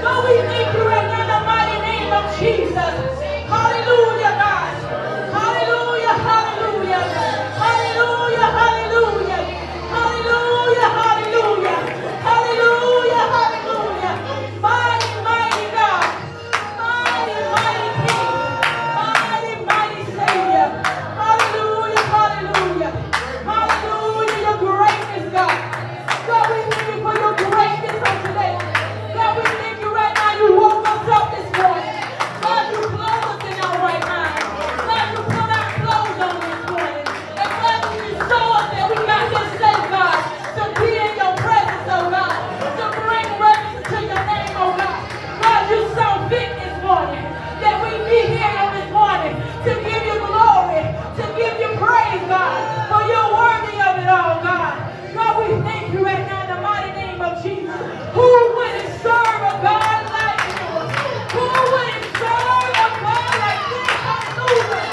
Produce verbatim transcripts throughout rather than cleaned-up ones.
God, we thank you right now in the mighty name of Jesus. Hallelujah, God. Hallelujah, hallelujah. Hallelujah, hallelujah. Hallelujah, hallelujah. Hallelujah, hallelujah. Mighty, mighty God. Mighty, mighty King. Mighty, mighty Savior. Hallelujah, hallelujah. Hallelujah, your greatness, God. God, we thank you for your greatness on today. God, we thank you right now. You woke us up this morning. God, you clothed us in our right mind. God, you put our clothes on this morning. And God, you show us that we got this day, God, to be in your presence, oh God, to bring reverence to your name, oh God. God, you saw fit this morning that we be here on this morning to give you glory, to give you praise, God, for you're worthy of it all, God. God, we thank you right now in the mighty name of Jesus. Who wouldn't serve a God like you? Who wouldn't serve a God like this? Hallelujah.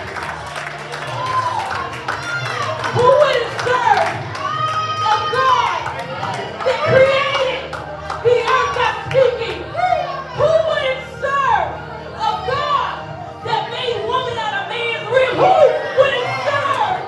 Who wouldn't serve a God that created the earth by speaking? Who wouldn't serve a God that made woman out of man's rib? Who wouldn't serve?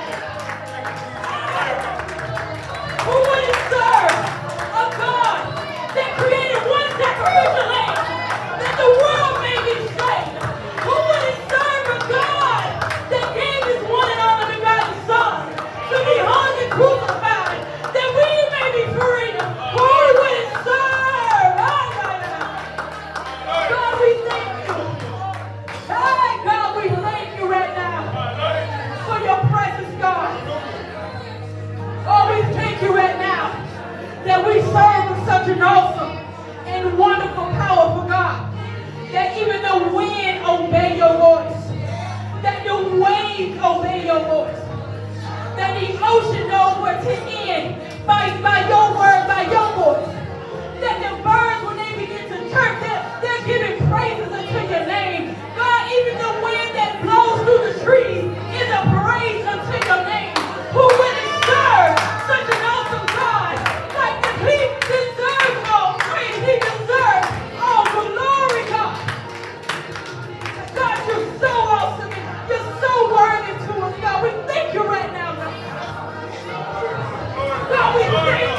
Who wouldn't serve a God that created one sacrificial lamb that the world may be saved? Who wouldn't serve a God that gave his one and only begotten Son to be hung and crucified that we may be free? Who wouldn't serve? God, we thank you. Hey, God, we thank you right now for your presence, God. Oh, we thank you right now that we serve with such an awesome and wonderful, powerful God, that even the wind obey your voice, that the waves obey your voice, that the ocean knows where to end by, by your word, by your voice, that the birds, when they begin to chirp, they're, they're giving praises unto your name. God, even the wind that blows through the trees is a praise unto your name. Who wouldn't serve such an awesome God? Like that he deserves all praise. He deserves all glory, God. God, you're so awesome. You're so worthy to us, God. We thank you right now, God. God, we thank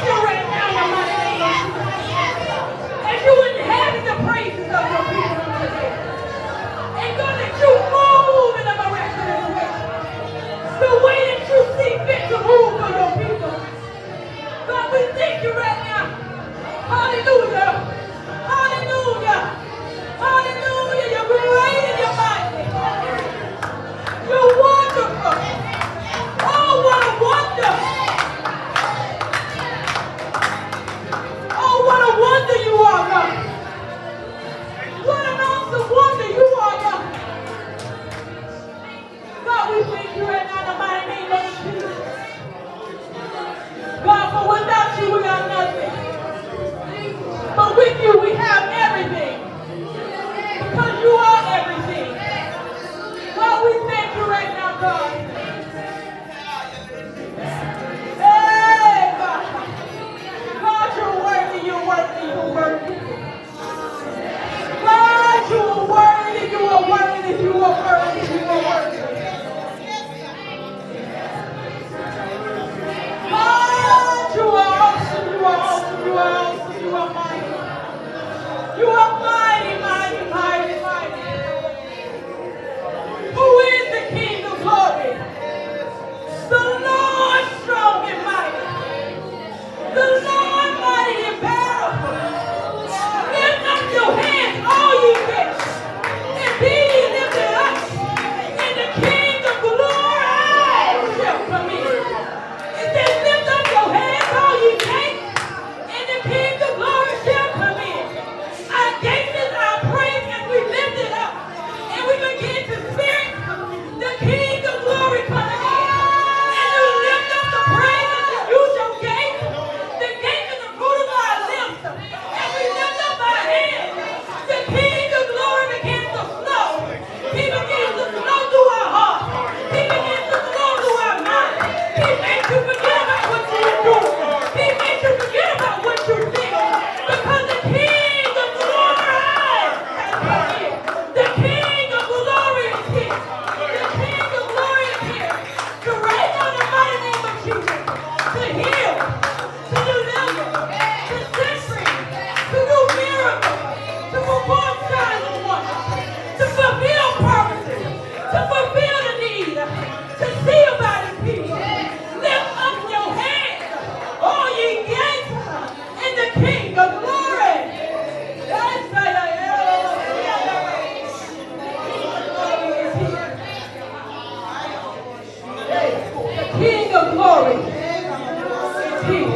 glory is here.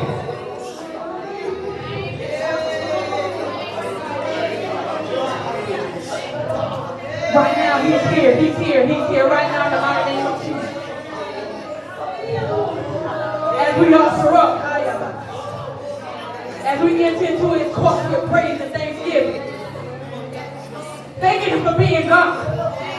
Right now, he's here, he's here, he's here right now in the mighty name of Jesus. As we offer up, as we enter into his courts with praise and thanksgiving, thanking him for being God.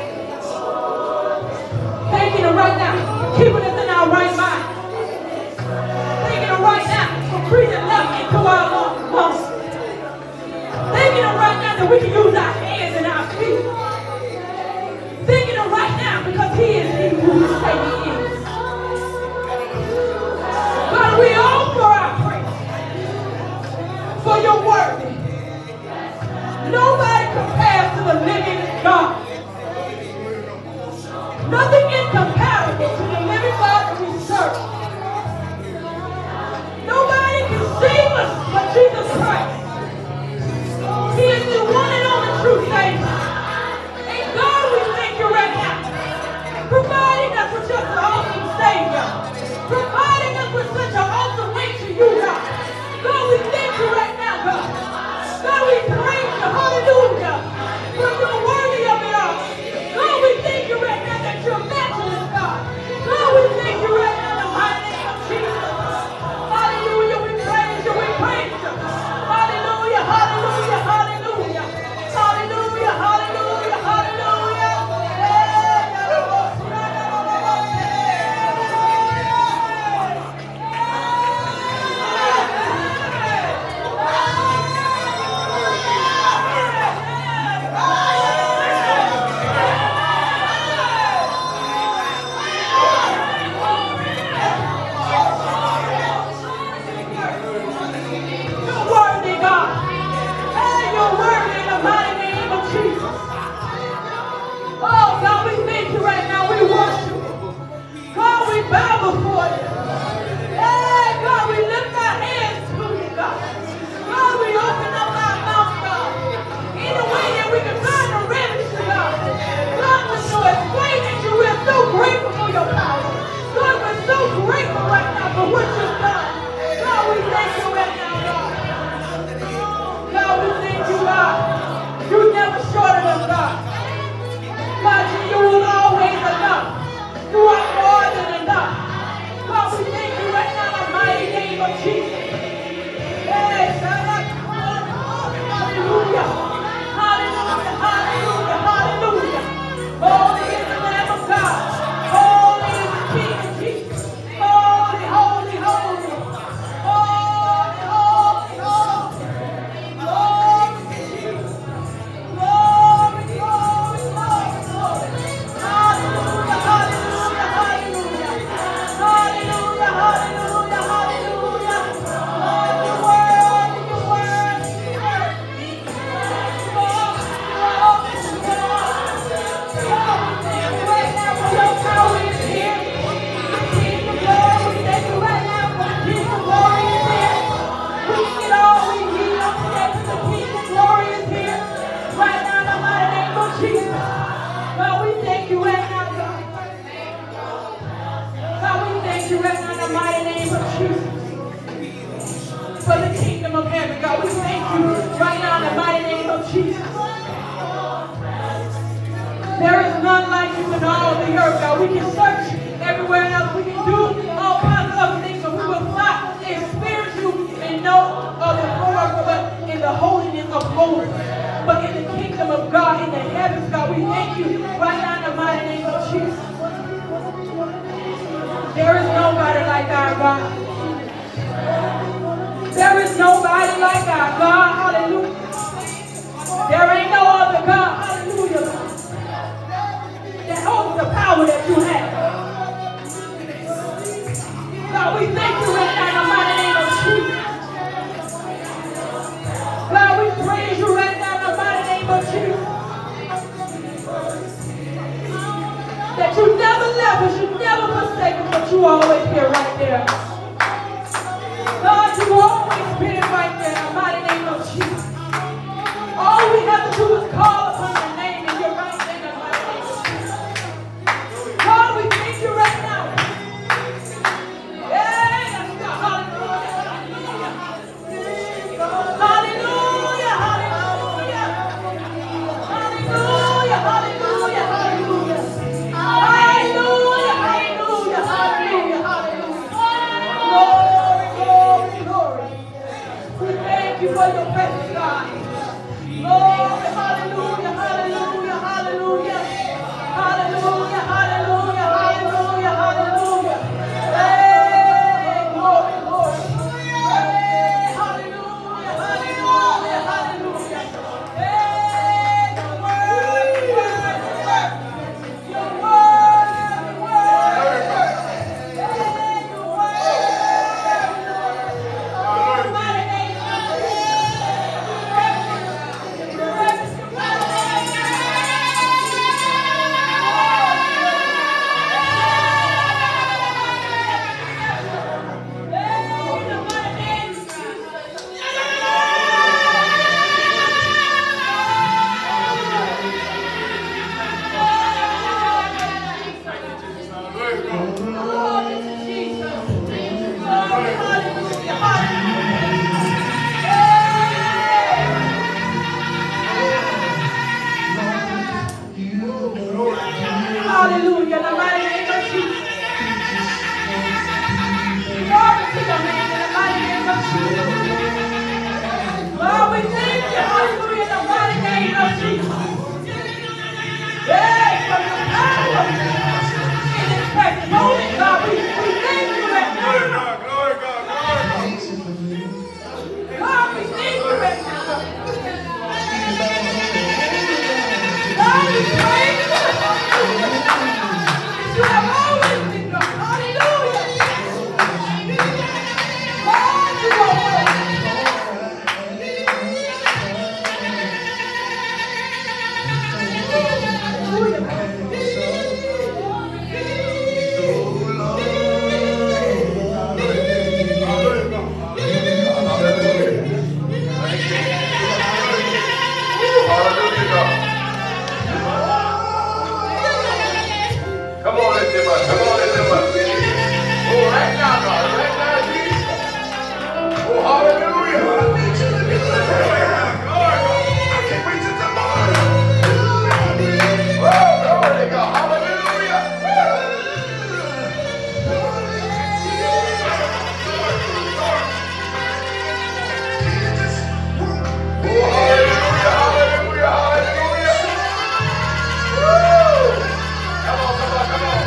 Thanking him right now, keeping us in our right mind. Thanking him right now for breathing life into our lungs. Thanking him right now that we can use our hands and our feet. Thanking him right now because he is he who we say he is. God, we offer our praise for your word. Nobody compares to the living God. Nothing is comparable to the living God that we serve. Nobody can save us but Jesus Christ. He is the one and only true Savior. And God, we thank you right now, providing us with just an awesome Savior, providing us with such an awesome way to you, God. God, we thank you right now, God. God, we praise you, hallelujah, for you're worthy of it all. God, we thank you right now that you're matchless, God. God, we thank you right now in the mighty name of Jesus. Hallelujah, we praise you, we praise you. Hallelujah, hallelujah, hallelujah. Hallelujah, hallelujah, hallelujah. for your presence, God. Glory, hallelujah, hallelujah, hallelujah. Hallelujah, hallelujah, hallelujah, hallelujah. Hey, glory, glory. Hey, hallelujah, hallelujah, hallelujah. Hey, your word, your word, your word, your word, your word. Hey, your word. Oh, mighty name of hallelujah, the mighty name of Jesus. Glory to your name in the mighty name of Jesus. Lord, we thank you, hallelujah, in the mighty name of Jesus. Yes, for your power in this presence. Holy God, we, we thank you right now. Glory God, glory God, glory God. God, we thank you right now. God, we praise you. You have always been God. Hallelujah. God, you are worthy. Come on, lift him up. Come on, lift him up. Oh, right now, God. Right now, Jesus. Oh, hallelujah. I can't wait till tomorrow. Oh, glory to God. Hallelujah. Oh, hallelujah, hallelujah, hallelujah. Woo! Come on, come on, come on.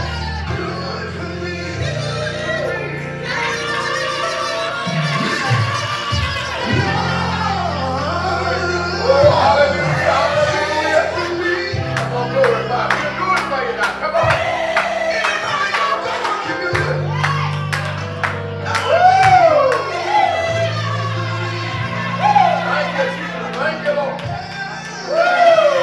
Oh, hallelujah, hallelujah. Come on, glorify. We'll do it for you now. Come on. Woo! Thank you, Jesus. Thank you, Lord. Woo!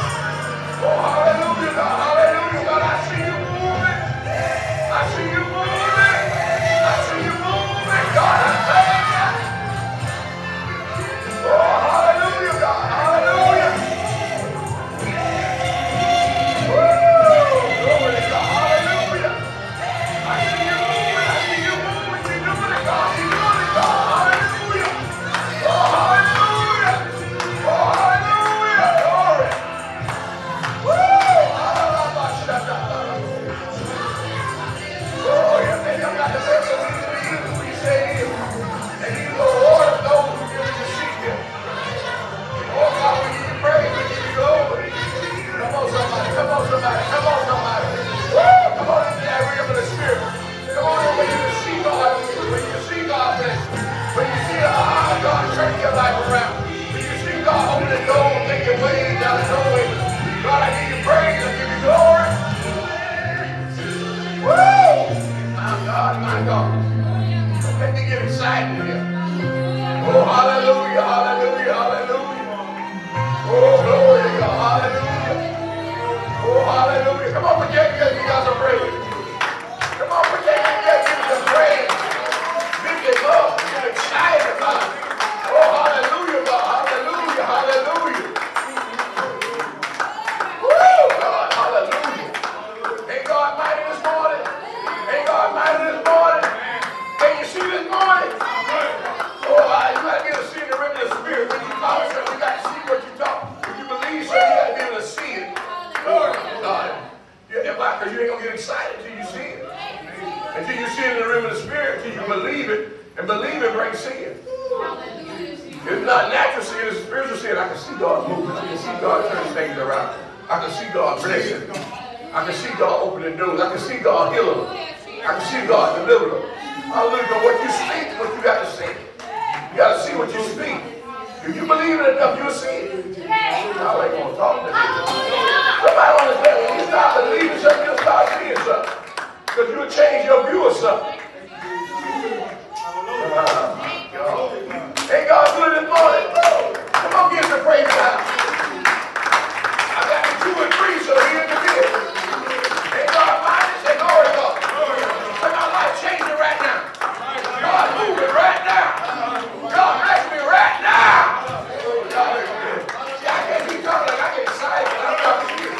I see you moving. God. Yeah, why? Because you ain't going to get excited until you see it. Until you see it in the realm of the spirit, until you believe it. And believe it brings sin. It's not natural sin, it's spiritual sin. I can see God moving. I can see God turning things around. I can see God blessing. I can see God opening doors. I can see God healing. I can see God delivering. Hallelujah. What you speak, what you got to see. You got to see what you speak. If you believe it enough, you'll see it. Y'all ain't going to talk to me. Somebody understand, when you start believing something, you'll start seeing something. Because you'll change your view of something. Uh, Ain't God good this morning? Come on, get some praise out. I got the two and three, so here's the deal. Ain't God mighty? Say glory to God. Let my life changing right now. God moving right now. God bless me right now. See, I can't keep talking like I get excited when I'm talking to you.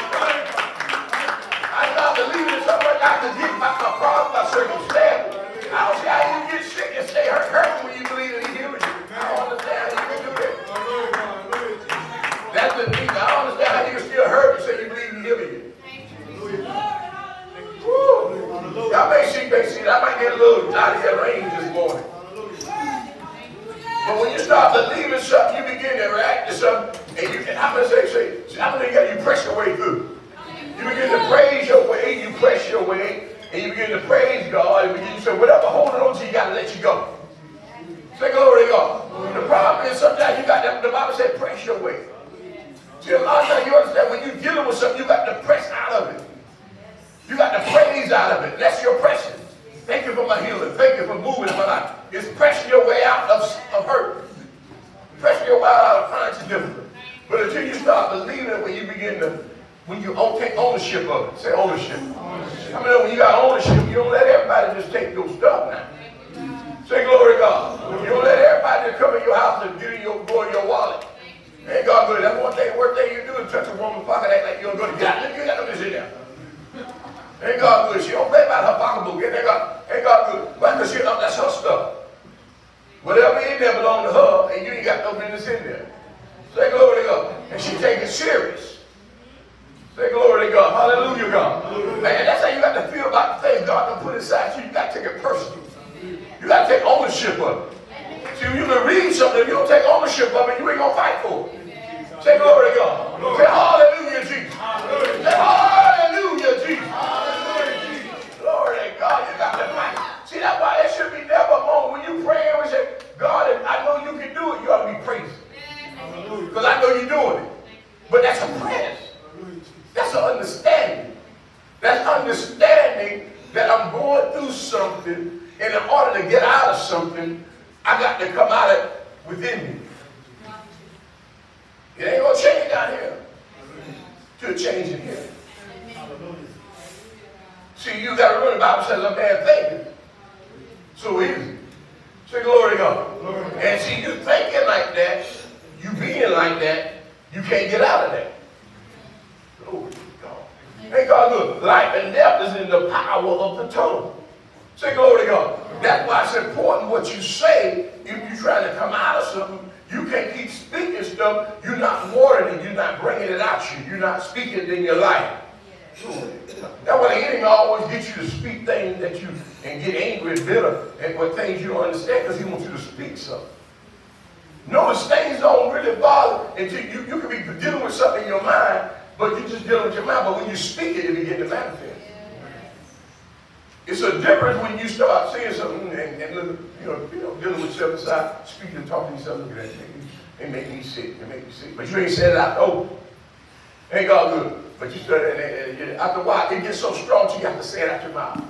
I start believing in something like I can get my, my problem, my circumstance. I don't see how you get sick and stay hurt, hurt when you believe that He heals you. I don't understand how you can do that. That's the thing. I don't understand how you can still hurt and say you believe He heals you. Y'all may see, may see, I might get a little out of your range this morning. But when you start believing something, you begin to react to something, and you, and I'm going to say, say, I'm going to get you press your way through. You begin to praise your way, you press your way, and you begin to praise God, and begin to say, whatever holding on to, you got to let you go. Say glory to God. The problem is sometimes you got to, the Bible said, press your way. See, a lot of times you understand when you're dealing with something, you got to press out of it. You got to praise out of it. That's your pressing. Thank you for my healing. Thank you for moving my life. It's pressing your way out of, of hurt. Pressing your way out of financial difficulty. But until you start believing it, when you begin to, when you take ownership of it, say ownership. ownership. I mean, when you got ownership, you don't let everybody just take your stuff now. Say glory to God. You don't let everybody just come in your house and give you your, go in your wallet. Ain't God good. That's one thing, worst thing you do is touch a woman's pocket, act like you don't go to get. You got no business in there. Ain't God good. She don't play about her pocketbook. Ain't God, ain't God good. Why? Because she, oh, that's her stuff. Whatever in there belongs to her, and you ain't got no business in there. Say glory to God. And she take it serious. Say glory to God. Hallelujah, God. Hallelujah. Man, that's how you got to feel about the things God done put inside you. You got to take it personal. You got to take ownership of it. See, when you can read something, if you don't take ownership of it, you ain't going to fight for it. Say glory to God. Say hallelujah, Jesus. Hallelujah. Say hallelujah, Jesus. Hallelujah, Jesus. Glory to God. You got to fight. See, that's why it should be never a moment when you pray and we say, God, if I know you can do it, you ought to be praising. Because I know you're doing it. But that's a prayer. That's an understanding. That's understanding that I'm going through something, and in order to get out of something, I got to come out of it within me. It ain't going to change down here. To change in here. See, you got to remember the Bible says a man thinketh. So easy. Say glory to God. Glory to God. And see, you thinking like that, you being like that, you can't get out of that. Glory to God. Ain't God good? Life and death is in the power of the tongue. Say glory to God. That's why it's important what you say. If you're trying to come out of something, you can't keep speaking stuff. You're not watering it. You're not bringing it out you. You're not speaking it in your life. That's why the enemy always gets you to speak things that you, and get angry and bitter and what things you don't understand, because he wants you to speak something. Notice things don't really bother until you, you can be dealing with something in your mind, but you're just dealing with your mind. But when you speak it, it begins to manifest. It's a difference when you start saying something and, and you know, you know, dealing with yourself inside, speaking and talking to yourself. Look at that thing. They make me sick. They make me sick. But you ain't said it out open. Ain't God good. But you start, and, and, and after a while, it gets so strong to you have to say it out your mouth.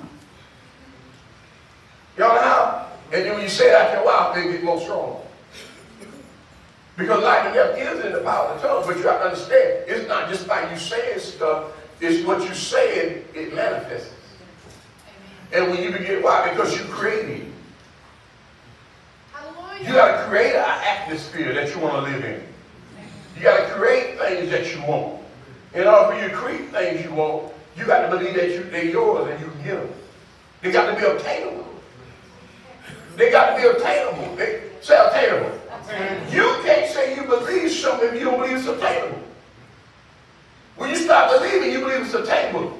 Y'all know how? And then when you say it out your mouth, it gets more strong. Because life and death is in the power of the tongue, but you have to understand, it's not just by you saying stuff, it's what you say, it manifests. And when you begin, why? Because you created it. You got to create an atmosphere that you want to live in. You got to create things that you want. In order for you to create things you want, you got to believe that you, they're yours and you can get them. They got to be obtainable. They got to be obtainable. They say obtainable. Obtainable. You can't say you believe something if you don't believe it's obtainable. When you start believing, you believe it's obtainable.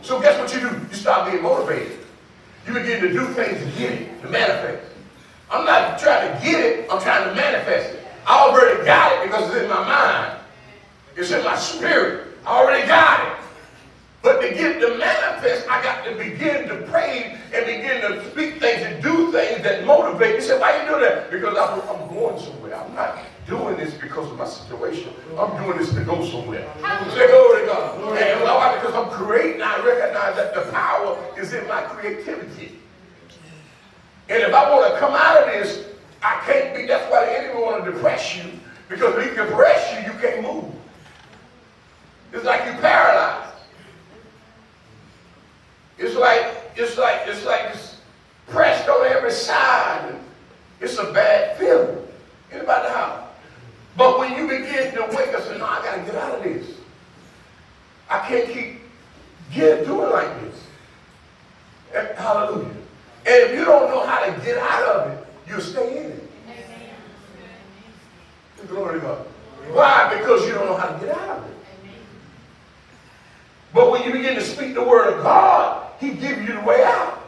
So guess what you do? You start being motivated. You begin to do things to get it, to manifest. I'm not trying to get it, I'm trying to manifest it. I already got it because it's in my mind. It's in my spirit. I already got it. But to get to manifest, I got to begin to pray and begin to speak things and do things that motivate. You say, why are you doing that? Because I'm, I'm going somewhere. I'm not doing this because of my situation. I'm doing this to go somewhere. Say, glory to God. And why? Because I'm creating. I recognize that the power is in my creativity. And if I want to come out of this, I can't be. That's why the enemy want to depress you. Because if he can depress you, you can't move. It's like you're paralyzed. It's like, it's like, it's like it's pressed on every side. And it's a bad feeling. Anybody know how? But when you begin to wake up and say, no, I got to get out of this. I can't keep get, doing like this. And, hallelujah. And if you don't know how to get out of it, you'll stay in it. Glory to God. Why? Because you don't know how to get out of it. But when you begin to speak the word of God, he gives you the way out.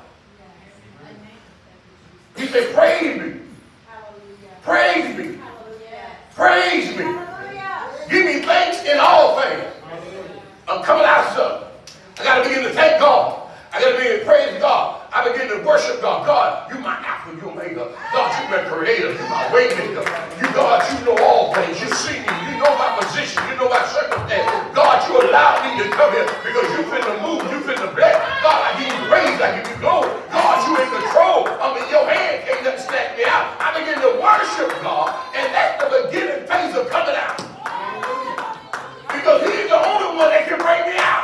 He said, praise me. Praise me. Praise me. Give me thanks in all things. I'm coming out of something. I got to begin to thank God. I got to begin to praise God. I begin to worship God. God, you my Alpha, you Omega. God, you my creator. You my way maker. You, God, you know all things. You see me. You know my position. You know my circumstance. God, you allowed me to come here because you finna move. You finna bless. God, I give you praise. I give you glory. God, you in control. I'm in your hand. Can't nothing snatch me out. I begin to worship God. And that's the beginning phase of coming out. Because he's the only one that can bring me out.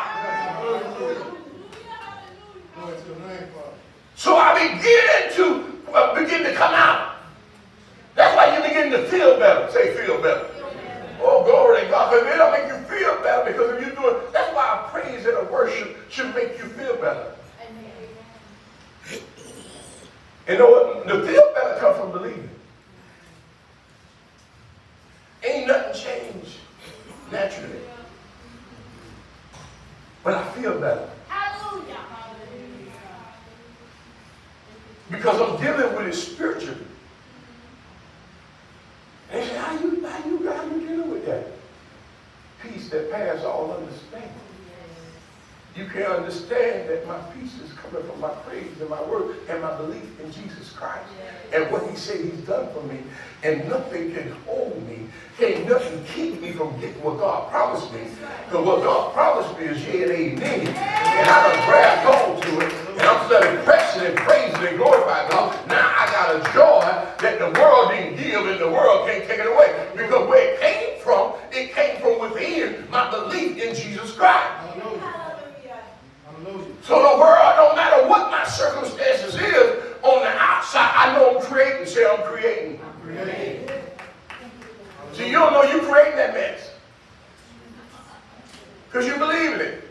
So I begin to uh, begin to come out. That's why you begin to feel better. Say feel better. Oh, glory to God. Because it'll make you feel better. Because if you're doing, that's why a praise and a worship should make you feel better. And know what? The feel better comes from believing. Ain't nothing changed naturally. But I feel better. Hallelujah. Because I'm dealing with it spiritually. And they say, how you, how you, how you dealing with that? Peace that passes all understanding. You can understand that my peace is coming from my praise and my word and my belief in Jesus Christ. And what he said he's done for me. And nothing can hold me. Can't nothing keep me from getting what God promised me. Because what God promised me is yea and amen. And I done grabbed hold to it. And I'm starting pressing and praising and glorifying God. Now I got a joy that the world didn't give and the world can't take it away. Because where it came from, it came from within my belief in Jesus Christ. So the world, no matter what my circumstances is, on the outside, I know I'm creating. Say, I'm creating. I'm creating. See, you don't know you're creating that mess. Because you believe in it.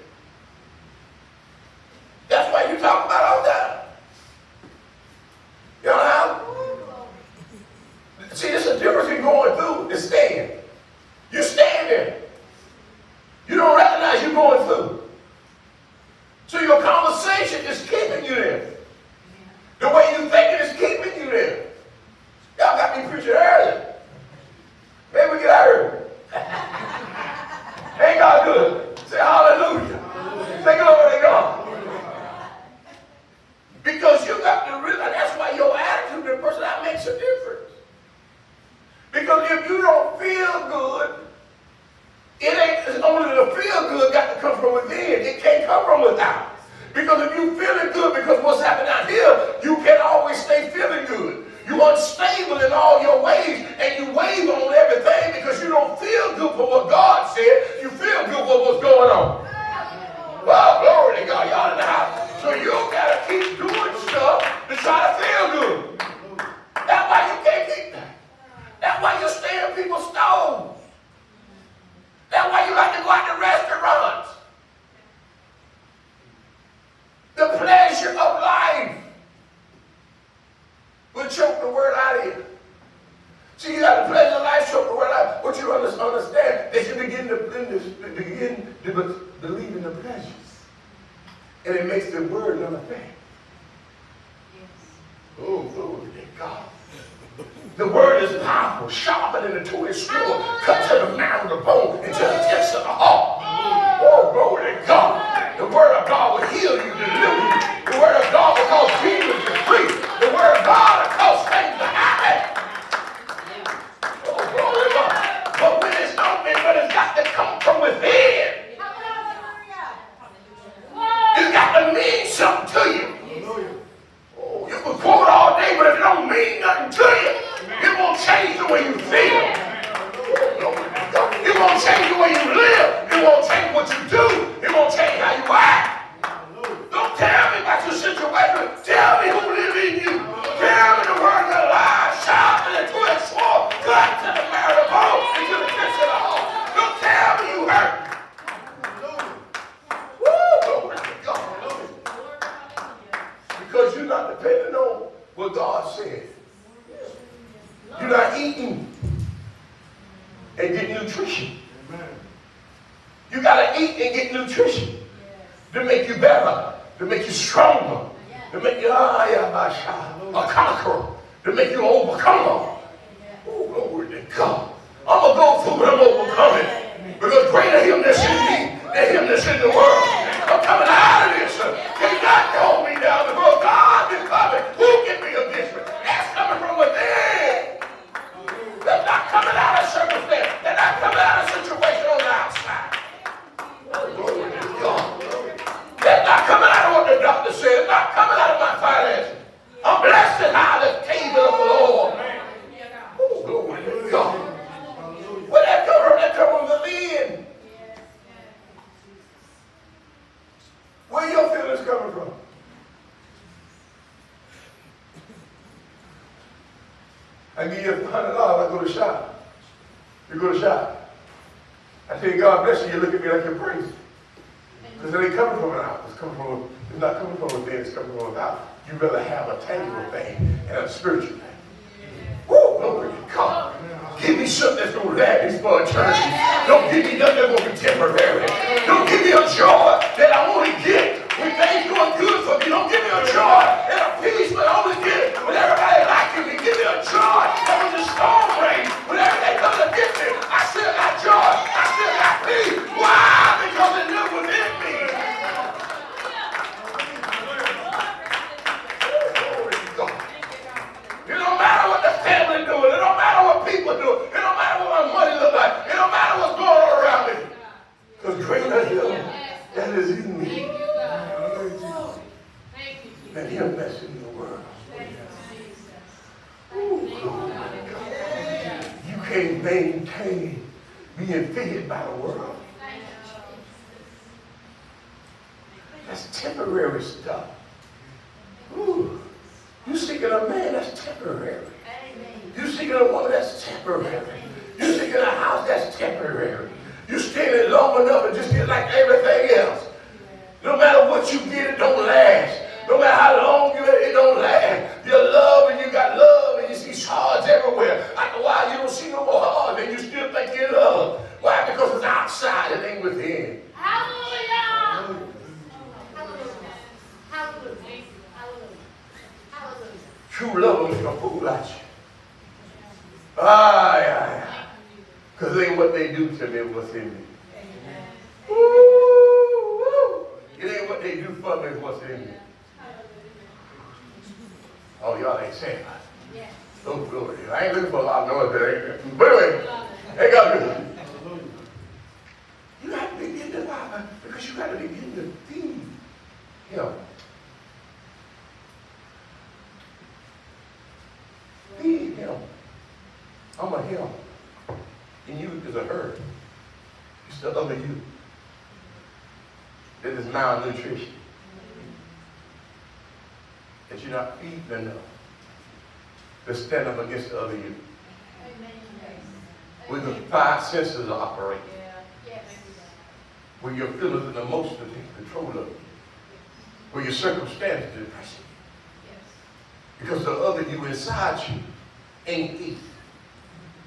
That's why you talk about all that. You know how? See, there's a difference in going through and staying. You're standing. You don't recognize you're going through. So your conversation is keeping you there. The way you think is keeping you there. Y'all got me preaching earlier. Maybe we get out early. Ain't God good? Say hallelujah. Say glory to God. Because you got to realize that's why your attitude and personality makes a difference. Because if you don't feel good, it ain't it's only the feel good got to come from within. It can't come from without. Because if you feeling good because what's happening out here, you can't always stay feeling good. You're unstable in all your ways and you waver on everything because you don't feel good for what God said. You feel good for what's going on. Well, glory to God. Y'all in the house. So you got to keep doing stuff to try to feel good. That's why you can't keep that. That's why you stay in people's stoves. That's why you like to go out to restaurants. The pleasure of life will choke the word out of you. See, you got the pleasure of life, choke the word out. What you understand, that you begin to, begin to begin to believe in the pleasures. and it makes the word none effect. Oh, glory to God. The word is powerful, sharper than a two-edged sword, cut to the marrow of the bone, and to the depths of the heart. Oh, glory to God. The word of God will heal you, deliver you. The word of God will cause demons to free. The word of God will cause things to happen. Oh, glory to God. But when it's open, but it's got to come from within. It's got to mean something to you. Oh, you can quote all day, but if it don't mean nothing to you, it won't change the way you feel. It won't change the way you live. It won't change what you do. It won't change how you act. Don't tell me about your situation. Tell me who lives in you. Tell me the word of life. Shout to the two-edged sword. Cut to the marrow of the bone and to the depths of the heart. Don't tell me you hurt. Woo! Glory to God. Because you're not depending on what God said. You're not eating and get nutrition. You got to eat and get nutrition to make you better, to make you stronger, to make you ah, yeah, a conqueror, to make you overcomer. Oh, glory to God. I'm going to go through and I'm overcoming because greater him that's in me than him that's in the world. I'm coming out of this. Can't not hold me down. The world, God is coming. Who can be against me? That's coming from within. That's not coming out of circumstance. That's not coming out of situation on the outside. Oh, glory to God. That's not coming out of what the doctor said. It's not coming out of my finances. I'm blessed and high the table of the Lord. Oh, glory to God. Where that come from? That come from the end. Where your feelings coming from? I give you a hundred dollars, I go to shop. You go to shop. I tell you, God bless you, you look at me like you're crazy. Because it ain't coming from an out. It's coming from, it's not coming from within, it's coming from without. You rather have a tangible thing and a spiritual thing. Woo, glory to God. Give me something that's going to last for eternity. Don't give me nothing that's going to be temporary. Don't give me a joy that I only get when things going good for me. Don't give me a joy and a peace that I only get when everybody liking me. Give me a joy that when the storm rains, when everything comes against me, I still got joy. I still got peace. Why? Because it lives within me. It don't matter what the family doing. It don't matter what people do. It don't matter what my money look like. It don't matter what's going on around me. Because greater him that is in me than him that's in the world. Ooh, glory to God. You can't maintain being fed by the world. That's temporary stuff. Ooh. You seeking a man, that's temporary. You seeking a woman, that's temporary. You seeking a house, that's temporary. You staying long enough and just get like everything else. No matter what you get, it don't last. No matter how long you it, it don't last. Your love and you got love and you see shards everywhere. After a while you don't see no more hearts and you still think you love. Why? Because it's outside, it ain't within. Hallelujah! Hallelujah! Hallelujah! Hallelujah! True love will make a fool out of you. Ah, yeah, yeah. Because it ain't what they do to me, what's in me. Woo, woo. It ain't what they do for me, what's in me. Oh, y'all ain't saying that. Oh, glory. I ain't looking for a lot of noise there. But anyway, hey, God bless you. You got to begin to love because you got to begin to feed him. Feed him. I'm a him. And you is a her. It's the other you. That is malnutrition. That you're not feeding enough to stand up against the other you. Where the five senses operate. Where your feelings and emotions take control of you. Where your circumstances are pressing you. Because the other you inside you ain't eating.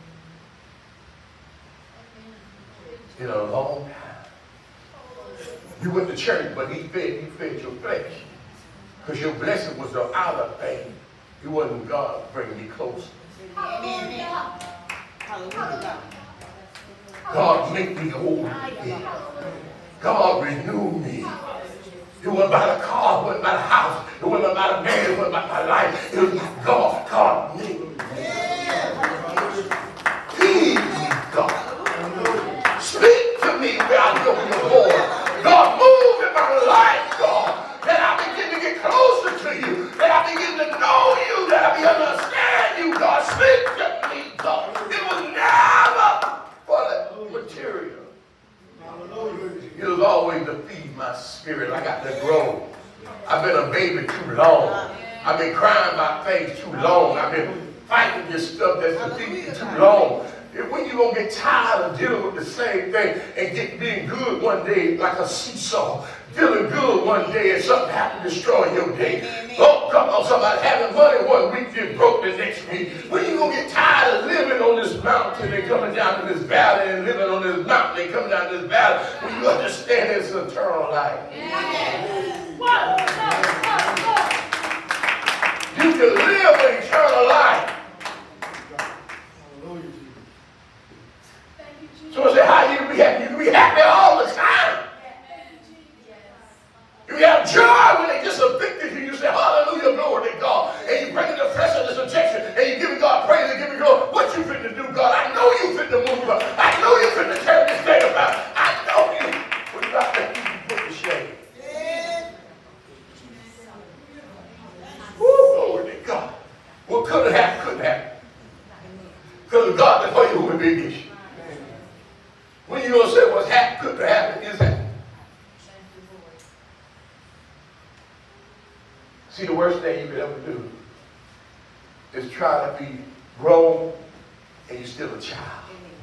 In a long time. You went to church, but he fed, he fed your flesh. Because your blessing was the outer thing. It wasn't God bringing you closer. God make me whole again. God renew me. It wasn't about a car, it wasn't about a house, it wasn't about a man, it wasn't about my life. It was about God. God made me. Feed me, God. Speak to me where I know your voice. God, move in my life, God. That I begin to get closer to you. That I begin to know you. That I begin to understand you, God. Speak to me, God. It was never for the material. It was always to feed my spirit. I got to grow. I've been a baby too long. I've been crying about things too long. I've been fighting this stuff that's defeating too long. When you gonna get tired of dealing with the same thing and get being good one day like a seesaw, feeling good one day and something happened to destroy your day. Oh, come on, somebody having money one week, get broke the next week. When you gonna get tired of living on this mountain and coming down to this valley and living on this mountain and coming down to this valley when you understand it's eternal life? You can live an eternal life. So I say, how you can be happy? You can be happy all the time. You have joy when they just evicted you. You say, hallelujah, glory to God. And you bring in the flesh of this objection and you give God praise and give him glory. What you finna do, God? I know you finna move up. I know you finna turn this thing about. I know you. What about that? You can put to shame. Woo, glory to God. What could have happened, couldn't happen. Because God before you would be an issue. When you gonna say what's happened, could have happened, is happened. See, the worst thing you could ever do is try to be grown and you're still a child.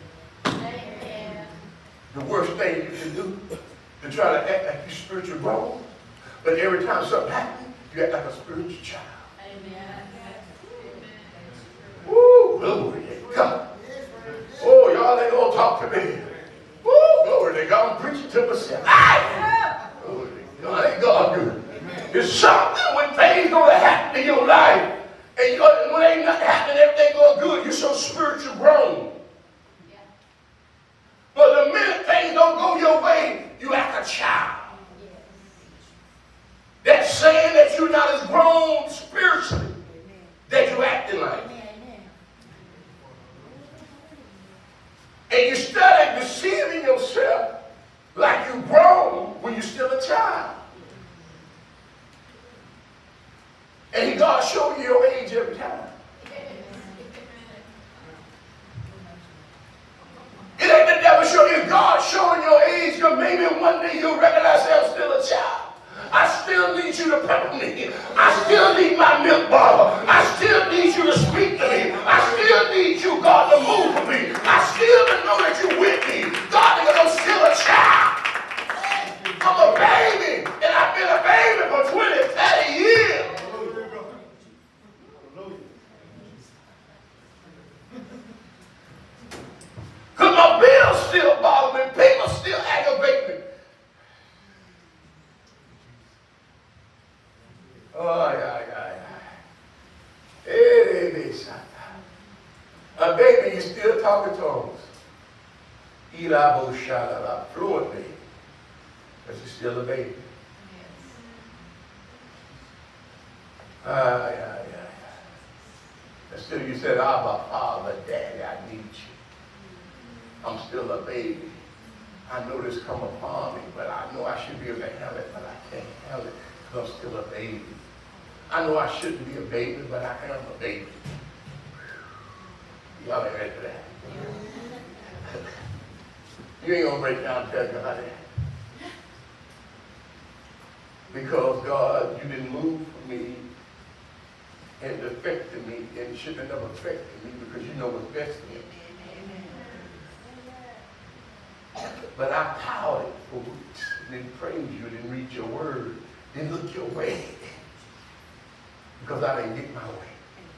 The worst thing you can do is try to act like you're spiritual grown, but every time something happens, you act like a spiritual child. Woo, glory to God. Oh, y'all ain't gonna talk to me. Woo, glory to God. I'm preaching to myself. Ah! Glory to God. Ain't God good? It's something when things gonna happen in your life, and you, when ain't nothing happening, everything going good, you're so spiritual grown. Yeah. But the minute things don't go your way, you act a child. Yes. That's saying that you're not as grown spiritually that you acting like. And you start deceiving yourself like you're grown when you're still a child. And God show you your age every time. It ain't the devil showing you. God showing your age because maybe one day you'll recognize I'm still a child. I still need you to pepper me. I still need my milk bottle. I still need you to speak to me. I still need you, God, to move for me. I still to know that you're with me. God, because I'm still a child. I'm a baby, and I've been a baby for twenty, thirty years. Because my bills still bother me. People still aggravate me. Oh, yeah, yeah, yeah. It is. A baby, you still talking tongues. Ilabo shalala, fluently. But you're still a baby. Ah, yeah, yeah, yeah. And still you said, Abba, Father, Daddy, I need you. I'm still a baby. I know this come upon me, but I know I should be able to handle it, but I can't handle it because I'm still a baby. I know I shouldn't be a baby, but I am a baby. Y'all ain't ready for that. You ain't gonna break down and tell God that. Because God, you didn't move for me and it affected me and it should have never affected me because you know what's best for me. But I pouted for weeks, didn't praise you, didn't read your word, didn't look your way. Because I didn't get my way.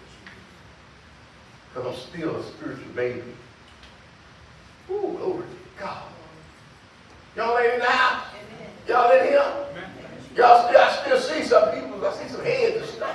Because I'm still a spiritual baby. Ooh, glory to God. Y'all ain't now? Y'all in here? Y'all still, I still see some people. I see some heads and stuff.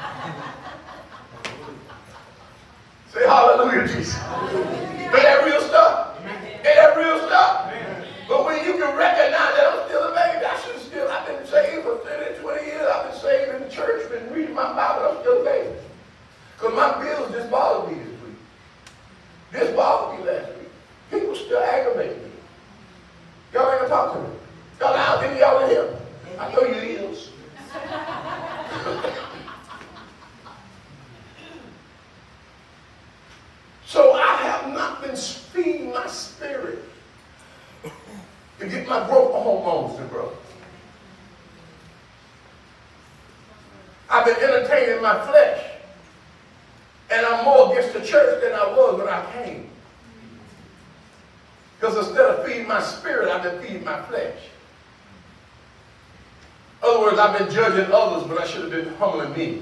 Say hallelujah, Jesus. Ain't that real stuff? Ain't that real stuff? But when you can recognize that I'm still a baby, I should still, I've been saved for thirty, twenty years. I've been saved in the church, been reading my Bible, I'm still a baby. Because my bills just bothered me this week. This bothered me last week. People still aggravate me. Y'all ain't gonna talk to me. Y'all out, any of y'all in here? I know you is. So I have not been feeding my spirit to get my growth hormones to grow. I've been entertaining my flesh. And I'm more against the church than I was when I came. Because instead of feeding my spirit, I've been feeding my flesh. In other words, I've been judging others, but I should have been humbling me.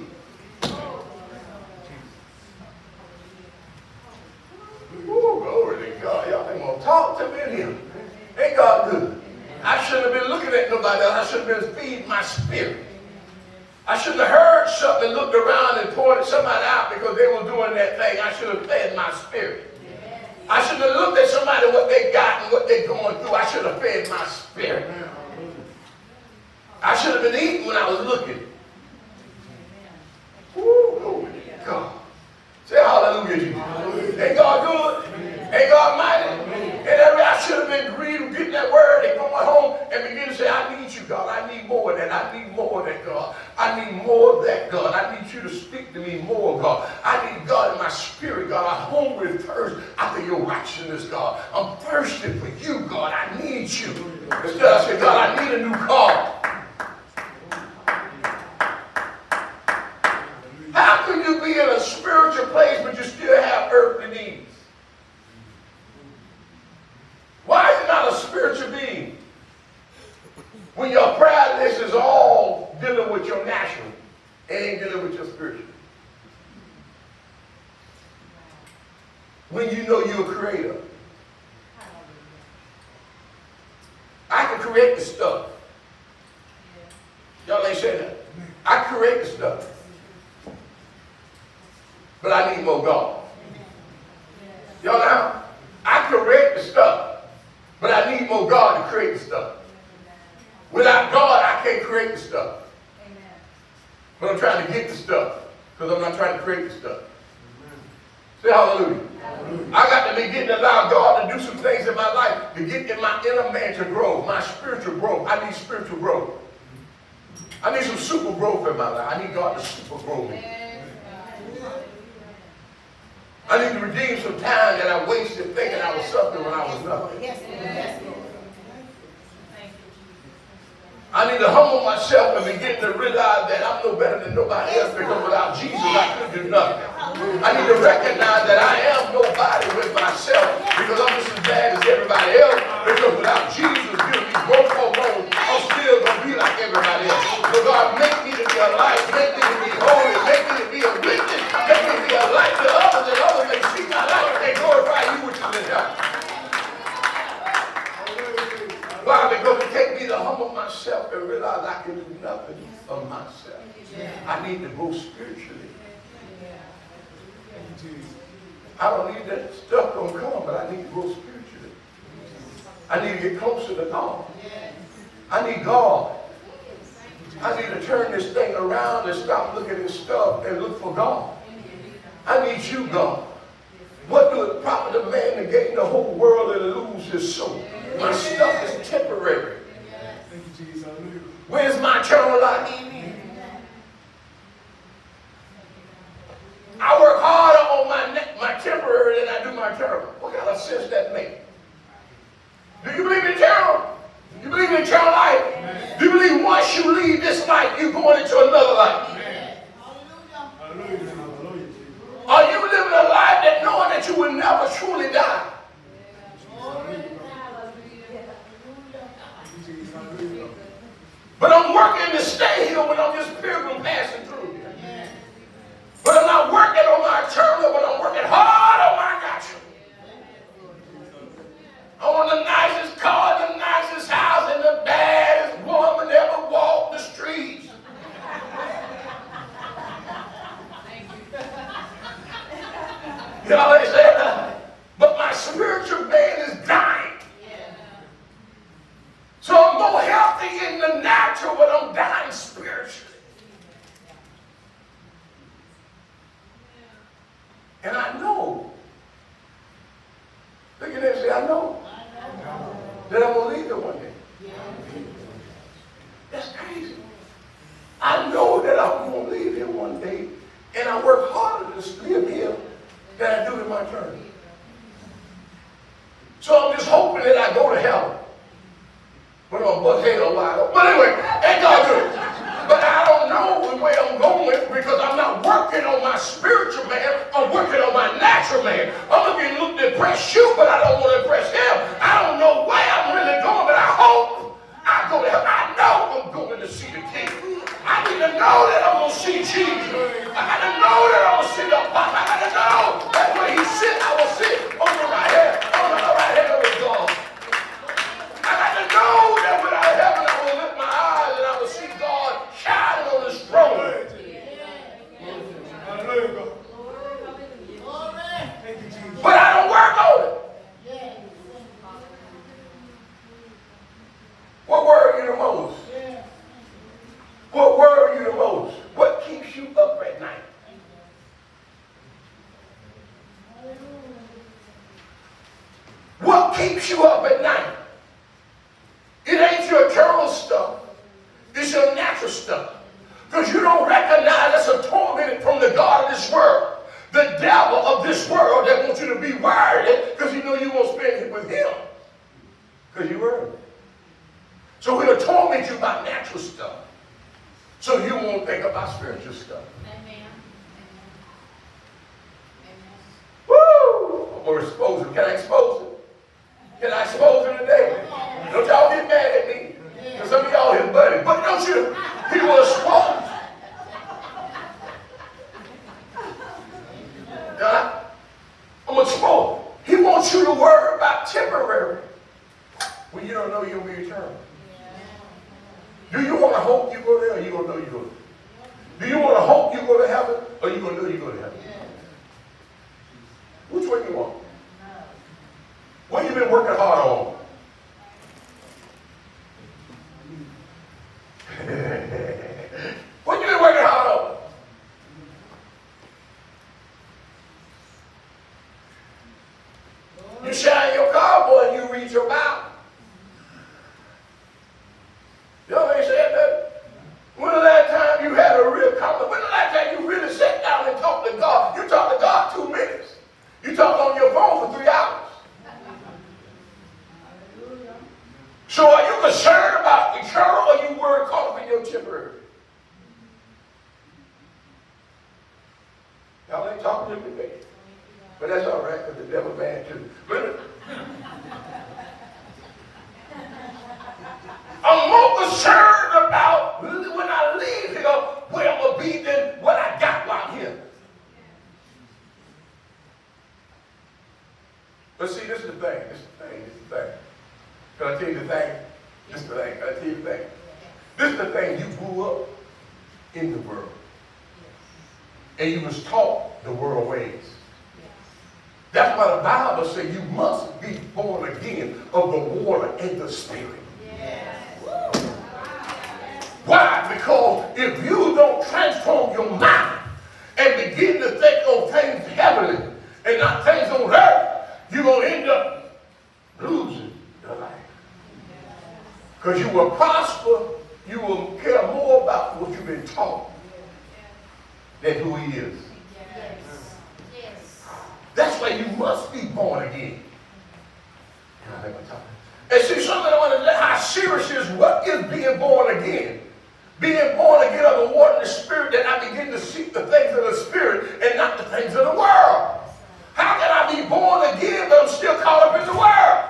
Ooh, glory to God. Y'all ain't gonna talk to me in here. Ain't God good? I shouldn't have been looking at nobody else. I should have been feeding my spirit. I shouldn't have heard something, looked around and pointed somebody out because they were doing that thing. I should have fed my spirit. I shouldn't have looked at somebody what they got and what they're going through. I should have fed my spirit. I should have been eating when I was looking. Woo, glory to God. Say hallelujah, Jesus. Ain't God good? Ain't God mighty? And every, I should have been reading, getting that word and going home and begin to say, I need you, God. I need more of that. I need more of that, God. I need more of that, God. I need you to speak to me more, God. I need God in my spirit, God. I'm hungry and thirst after your righteousness, God. I'm thirsty for you, God. I need you. Instead, I say, God, I need a new car. How can you be in a spiritual place but you still have earthly needs? Why is it not a spiritual being? When your prayer list is all dealing with your natural, it ain't dealing with your spiritual. When you know you're a creator. I can create the stuff. Y'all ain't saying that. I create the stuff. But I need more God. Y'all know? I create the stuff. But I need more God to create the stuff. Without God, I can't create the stuff. But I'm trying to get the stuff. Because I'm not trying to create the stuff. Say hallelujah. Hallelujah. I got to be getting allow God to do some things in my life to get in my inner man to grow. My spiritual growth. I need spiritual growth. I need some super growth in my life. I need God to super grow me. I need to redeem some time that I wasted thinking I was something when I was nothing. Yes, yes. I need to humble myself and begin to realize that I'm no better than nobody else because without Jesus I couldn't do nothing. I need to recognize that I am nobody with myself because I'm just as bad as everybody else because without Jesus giving me growth hormones, I'm still going to be like everybody else. So God, make me to be a light, make me to be holy, make me to be a witness, make me to be a light to others and others may see my life and glorify you which is in heaven. Why? Because it takes me to humble myself and realize I can do nothing of myself. I need to grow spiritually. I don't need that stuff gonna come, but I need to grow spiritually. I need to get closer to God. I need God. I need to turn this thing around and stop looking at stuff and look for God. I need you, God. What do it profit a man to gain the whole world and lose his soul? My stuff is temporary. Where's my eternal life? I work harder on my, my temporary than I do my eternal. What kind of sense that make? Do you believe in eternal? Do you believe in eternal life? Do you believe once you leave this life, you're going into another life? Are you living a life that knowing that you will never truly die? But I'm working to stay here when I'm just pilgrim passing through. But I'm not working on my eternal, but I'm working hard on my natural. I want the nicest car, the nicest house, and the baddest You know what I'm saying? But my spiritual man is dying. So I'm more healthy in the natural, but I'm dying spiritually. And I know. Look at this, say, I know that I'm going to leave it one day. That's crazy. I know that I'm going to leave him one day, and I work harder to live here than I do in my journey. So I'm just hoping that I go to heaven. But I'm butt head a wide open. But anyway, ain't God good. But I don't know the way I'm going because I'm not working on my spiritual man. I'm working on my natural man. I'm looking to look to impress you, but I don't want to impress him. I don't know where I'm really going, but I hope I go to heaven. I know I'm going to see the King. I need to know that I'm going to see Jesus. I got to know that I'm going to see the Father. I got to know that when he sit, I will sit on the right hand, on the right hand of his God. I got to know that when I have heaven, I will lift my eyes and I will see God shining on his throne. But I don't work on it. What worry you the most? What worry you the most? What keeps you up at night? What keeps you up at night? It ain't your eternal stuff. It's your natural stuff. Because you don't recognize that's a torment from the God of this world. The devil of this world that wants you to be wired because you know you won't spend it with him. Because you earned it. So he'll torment you about natural stuff. So you won't think about spiritual stuff. Amen. Woo! I'm going to expose it. Can I expose it? Can I expose it today? Don't y'all get mad at me. Because some of y'all his buddies. But don't you? He will expose. God, I'm going to expose. He wants you to worry about temporary when you don't know you'll be eternal. Do you want to hope you go there or you going to know you go there? Do you want to hope you go to heaven or you going to know you go to heaven? Which one you want? What you been working hard on? What you been working hard on? You shine your car, boy, and you reach your mouth. Y'all ain't said that. When the last time you had a real conversation? When the last time you really sat down and talked to God? You talked to God two minutes. You talked on your phone for three hours. So are you concerned about eternal or you worried caught up in your temporary? Y'all ain't talking to me today. But that's all right, because the devil's mad too. But I'm more concerned about when I leave here, where I'm going to be than what I got while I'm here. But see, this is the thing. This is the thing. This is the thing. Can I tell you the thing? This is the thing. Can I tell you the thing? This is the thing. You grew up in the world. And you was taught the world ways. That's why the Bible says you must be born again of the water and the spirit. Why? Because if you don't transform your mind and begin to think on things heavenly and not things on earth, you're going to end up losing your life. Because you will prosper, you will care more about what you've been taught than who he is. That's why you must be born again. And see, something I want to let how serious is what is being born again. Being born again of the water and the spirit, that I begin to seek the things of the spirit and not the things of the world. How can I be born again but I'm still caught up in the world?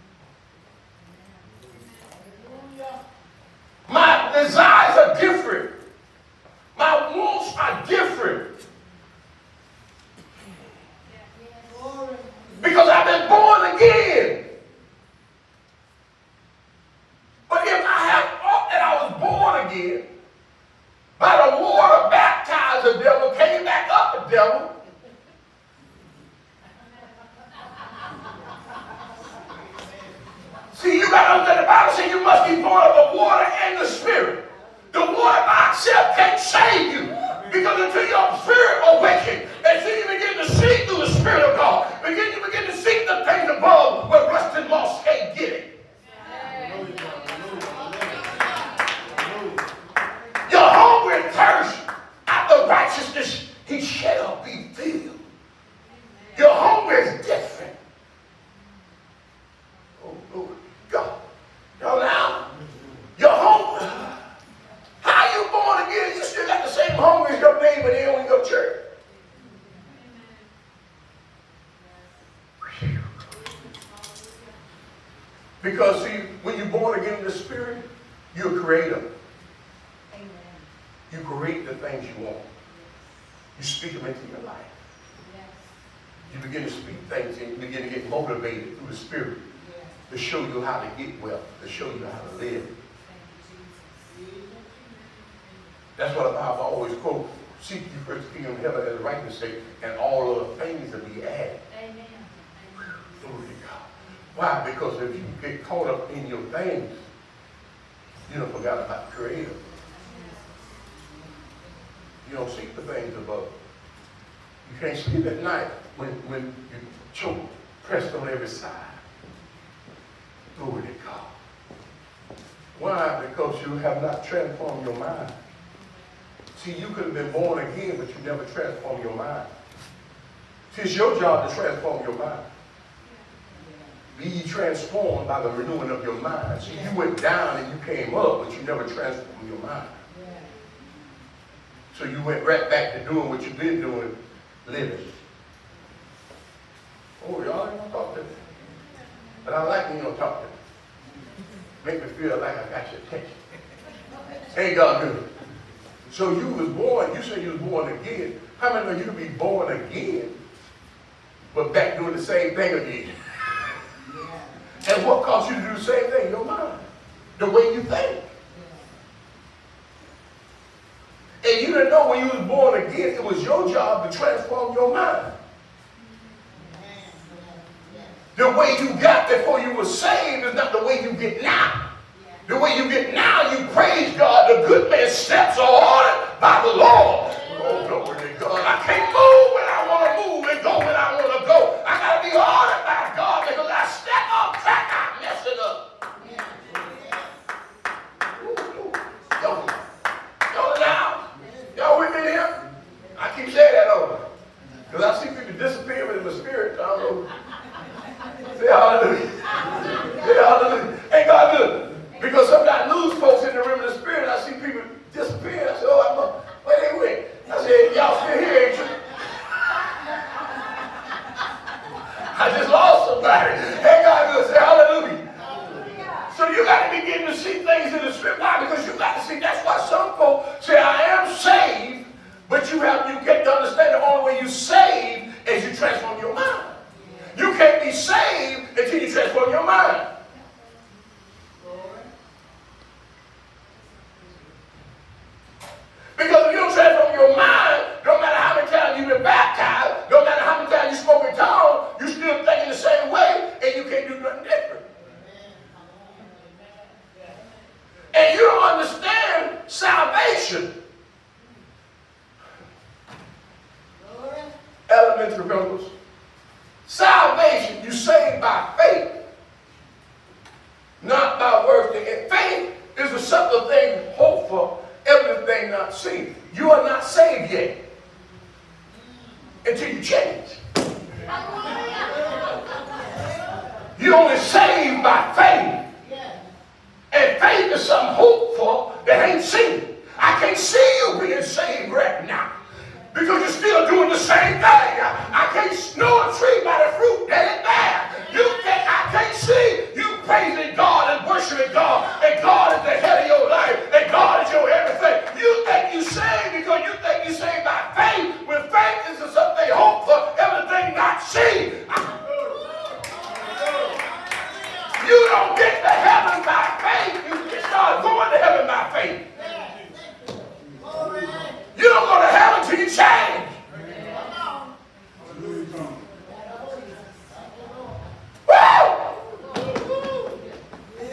My desires are different. My wants are different. Because I've been born again. But if I have thought that I was born again, by the water baptized the devil, came back up the devil, got to understand the Bible says you must be born of the water and the Spirit. The water by itself can't save you. Because until your spirit awakens, until you begin to see through the Spirit of God, begin you begin to seek the things above where rust and moss can't get it. Your hunger and thirst after righteousness, he shall be filled. Your hunger is different. Oh, Lord God. Y'all now, your hunger. How you born again? You still got the same hunger as your neighbor there in your church. Because see, when you're born again in the Spirit, you're a creator. Amen. You create the things you want. You speak them into your life. Yes. You begin to speak things and you begin to get motivated through the Spirit. Yes. To show you how to get wealth, to show you how to live. That's what the Bible always quotes. Seek ye first the kingdom of heaven and righteousness sake, and all other things will be added. Amen. Glory to God. Why? Because if you get caught up in your things, you don't forget about the Creator. You don't seek the things above. You can't sleep at night when, when you choke, pressed on every side. Glory to God. Why? Because you have not transformed your mind. See, you could have been born again, but you never transformed your mind. See, it's your job to transform your mind. Be ye transformed by the renewing of your mind. See, you went down and you came up, but you never transformed your mind. So you went right back to doing what you've been doing, living. Oh, y'all ain't gonna talk to me. But I like when you don't talk to me. Make me feel like I got your attention. Ain't God good? So you was born, you say you was born again. How many of you could be born again, but back doing the same thing again? Yeah. And what caused you to do the same thing? Your mind. The way you think. Yeah. And you didn't know when you was born again, it was your job to transform your mind. The way you got before you were saved is not the way you get now. The way you get now, you praise God. The good man's steps are ordered by the Lord. Oh, glory to God. I can't move when I want to move and go when I want to go. I got to be ordered by God because I step off track, I mess it up. Y'all, y'all now? Y'all with me here? I keep saying that over. Because I see people disappear in the spirit. I don't know. Say hallelujah. Say hallelujah. Ain't God good? Because sometimes I lose folks in the realm of the spirit, and I see people disappear. I say, oh, I'm a, where they went? I said, y'all still here, ain't you? I just lost somebody. Hey, God, good. Say hallelujah. Hallelujah. So you got to begin to see things in the spirit. Why? Because you got to see. That's why some folks say, I am saved, but you have you get to understand the only way you save is you transform your mind. You can't be saved until you transform your mind. Because if you don't transform your mind, no matter how many times you've been baptized, no matter how many times you spoke in tongues, you're still thinking the same way, and you can't do nothing different. And you don't understand salvation. Elementary principles. Salvation, you saved by faith, not by works. And faith is the subtle thing hoped for, everything not seen. You are not saved yet until you change. You're only saved by faith. And faith is something hoped for that ain't seen. I can't see you being saved right now because you're still doing the same thing. I, I can't know a tree by the fruit that it bears. You can't, I can't see you praising God and worshiping God, and God is the head of your life, and God is your everything. You think you saved because you think you saved by faith, when faith is something hope for, everything not seen. You don't get to heaven by faith. You start going to heaven by faith. You don't go to heaven till you change. Woo!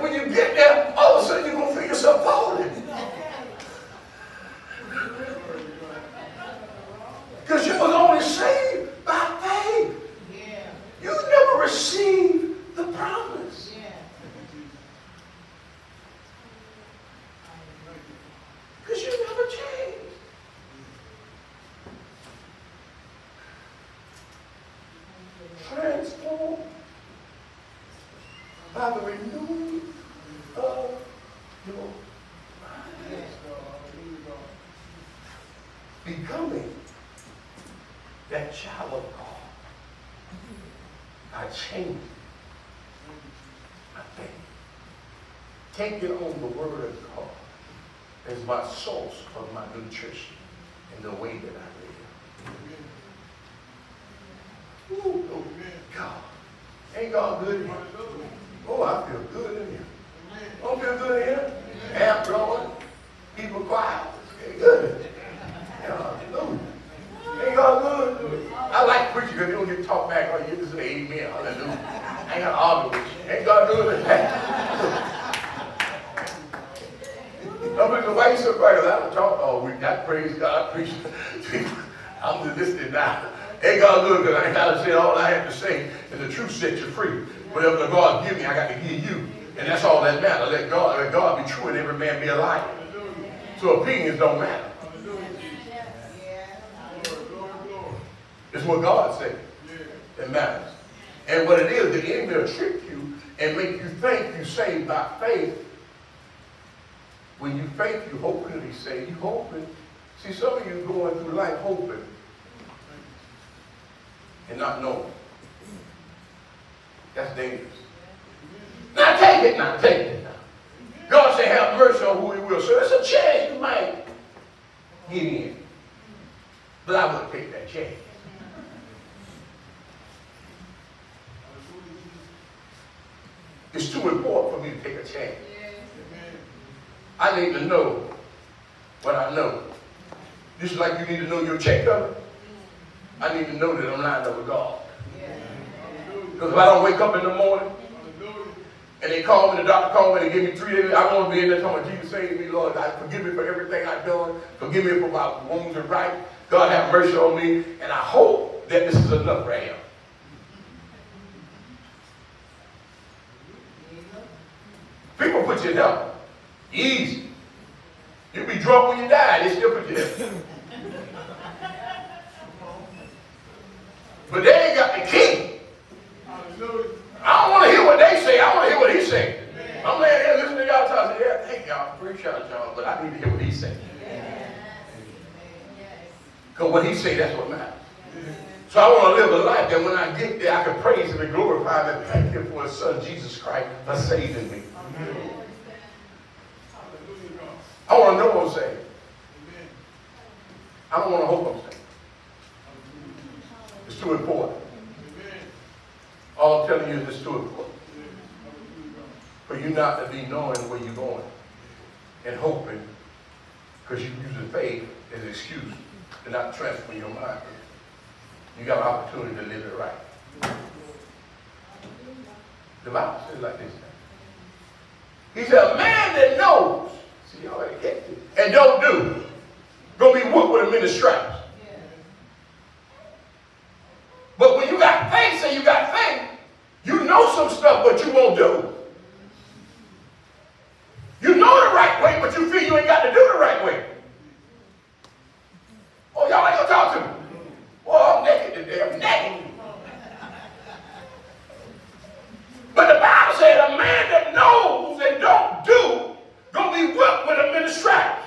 then when you get there, all of a sudden you're going to feel yourself falling. Because you was only saved by faith. You never received the promise. Because you never changed. Transformed by the renewing of your mind. Becoming that child of God. I changed my faith. Taking on the word of God as my source of my nutrition in the way that I live. Ooh, oh, God. Ain't God good in here? Oh, I feel good in here. Don't feel good in here? Air blowing, people quiet. It's good. Hallelujah. Ain't God good? I like preaching because they don't get to talk back on you. Just say amen. Hallelujah. I ain't got to argue with you. Ain't God good? I'm looking, why you so quiet? I don't talk all week. I praise God. I preach. I'm just listening now. Ain't God good because I ain't got to say all I have to say, and the truth sets you free. Whatever the God give me, I got to give you. And that's all that matters. Let God, let God be true and every man be a liar. So opinions don't matter. It's what God said that matters. And what it is, the enemy will trick you and make you think you saved by faith. When you faith, you hoping to be saved. You hoping. See, some of you going through life hoping and not knowing. That's dangerous. Now take it now, take it now. God said have mercy on who he will. So it's a chance you might get in. But I wouldn't take that chance. It's too important for me to take a chance. I need to know what I know. Just like you need to know your check cover. I need to know that I'm lined up with God. Because if I don't wake up in the morning and they call me, the doctor called me, they give me three days, I want to be in there talking about Jesus save me, Lord. God, forgive me for everything I've done. Forgive me for my wrongs and right. God have mercy on me. And I hope that this is enough for him. People put you in hell. Easy. You be drunk when you die, they still put you there. But they ain't got the key. I don't want to hear what they say. I want to hear what he say. I'm laying here listening to y'all talk. I say, yeah, thank y'all. Appreciate y'all. But I need to hear what he say. Because what he say, that's what matters. So I want to live a life that when I get there, I can praise him and glorify him and thank him for his son, Jesus Christ, for saving me. I want to know what I'm saying. I don't want to hope I'm saying. It's too important. All I'm telling you is it's too important. For you not to be knowing where you're going and hoping because you're using faith as an excuse to not transfer your mind. You got an opportunity to live it right. The Bible says like this. He said, a man that knows, see, y'all already get it, and don't do, gonna be whooped with a many stripes. But when you got faith, say you got faith, you know some stuff, but you won't do. You know the right way, but you feel you ain't got to do the right way. Oh, y'all ain't gonna talk to me. Well, I'm naked today. I'm naked. But the Bible said a man that knows and don't do gonna be whipped with a many stripes.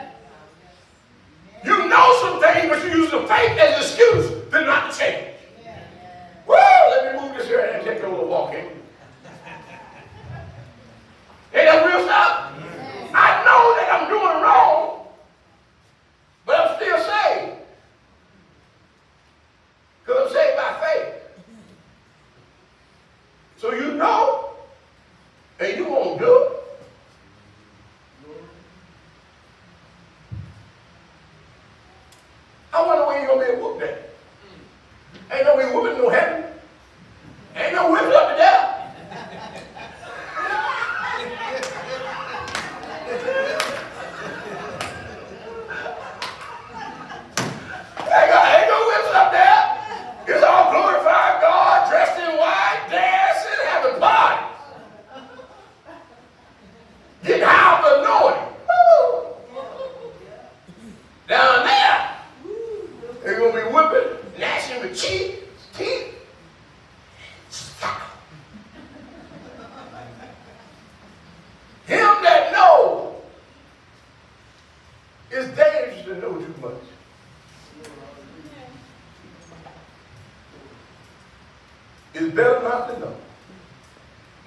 You know some things, but you use the faith as an excuse to not change. Well, let me move this here and take a little walk in. Ain't that real stuff? I know that I'm doing wrong, but I'm still saved. Because I'm saved by faith. So you know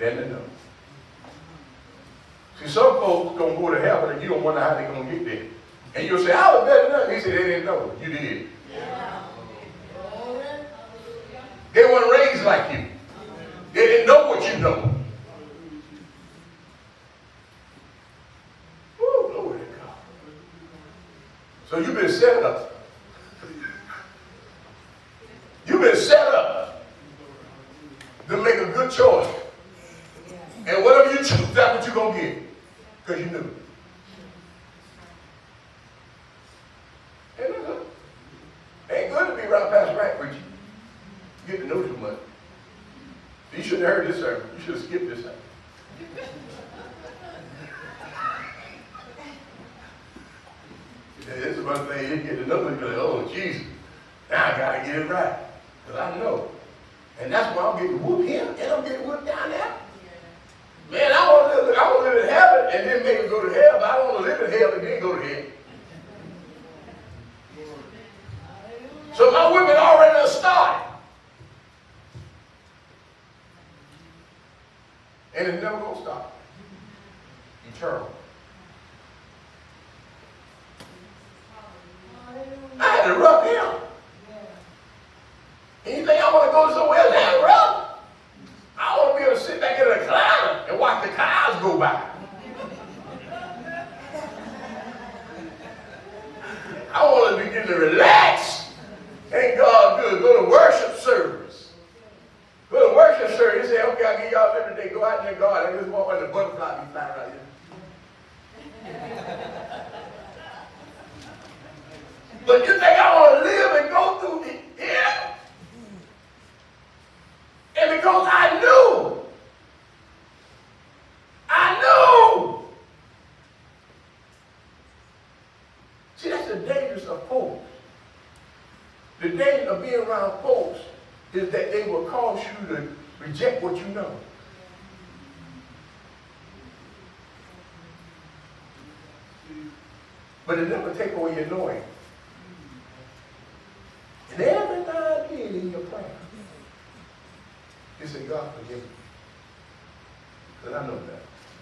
than to know. See, some folks gonna go to heaven and you don't wonder how they're gonna get there. And you'll say, I was better than them. He said, they didn't know. You did. Yeah. They weren't raised like you. They didn't know what you know. Woo, glory to God. So you've been set up. You've been set up to make a good choice. And whatever you choose, that's what you're going to get. Because you knew. Ain't it good? Ain't good to be around Pastor Rank preaching. You get to know too much. You shouldn't have heard this sermon. You should have skipped this sermon. This is one thing you get to know. You're like, oh, Jesus. Now I got to get it right. Because I know. And that's why I'm getting whooped here and I'm getting whooped down there. Man, I want to live, I want to live in heaven and then maybe go to hell, but I don't want to live in hell and then go to hell. So my whipping already done started. And it's never going to stop. Eternal. I had to rub him. Anything I want to go somewhere else, I had to rub. I want to be able to sit back in a recliner and watch the cars go by. I want to begin to relax. Thank God good. Go to worship service. Go to worship service. You say, okay, I'll give y'all every day. Go out in there, God. I just walk on the butterfly be flying right here. But you think I want to live and go through the hell? And because I knew, I knew. See, that's the dangers of folks. The danger of being around folks is that they will cause you to reject what you know. But it never take away your knowing. And every now and then in your prayer, you say, God, forgive me. Because I know that.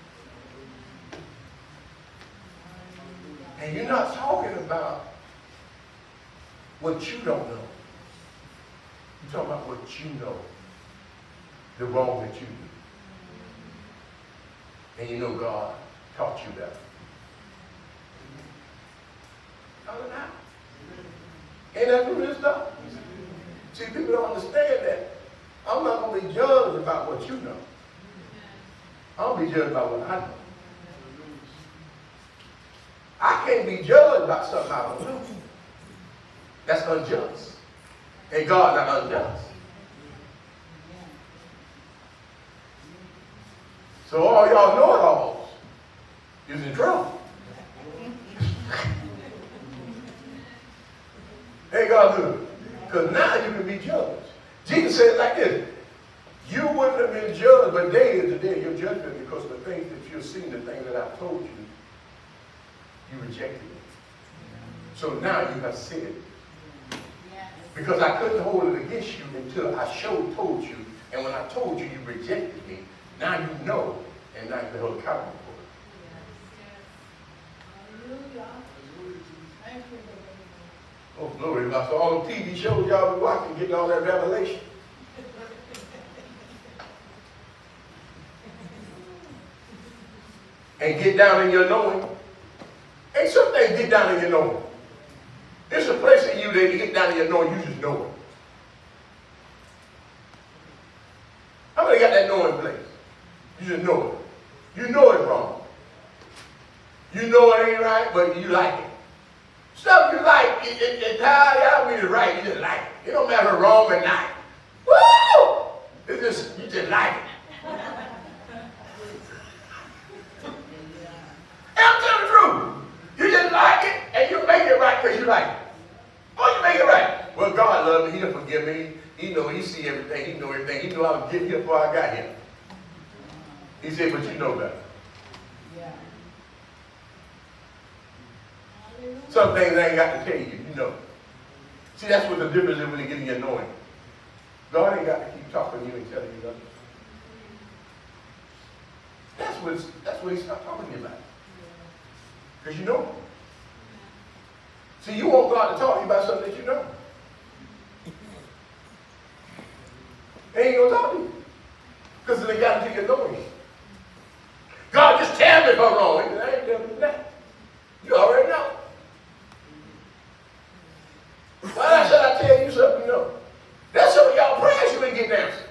And you're not talking about what you don't know. You're talking about what you know. The wrong that you do. And you know God taught you that. How did that? Ain't that the real stuff? See, people don't understand that. I'm not going to be judged about what you know. I'll be judged by what I know. I can't be judged by something I don't know. That's unjust. And God not unjust. So all y'all know-it-alls is in trouble. Ain't God good? Because now you can be judged. Jesus said it like this. You wouldn't have been judged, but day is the day of your judgment because the things that you've seen, the things that I've told you, you rejected it. So now you have sinned. Because I couldn't hold it against you until I showed, told you, and when I told you, you rejected me. Now you know, and now you're held accountable for it. Oh, glory to God. So all the T V shows y'all be watching, getting all that revelation. And get down in your knowing. Ain't some things get down in your knowing. There's a place in you that you get down in your knowing, you just know it. How many got that knowing place? You just know it. You know it's wrong. You know it ain't right, but you like it. Stuff you like, it, it, it, y'all mean it's right, you just like it. It don't matter wrong or not. Woo! It's just, you just like it. I'm telling the truth. You just like it, and you make it right because you like it. Oh, you make it right. Well, God loves me. He'll forgive me. He know. He see everything. He know everything. He know I was getting here before I got here. He said, but you know better. Yeah. Some things I ain't got to tell you. You know. See, that's what the difference is when you get in your knowing. God ain't got to keep talking to you and telling you nothing. what, that's what he stopped talking to you about. Because you know. See, you want God to talk to you about something that you know. He ain't going to talk to you. Because they got to you knowing. God, just tell me if I'm wrong. I ain't telling you that. You already know. Why should I tell you something you know? That's some of y'all prayers you ain't getting answered.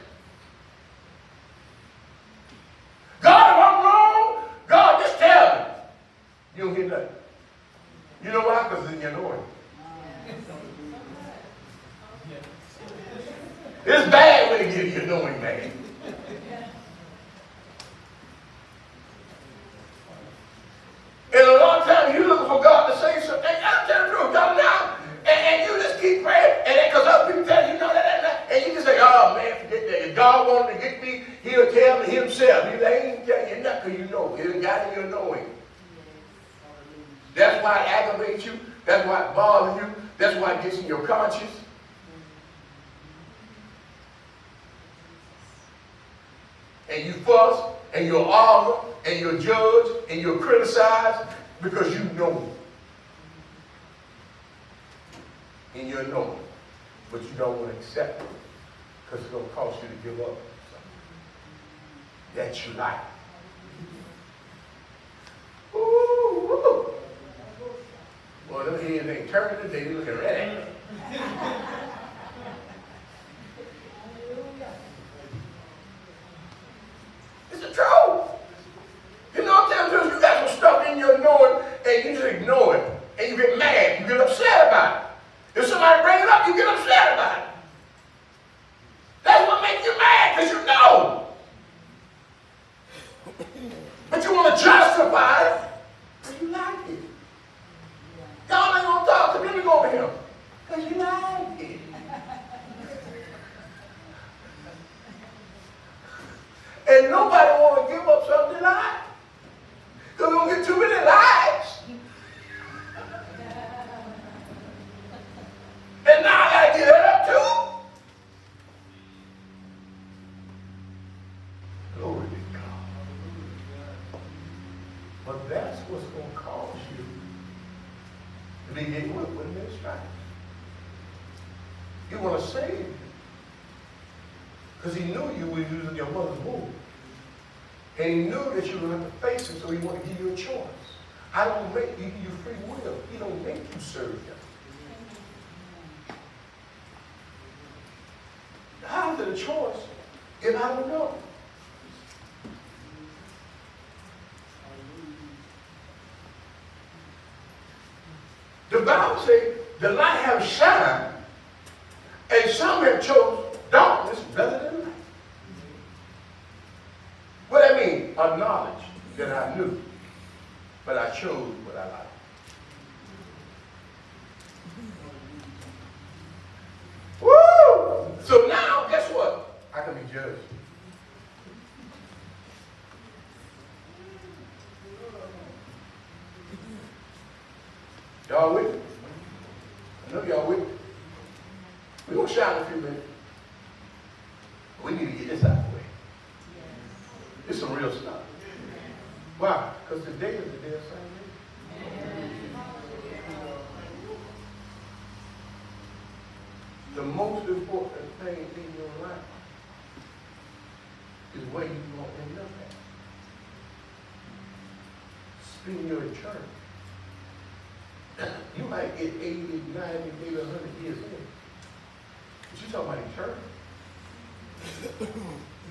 God, if I'm wrong, God, just tell me. You don't get nothing. You know why? Because then you know it. It's bad when it gives you knowing, man. And a lot of times you're looking for God to say something. And I'm telling you, God now. And, and you just keep praying. And then because other people tell you, no, that, that, that. And you can say, oh, man, forget that. If God wanted to get me, he'll tell me himself. He ain't telling you nothing because you know. He'll guide you knowing. That's why it aggravates you. That's why it bothers you. That's why it gets in your conscience. And you fuss, and you argue, and you judge, and you criticize because you know. And you know, but you don't want to accept it because it's going to cost you to give up something that you like. Ooh, woo. Well, them heads ain't turning today, they looking ready. It's the truth. You know what I'm telling you? You got some stuff in your knowing and you just ignore it. And you get mad. You get upset about it. If somebody brings it up, you get upset about it. That's what makes you mad, because you know. But you want to justify it, because you like it. Y'all ain't going to talk to me. Let me go over here. Because you like it. And nobody want to give up something they like. Because we don't get too many likes. And now I got to give that up too. Glory to God. But that's what's going to cause you to be getting whipped with many stripes. You want to save you. Because he knew you when you was in your mother's womb. And he knew that you were going to face him, so he wanted to give you a choice. I don't make you, give you free will. He don't make you serve him. How is it a choice if I don't know? The Bible says the light have shined, and some have chosen darkness rather than light. What that mean? A knowledge that I knew, but I chose what I liked. Woo! So now, guess what? I can be judged. Y'all with me? I know y'all with me. We're going to shout in a few minutes. We need to get this out of the way. It's some real stuff. Why? Because today is the day of salvation. The most important thing in your life is where you want to end up at. Spend your eternity. You might get eighty, ninety, maybe one hundred years in. But you're talking about eternity.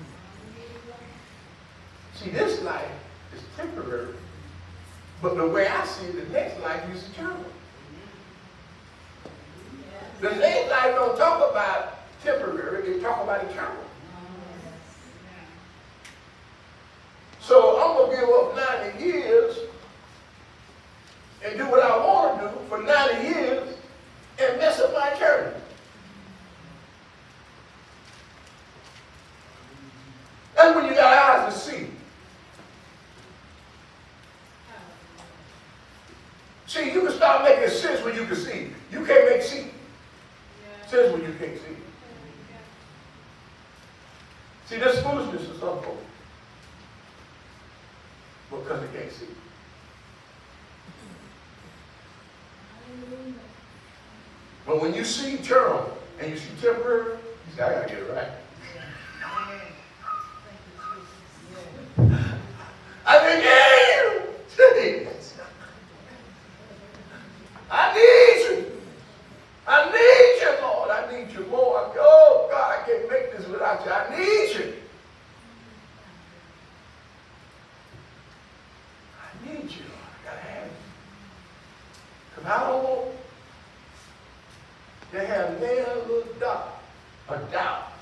See, this life is temporary. But the way I see it, the next life is eternal. The next life don't talk about temporary, they talk about eternal. So I'm going to give up ninety years and do what I want to do for ninety years and mess up my eternity. That's when you got eyes to see. See, you can start making sense when you can see. You can't make see. Sense when you can't see. See, there's foolishness in some folks. because they can't see. But when you see term and you see temporary, you say, I gotta get it right. I think, yeah, I need you. I need you, Lord. I need you more. Oh, God, I can't make this without you. I need you. I need you, Lord. I got to have you. Because I don't want to have never a little doubt, a doubt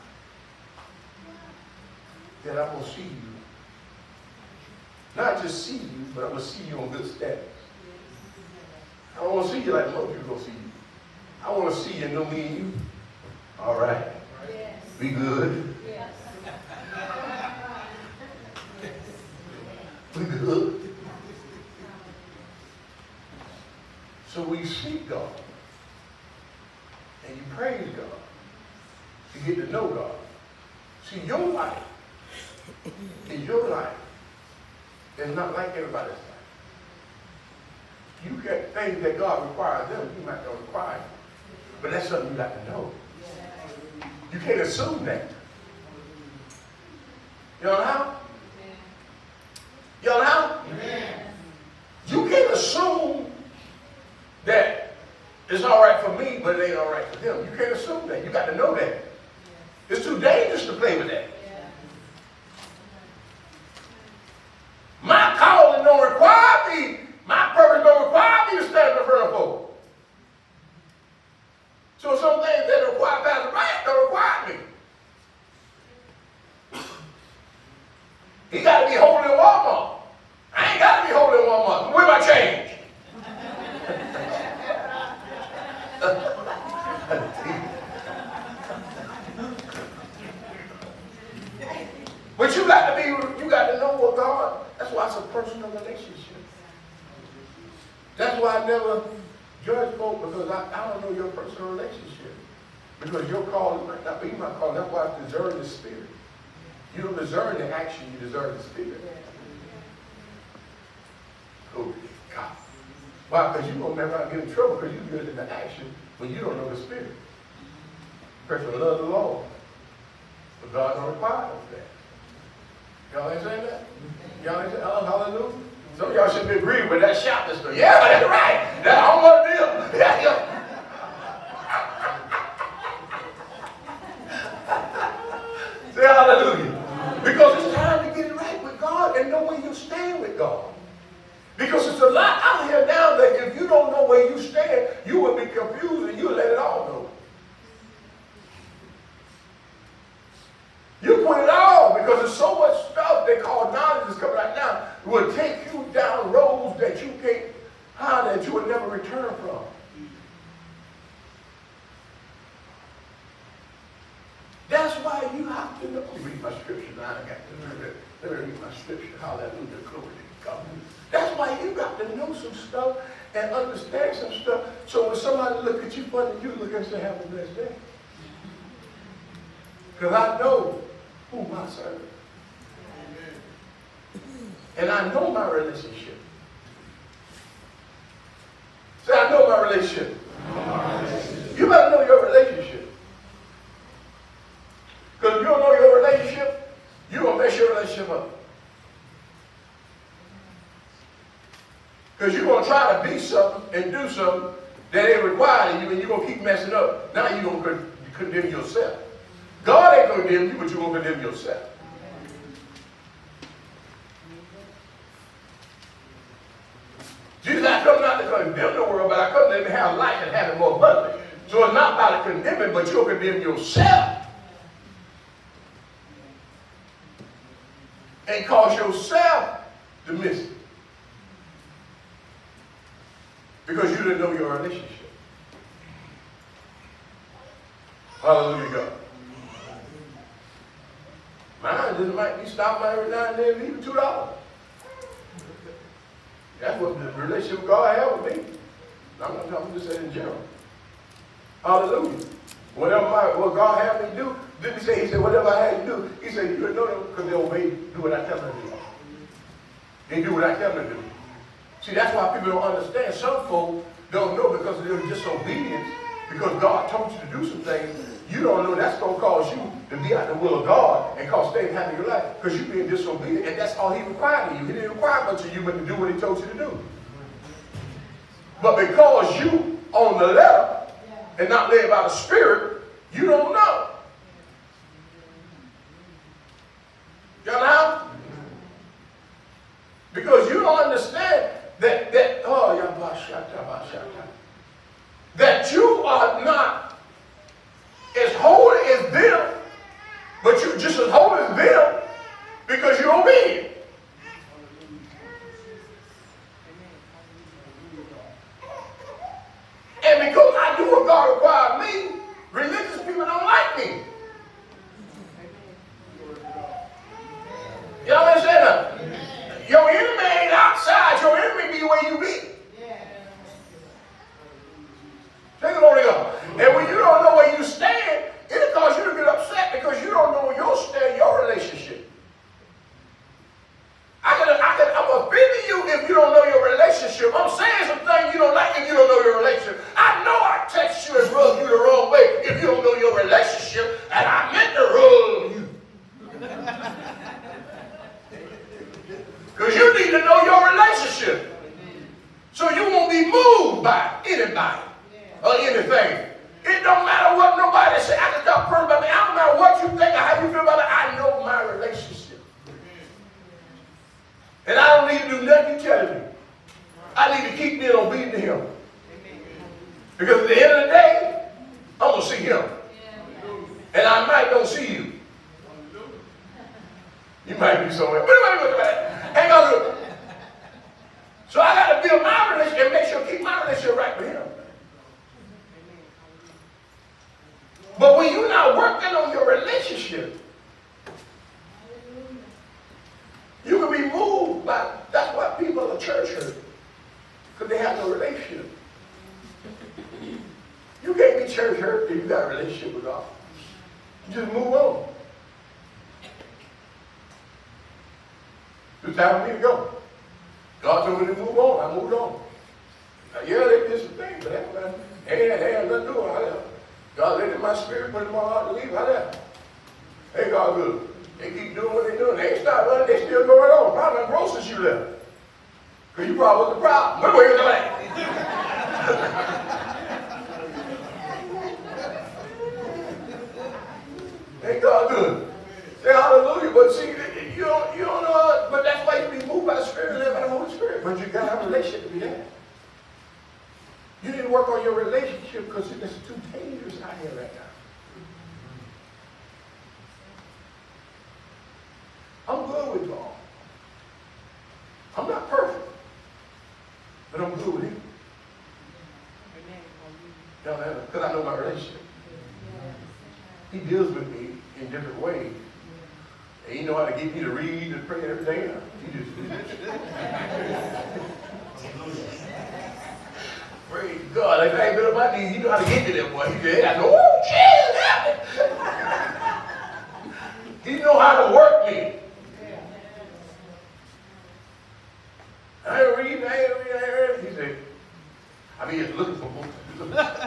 that I'm going to see you. Not just see you, but I'm going to see you on good standings. I don't want to see you like most people going to see you. I want to see you and know me and you. All right. Yes. We good. Yes. We good. So we seek God. And you praise God. You get to know God. See, your life is your life. It's not like everybody's life. You get things that God requires them, you might not require them. But that's something you got to know. You can't assume that. You know how? You know how? You can't assume that it's all right for me, but it ain't all right for them. You can't assume that. You got to know that. It's too dangerous to play with that. My calling don't require me. My purpose don't require me to stand in front of folks. So some things that require Pastor Bryant don't require me. He got to be holy in Walmart. I ain't got to be holy in Walmart. Where my change? But you got to be, you got to know what God, that's why it's a personal relationship. That's why I never judge folk, because I, I don't know your personal relationship. Because your call might not be my call. That's why I discern the spirit. You don't discern the action, you discern the spirit. Glory to God. Why? Because you're going to never get in trouble because you're good in the action when you don't know the spirit. Person love the Lord. But God don't require us that. Y'all ain't saying that? Y'all ain't saying, oh, hallelujah? Some of y'all should be agreeing with that shout this stuff. Yeah, that's right. That's all my deal. Yeah, yeah. Say hallelujah. Because it's time to get it right with God and know where you stand with God. Because it's a lot out here now that if you don't know where you stand, you will be confused and you'll let it all go. You put it all because there's so much stuff they call knowledge is coming right now. It will take you down roads that you can't, how that you will never return from. That's why you have to know. Let me read my scripture now. I got to let me read my scripture. Hallelujah. Glory to God. That's why you got to know some stuff and understand some stuff. So when somebody look at you funny, you look and say, have a blessed day. Because I know who I serve. And I know my relationship. Say, I know my relationship. You better know your relationship. Because if you don't know your relationship, you're going to mess your relationship up. Because you're going to try to be something and do something that ain't required of you, and you're going to keep messing up. Now you're going to condemn yourself. God ain't going to condemn you, but you're going to condemn yourself. Jesus, I come not to condemn the world, but I come to have life and have it more abundantly. So it's not about to condemn it, but you'll condemn yourself. And cause yourself to miss it. Because you didn't know your relationship. Hallelujah, God. Mine just might be stopping every now and then and leaving two dollars. That's what the relationship God had with me. I'm not talking just saying in general. Hallelujah. Whatever my, what God had me do, didn't he say, he said, whatever I had to do, he said, you don't know them because they obey, do what I tell them to do. They do what I tell them to do. See, that's why people don't understand. Some folk don't know because of their disobedience, because God told you to do some things. You don't know that's going to cause you to be out the will of God and cause things happen in your life because you're being disobedient, and that's all he required of you. He didn't require much of you but to do what he told you to do. But because you on the letter and not led by the Spirit, you don't know. You know? Because you don't understand that, that, oh, that you are not as holy as them, but you're just as holy as them because you're obedient. And because I do what God requires me, religious people don't like me. You know what I'm saying? Your enemy ain't outside. Your enemy be where you be. Take it on to God. And when you don't know where you stand, it'll cause you to get upset because you don't know your stand, your relationship. I can, I can, I'm offending you if you don't know your relationship. I'm saying some things you don't like if you don't know your relationship. I know I text you and rub you the wrong way if you don't know your relationship, and I meant to rub you. Because you need to know your relationship. So you won't be moved by anybody or anything. It don't matter what nobody say. I can start praying about me. I don't matter what you think or how you feel about it. I know my relationship. And I don't need to do nothing you telling me. I need to keep being obedient to him. Because at the end of the day, I'm going to see him. And I might don't see you. You might be somewhere. But anyway, hang on to it. So I got to build my relationship and make sure keep my relationship right with him. But when you're not working on your relationship, you can be moved by, that's why people in church hurt. Because they have no relationship. You can't be church hurt if you got a relationship with God. You just move on. It's time for me to go. God told me to move on. I moved on. Now, yeah, they did some things, but that ain't had nothing to do with it. I left. God laid in my spirit, put in my heart to leave. I left. Hey, God good. They keep doing what they're doing. They ain't stopped running. They still going on. Probably not gross since you left. Because you probably was the problem. Remember where you were at. Hey, God good. Say hallelujah. But see, you don't, you don't know, but that's why you be moved by the Spirit and live by the Holy Spirit. But you got to have a relationship to be there. You need to work on your relationship because it's too dangerous out here right now. I'm good with God. I'm not perfect, but I'm good with him. Because I know my relationship. He deals with me in different ways. And he know how to get me to read and pray and everything else. He just, he just praise God. If I ain't been on my knees, he know how to get me there, boy. He said, I know, oh, Jesus, help me. He know how to work me. I ain't reading, I ain't reading, I ain't reading. He said, I mean, just looking for books.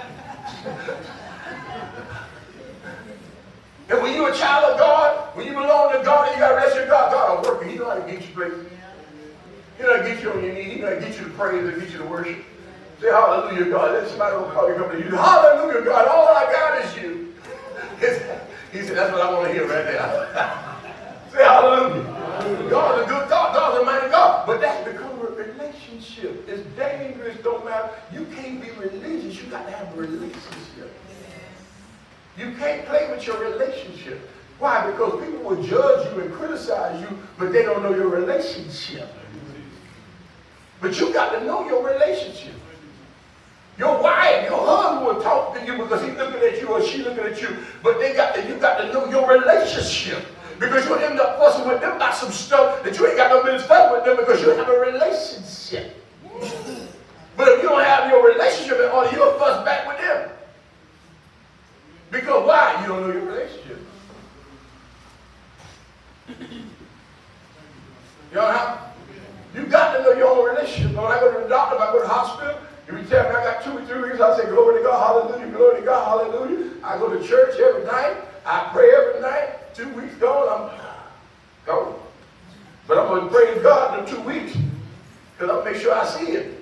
And when you're a child of God, when you belong to God and you got a relationship with God, God will work you. He know how to get you places. He know how to get you on your knees. He know how to get you to praise and get you to worship. Say hallelujah, God. Let somebody will call you, come to you. Hallelujah, God. All I got is you. He said, that's what I want to hear right there. Say hallelujah. hallelujah. God is a good God. God is a mighty God. But that's become a relationship. It's dangerous. Don't matter. You can't be religious. You got to have a relationship. You can't play with your relationship. Why? Because people will judge you and criticize you, but they don't know your relationship. But you got to know your relationship. Your wife, your husband will talk to you because he's looking at you or she's looking at you, but they got to, you got to know your relationship. Because you'll end up fussing with them about some stuff that you ain't got no business fussing with them because you have a relationship. But if you don't have your relationship in order, you'll fuss back with them. Because why? You don't know your relationship. You know how? You got to know your own relationship. When I go to the doctor, if I go to the hospital, if you tell me I got two or three weeks, I say, glory to God, hallelujah, glory to God, hallelujah. I go to church every night. I pray every night. Two weeks gone, I'm gone. But I'm going to praise God in two weeks because I'll make sure I see it.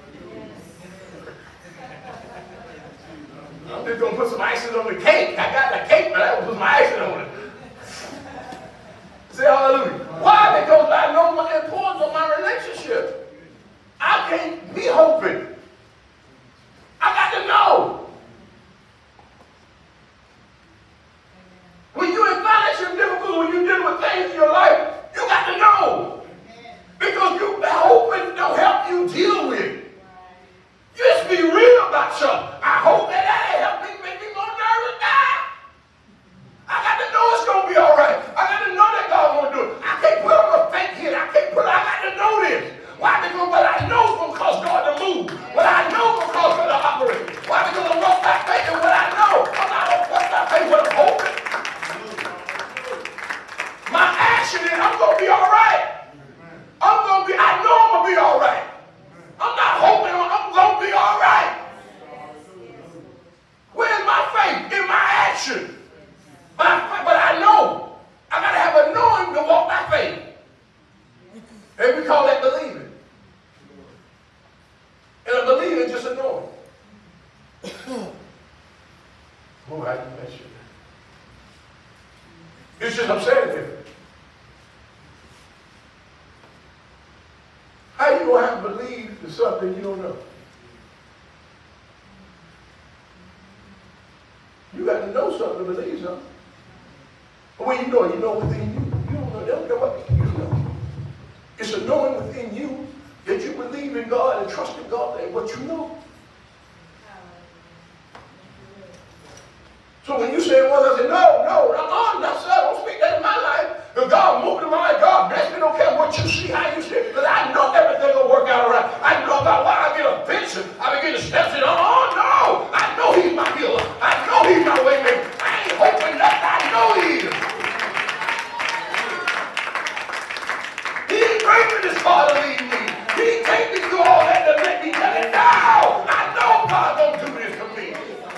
I'm just going to put some icing on the cake. I got the cake, but I will put some icing on it. Say hallelujah. Why? Because I know the importance of my relationship. I can't be hoping. I got to know. When you're in financial difficulty, when you're dealing with things in your life, you got to know. Because you hoping don't help you deal with it. Just be real about something. I hope that that ain't help me make me more nervous now. I got to know it's going to be all right. I got to know that God's going to do it. I can't put on a fake hit. I can't put I got to know this. Why? Because what I know is going to cause God to move. What I know is going to cause God to operate. Why? Because I walk by faith and what I know. I'm not going to walk by faith what I'm hoping. My action is I'm going to be all right. I'm going to be, I know I'm going to be all right. I'm not hoping I'm going to be all right. Where's my faith? In my action. But I, but I know. I got to have a knowing to walk by faith. And we call that believing. And a believing is just a knowing. Oh, I can mention that. It's just I'm saying it different. How you going to have to believe in something you don't know? You got to know something to believe something. But when you know it, you know within you. You don't know, don't know what you know. It's a knowing within you that you believe in God and trust in God and what you know. So when you say, well, I say, no, no, I'm not, son, don't speak that in my life. Because God moved in my life. God bless me, don't care what you see, how you see it. Because I know everything will work out all right. I know about why I get a vision. I begin to step in. Oh, no. I know he's my healer. I know he's my way maker. I ain't hoping nothing. I know he is. He ain't bringing this far to lead me. He ain't take me through all that to let me tell it. No. I know God don't do this to me.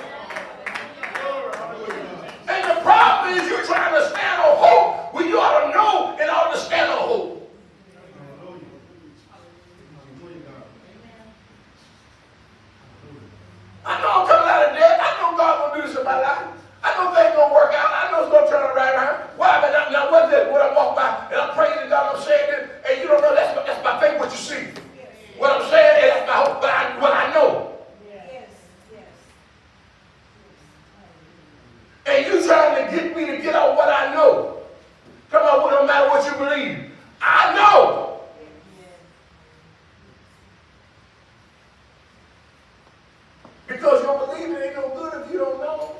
And the problem is you're trying to stand on hope when you ought to know and ought to stand on hope. I know I'm coming out of debt. I know God will do this in my life. I know things going to work out. I know it's going to turn around around. Why? But now, now what's that? When I walk by and I'm praising God, I'm saying this, and you don't know that's my, that's my faith, what you see. What I'm saying is that's my hope, but I, what I know. And you trying to get me to get on what I know. Come on, no matter what you believe. I know. Because your believing ain't no good if you don't know.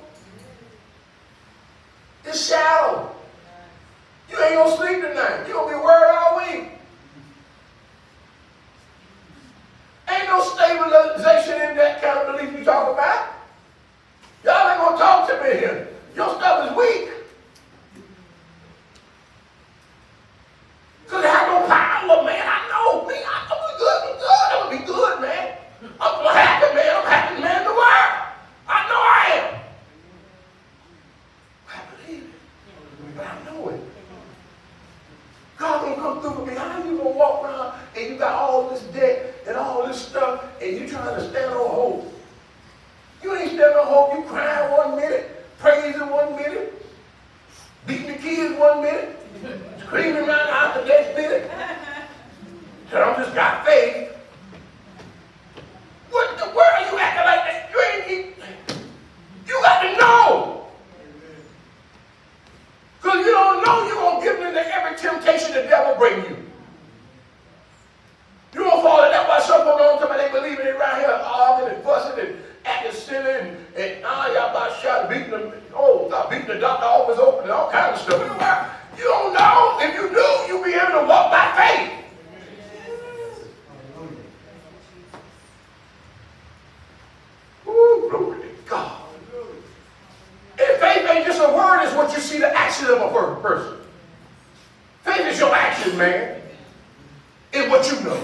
It's shallow. You ain't gonna sleep tonight. You're gonna be worried all week. Ain't no stabilization in that kind of belief you talk about. Y'all ain't gonna talk to me here. Your stuff is weak. Because it has no power, man. I know. Me, I'm gonna be good. I'm good. I'm gonna be good, man. I'm a happy man. I'm a happy man in the world. I know I am. I believe it. But I know it. God gonna come through for me. How you gonna walk around and you got all this debt and all this stuff and you trying to stand on hope? You ain't standing on hope. You crying one minute, praising one minute, beating the kids one minute, screaming around the house the next minute. So I just got faith. What the world are you acting like that? You ain't, you got to know. Because you don't know you're going to give into every temptation the devil bring you. You don't fall in that. Why some people don't come and they believe in it around here, arguing and fussing and acting silly and, and ah, y'all about shot, beating them, oh, stop beating the doctor office open and all kinds of stuff. You don't know. If you do, you'll be able to walk by faith. what you know.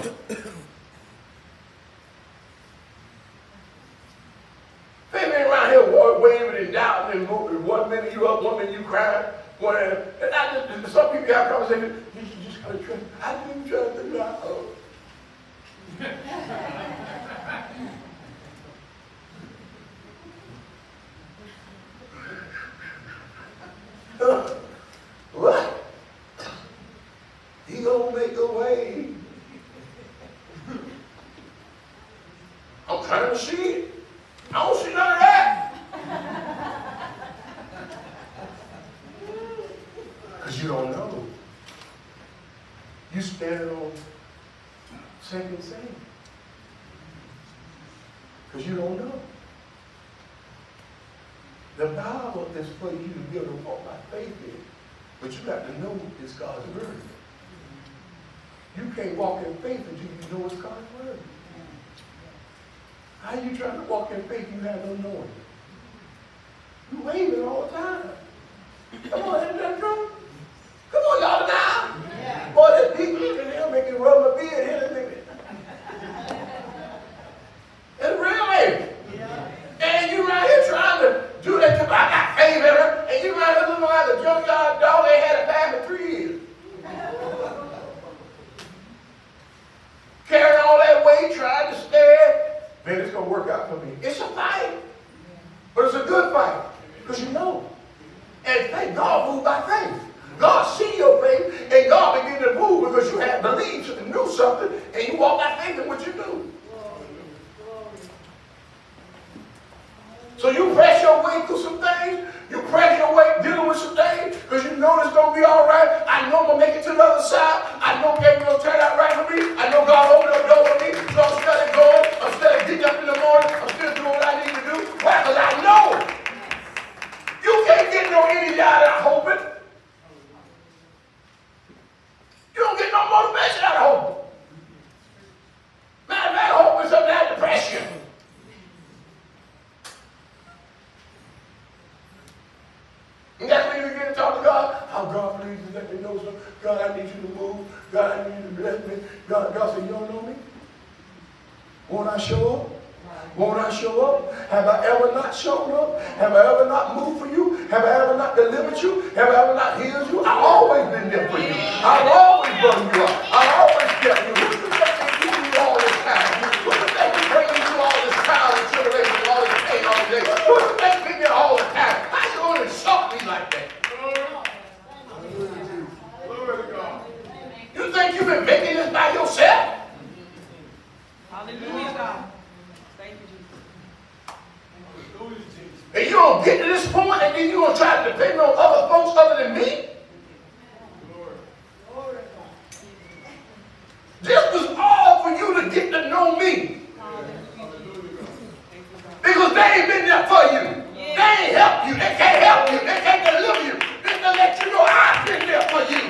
Faith ain't around here waving and doubting and moving. One minute you up, one minute you crying. One minute, and I just, some people have conversations, you just gotta trust. I didn't trust the God. Uh, what? He gonna make a way. I'm trying to see it. I don't see none of that. Because you don't know. You stand on second saying. Because you don't know. The Bible is for you to be able to walk by faith in. But you got to know it's God's word. You can't walk in faith until you know it's God's word. How you trying to walk in faith you have no knowing? You waving all the time. Come on, isn't that true? Come on, y'all now. Yeah. Boy, that people in there making rub my beard here. It's real, ain't yeah. And you right here trying to do that. I got faith in her. And you right here looking like a junkyard dog that had a bag for three years. Carrying all that weight, trying to stand. Man, it's going to work out for me. It's a fight. But it's a good fight. Because you know. And thank God move by faith. God see your faith, and God begin to move because you have believed and knew something, and you walk by faith in what you do. So you press your way through some things. You press your way dealing with some things because you know it's going to be all right. I know I'm going to make it to the other side. I know things going to turn out right for me. I know God opened up the door for me. So I'm still going. I'm still getting up in the morning. I'm still doing what I need to do. Why? Because I know. You can't get no energy out of hoping. You don't get no motivation out of hoping. Matter of fact, hope is something that depression. And that's when you begin to talk to God. How God please let me know something. God, I need you to move. God, I need you to bless me. God, God said, you don't know me? Won't I show up? Won't I show up? Have I ever not shown up? Have I ever not moved for you? Have I ever not delivered you? Have I ever not healed you? I've always been there for you. I've always brought you up. I've always kept you. Who's the fact that you do all this time? Who's the fact that bringing you all this trial and tribulation, all this pain all day? Who's the fact that you all the time? How you going to insult me like that? You think you've been making this by yourself? Hallelujah, God. And you don't get to this point and then you're going to try to depend on other folks other than me? This was all for you to get to know me. Because they ain't been there for you. They ain't helped you. They can't help you. They can't deliver you. Just to let you know I've been there for you.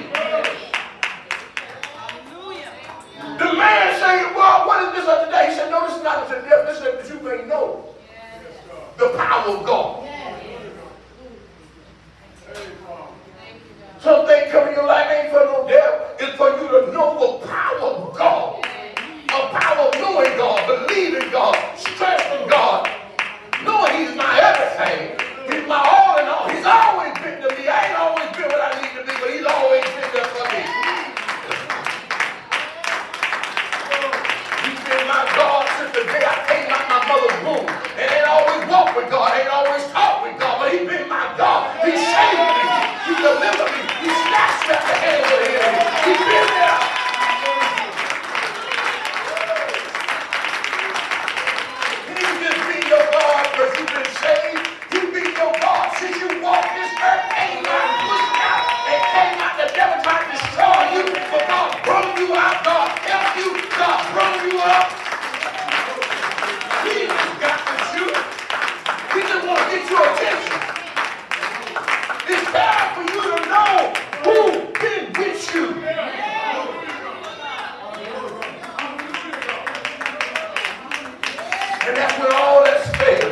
The man saying, well, what is this other day? He said, no, this is not a death. This is that you may know the power of God. Something coming in your life ain't for no death. It's for you to know the power of God. A power of knowing God, believing God, trusting God, knowing He's my everything. He's my all in all. He's always been to me. I ain't always been what I need to be, but He's always been there for me. He's been my God since the day I came out my mother's womb. And ain't always walked with God, ain't always talked with God, but He's been my God. He saved me. He delivered me. He snatched at the hands of the enemy. He's been there. He's just been your God because you've been saved. He's been your God since you walked this earth, came out, pushed out, and came out. The devil tried to destroy you, but God brought you out. God helped you. God brought you up. He just got with you. He just want to get your attention. It's time for you to know who been with you. And that's where all that's faith.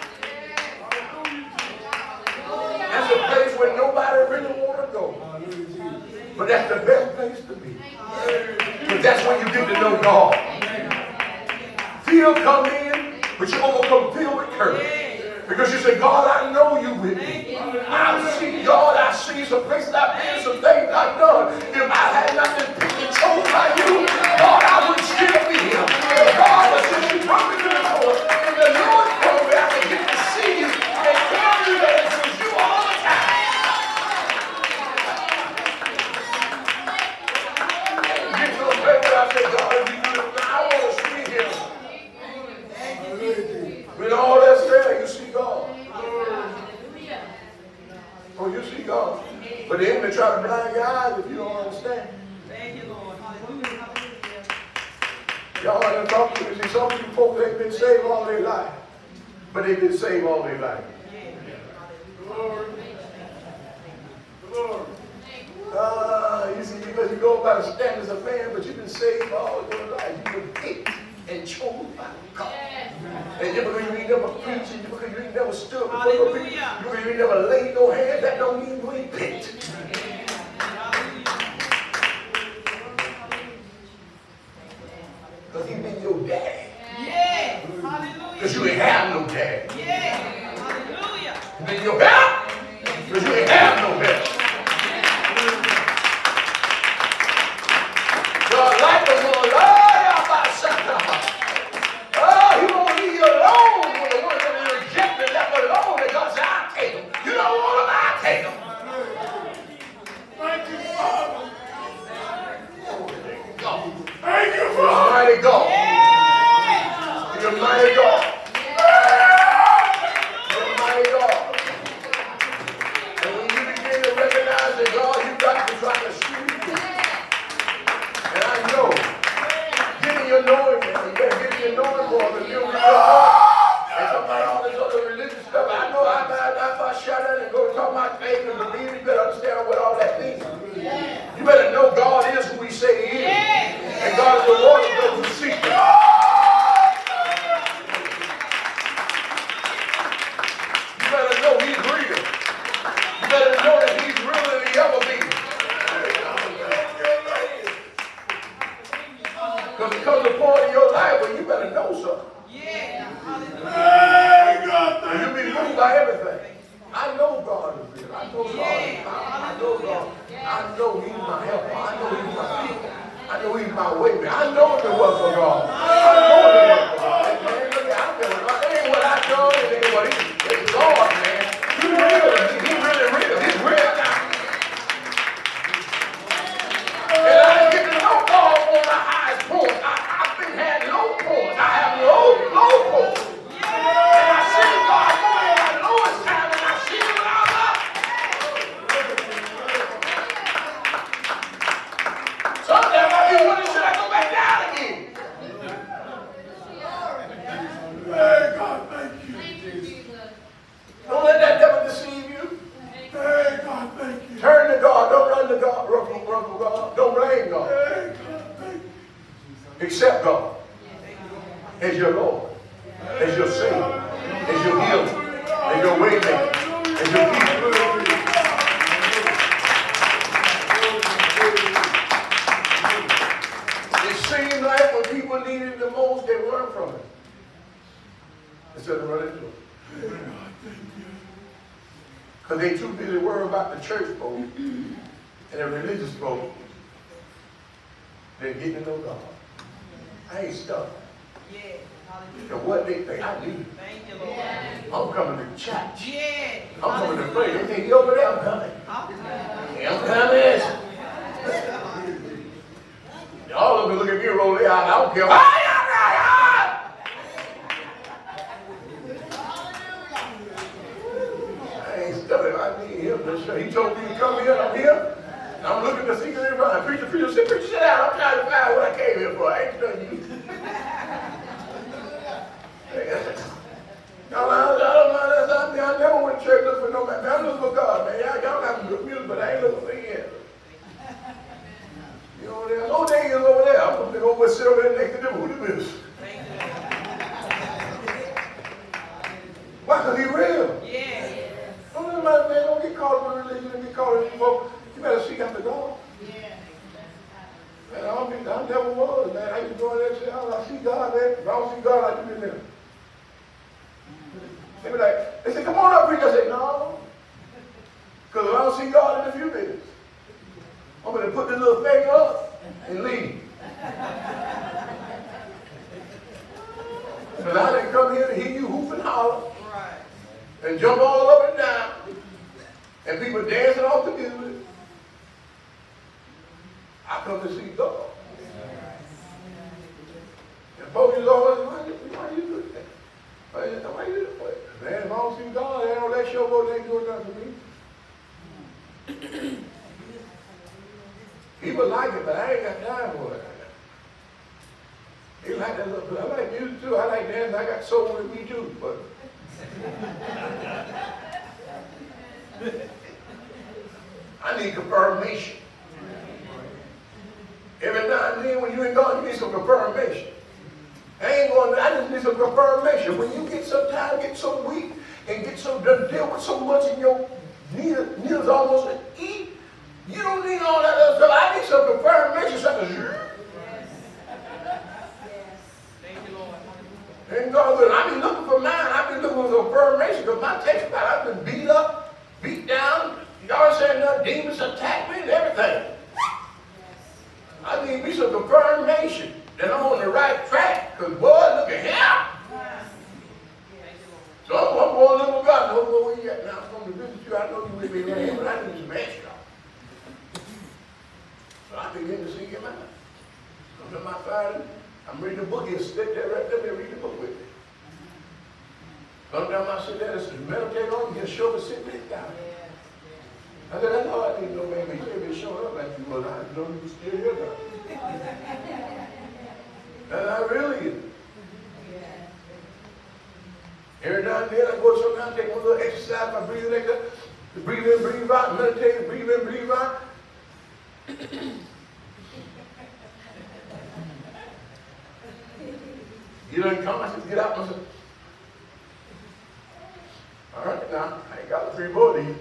That's a place where nobody really want to go. But that's the best place to be. Because that's when you get to know God. Fear come in, but you overcome fear with courage. Because you say, God, I know you with me. I see, God, I see some places I've been, some things I've done. If I had not been picked and chosen by you, God, I would still be here. But God, but since you brought me to the Lord, and the Lord told me I can get to see you and tell you that it was you all the time. Get to a place where I say, God, if you do it, I want to see him. When all that's there, you see God. Oh, you see God. But the enemy try to blind your eyes if you don't understand. Thank you, Lord. Y'all done talk to me. See, some of you folks, they've been saved all their life. But they've been saved all their life. Lord. Lord. Ah, you see, because you go by the standards of man, but you've been saved all your life. You've been picked and chosen by God. And just because you ain't never preached, and just because you ain't never stood before no people, just because you ain't never laid no hands, that don't mean you ain't picked. Because he been your daddy. Yeah. Hallelujah. Because you ain't have no daddy. Yeah. Hallelujah. He been your help. Because you ain't have no help. Your life was going to lie about something. Oh, he won't leave you alone with the ones that are rejected, left alone, and God said, I'll take them. You don't want them, I'll take them. Thank you, Father. Thank you, Father. Mighty God. You're mighty God. You're mighty God. And when you begin to recognize that God, you got to try to shoot you. And I know, getting your knowing, man, you better get your knowing more than you with your heart. And talk about all this other religious stuff. I know I might not shut up and go talk my faith and believe. You better understand what all that means. You better know God is who he say he is. And God is the Lord of those who seek him. You better know he's real. You better know that he's realer than he ever been. Because it comes a point in your life where you better know something. Yeah. And you'll be moved by everything. I know God is real. I know God is power. I know God. I know he's my helper. I know he's my people. I know he's my way man. I know if it was for God. I know if it was for God. And man, look at I it ain't what I done, it ain't what he it's God, man. He's real. He's really real. He's real now. And I ain't getting no God on my highest point. I, I've been had low points. I have low, low points. And I see God going at my lowest time and I see him when I'm up. Sometimes I be wondering, should I go back down again? Hey, God, thank you. Don't let that devil deceive you. Hey, God, thank you. Turn to God. Don't run to God. Run from, run from God. Don't blame God. Hey, God, thank you. Accept God as your Lord, as your Savior, as your healer, as your way maker, as your keeper. It seems like when people need it the most, they run from it instead of running to it. Because they too busy worrying about the church folk and the religious folk than getting to know God. I ain't stuck. Yeah. And what they think I need. Thank you, Lord. I'm coming to church. Yeah. I'm coming to pray. They think you over there, I'm coming. I'm coming. All of them look at me roll their eyes. I don't care. Ah, yeah, yeah, yeah. I ain't studying. I need him. He told me to come here. I'm here. And I'm looking to see if everybody. Preacher, preacher, sit, preacher, sit down. I'm trying to find what I came here for. I ain't done you. Y'all, I don't mind that. I never went to church looking for no man. I'm looking for God, man. Y'all got some good music, but I ain't looking for him. You know, there's no days over there. I'm going to go over sit over there next to them. Who the is? Why? Because he real. Yeah. Don't let my man don't get caught up in religion and get caught up in folk. You better seek after God. Yeah. Man, I, don't be, I never was. you go in there and say, oh, I see God there. If I don't see God, I do it there. They be like, they say, come on up, preacher. I say, no. Because if I don't see God in a few minutes, I'm going to put the little thing up and leave. Because I didn't come here to hear you hoop and holler and jump all up and down and people dancing off the music. I come to see God. And folks is always, why, why you do that? Why, why you do that? Man, if I don't see God, they don't let show boy, they ain't doing nothing for me. People like it, but I ain't got time for it. They like that little, I like music too, I like dance, I got soul with me too, but I need confirmation. Every now and then when you ain't God, you need some confirmation. I ain't going, I just need some confirmation. When you get so tired, get so weak, and get so done deal with so much in your needles, needles almost to eat, you don't need all that other stuff. I need some confirmation. Something. And God, I've been looking for mine. I've been looking for confirmation because my text about I've been beat up, beat down. Y'all saying that demons attack me and everything. I need me some confirmation that I'm on the right track. Because boy, look at him. So I'm, I'm going to look at God. Oh, where you at now? I'm going to visit you. I know you with me right here, but I need some extra. So I begin to seek him out. Come to my Father. I'm reading the book. He'll sit there right there and read the book with me. Sometimes I sit there and meditate on it. He'll show me sit me down. I said, I know I need no man, but you ain't been showing up like you was. I didn't know you was still here now. And I really is. Every now and then I go sometimes take one little exercise, my breathing exercise, breathe in, breathe out, meditate, breathe in, breathe out. You don't come, I said, get out. I said, all right, now, I ain't got three more of these.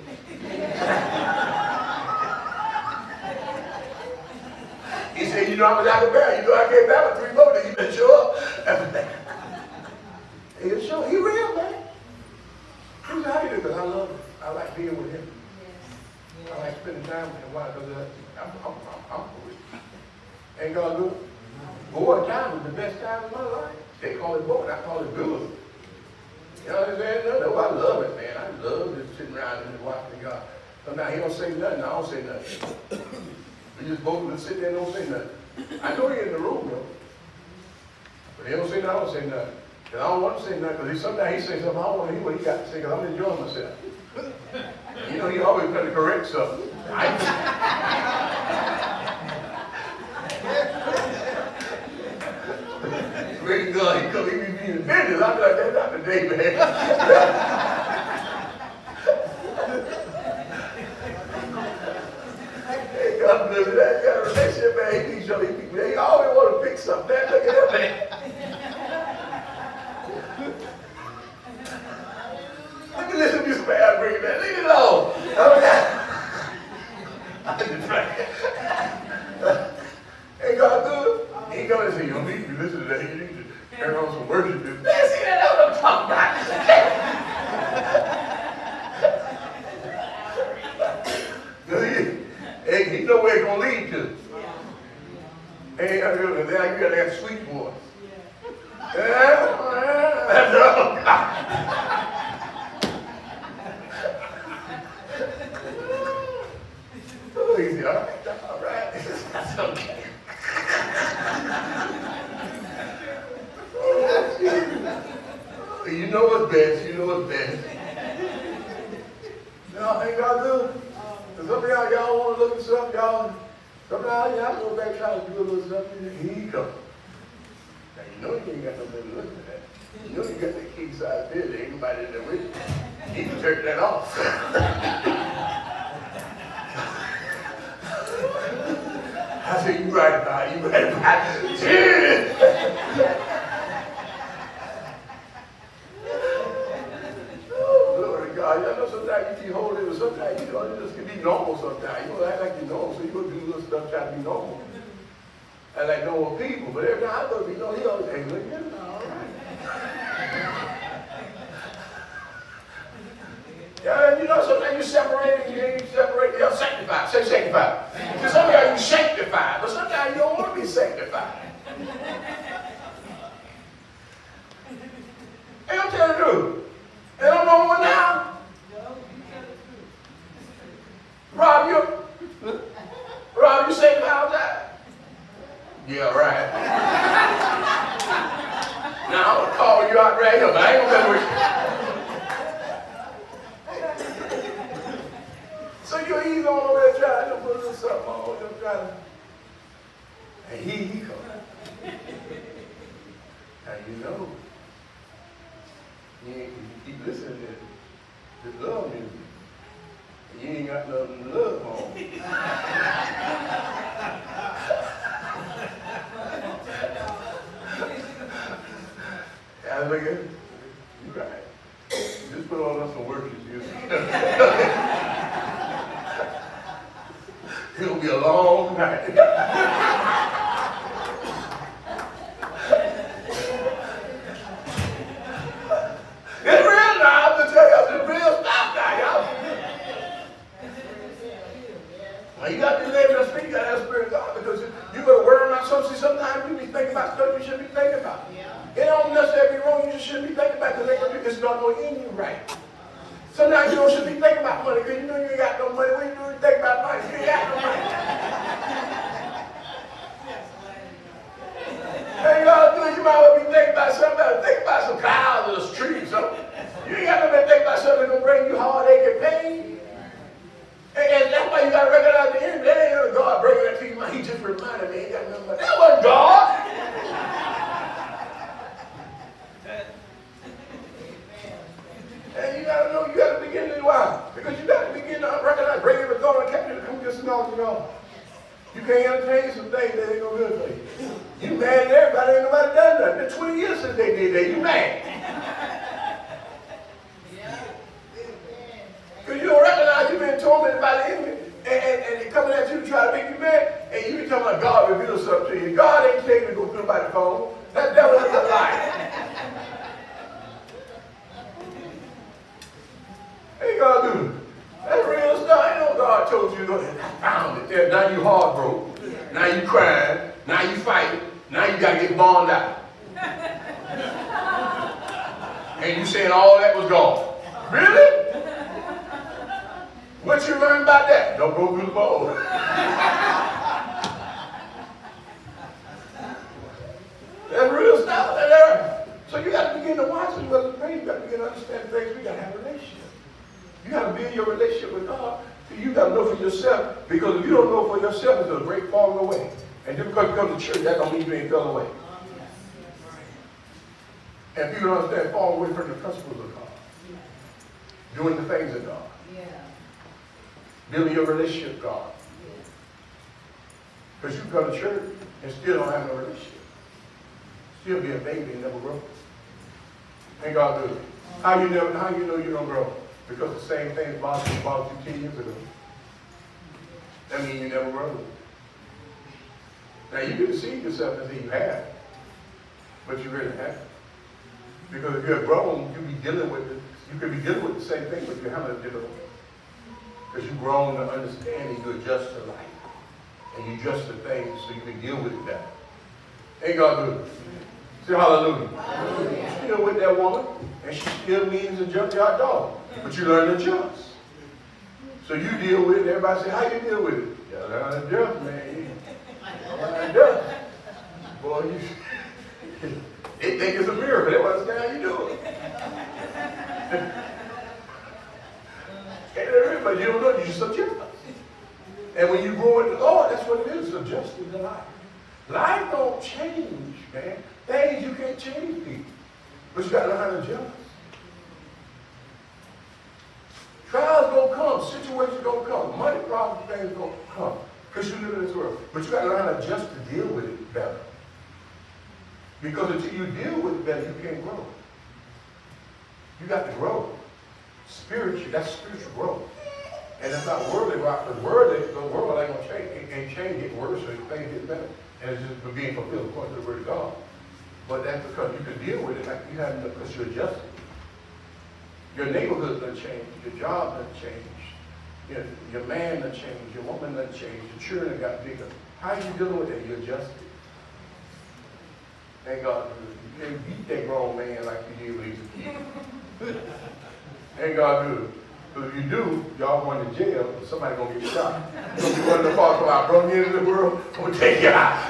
He said, you know how much I can bear. You know I came back with three more of these. You better show up. He'll show, he real, man. He said, how you do? Because I love him. I like being with him. I like spending time with him. Why? Because I'm, I'm, I'm, I'm with him. Ain't God good? Boy, time was the best time of my life. They call it boy, I call it good. You know what I'm saying? No, no, I love it, man. I love just sitting around and watching God. Sometimes he don't say nothing, I don't say nothing. We just both just sit there and don't say nothing. I know he's in the room, though. But he don't say nothing, I don't say nothing. Because I don't want to say nothing, because sometimes he says something, I don't want to hear what he got to say, because I'm enjoying myself. You know, he always got to correct something. Praise God, he come, he be being business. I'm like, that's not the day, man. Hey, God bless you. That kind of relationship, man. He, he, he, he always want to pick something. Man, look at that, man. Let me listen to this man bring that. Leave it alone. I just try. Ain't God good? He ain't gonna say, you don't need to listen to that. You need to turn on some worship. Man, see, that's what I'm talking about. he, he know where it's gonna lead to. Hey, I feel that you gotta have sweet voice. Yeah, that's all. Oh, easy, all right, all right. That's okay. You know what's best. You know what's best. Y'all ain't God good? Because some of y'all, y'all want to look at stuff, y'all. Some of y'all, y'all go back try to do a little something. Here you come. Now, you know you ain't got nobody to look at that. You know you got that king size bed. There ain't nobody in there with you. You can turn that off. I said, you right about it. You right about it. God, y'all know sometimes you can hold it, but sometimes you know it just can be normal sometimes. You don't act like you're normal, so you go do little stuff trying to be normal. I like normal people, but every time I go to you know, he always, hey, look at him, all right. Yeah, you know, sometimes you separate, you ain't separate, you're sanctified. Say sanctified. Because sometimes you sanctified, but sometimes you don't want to be sanctified. Hey, I'm telling the truth. And I'm the one now. Rob, you, Rob, you sanctified, how's that? Yeah, right. Now I'm gonna call you out right here, but I ain't gonna with you. So you he's on over there trying to put a little something on, just trying to. And he he come. Now you know. You, ain't, you keep listening to this love music. You ain't got nothing to love on. I look at it. You're right. Just put on us some worship music. It'll be a long night. It's real now. I'm going to tell you, it's real stuff now, y'all. Now, you got to be able to speak, you got to have the Spirit of God, because you got to worry about something. Sometimes you be thinking about stuff you shouldn't be thinking about. It don't necessarily be wrong, you just shouldn't be thinking about it because it's not going to end you right. Sometimes you don't should be thinking about money because you know you ain't got no money. What you do is think about money? You ain't got no money. And you ought to do it, you might well be thinking about something. Think about some cows or the street or something. You ain't got to think about something that's going to bring you heartache and pain. And, and that's why you got to recognize the end. That ain't God bringing that to you. He just reminded me, he got nothing but that wasn't God. And you gotta know, you gotta begin to why? Because you gotta begin to recognize, bring every thought and capture to come just know, you know. You can't entertain some things that ain't no good for you. You mad at everybody, ain't nobody done nothing. It's twenty years since they did that, you mad. Because you don't recognize you've been tormented by the enemy, and, and, and they're coming at you to try to make you mad, and you be talking about God reveals something to you. God ain't telling you to go through by the phone. That devil is a lie. Ain't God do it. That's real stuff. Ain't no God told you to go there. I found it there. Now you hard broke. Now you crying. Now you fighting. Now you got to get bombed out. And you saying all that was gone. Really? What you learned about that? Don't go through the ball. That's real stuff. There. So you got to begin to watch it. Well, you got to begin to understand things. We got to have a relationship. You got to build your relationship with God. You got to know for yourself. Because if you don't know for yourself, it's a great falling away. And just because you come to church, that don't mean you ain't fell away. And people don't understand, fall away from the principles of God. Doing the things of God. Building your relationship with God. Because you come to church and still don't have no relationship. Still be a baby and never grow. Ain't God do it? How you never? How you know you don't grow? Because the same thing bothered you about you ten years ago. That means you never grow. Now you can deceive yourself and say you have, but you really haven't. Because if you're grown, you be dealing with it. You could be dealing with the same thing, but you haven't different way. Because you've grown to understand and you adjust to life. And you adjust to things so you can deal with it better. Ain't God good? Say hallelujah. Hallelujah. You're still with that woman, and she still means a junkyard dog. But you learn to adjust. So you deal with it, everybody say, how you deal with it? You learn to adjust, man. You learn to adjust. Boy, you, they think it's a miracle. They want to understand how you do it. But you don't know, you just adjust. And when you grow in the Lord, that's what it is, adjusting to life. Life don't change, man. Things you can't change people. But you got to learn how to adjust. Trials gonna come, situations gonna come, money problems, things gonna come. Because you live in this world. But you got to learn how to adjust to deal with it better. Because until you deal with it better, you can't grow. You got to grow. Spiritually, that's spiritual growth. And it's not worldly rock, because worldly, the world ain't gonna change. It ain't change, get worse, so things get better. And it's just for being fulfilled according to the word of God. But that's because you can deal with it like you have because you're adjusted. Your neighborhood doesn't change, your job doesn't change, your, your man doesn't change, your woman doesn't change, your children got bigger. How are you dealing with that? You're adjusted. Thank God you can't beat that grown man like you did when he was a kid. Thank God good. Because if you do, y'all going to jail, and somebody going to get shot. So you want to talk about brought you into the world, I'm going to take you out.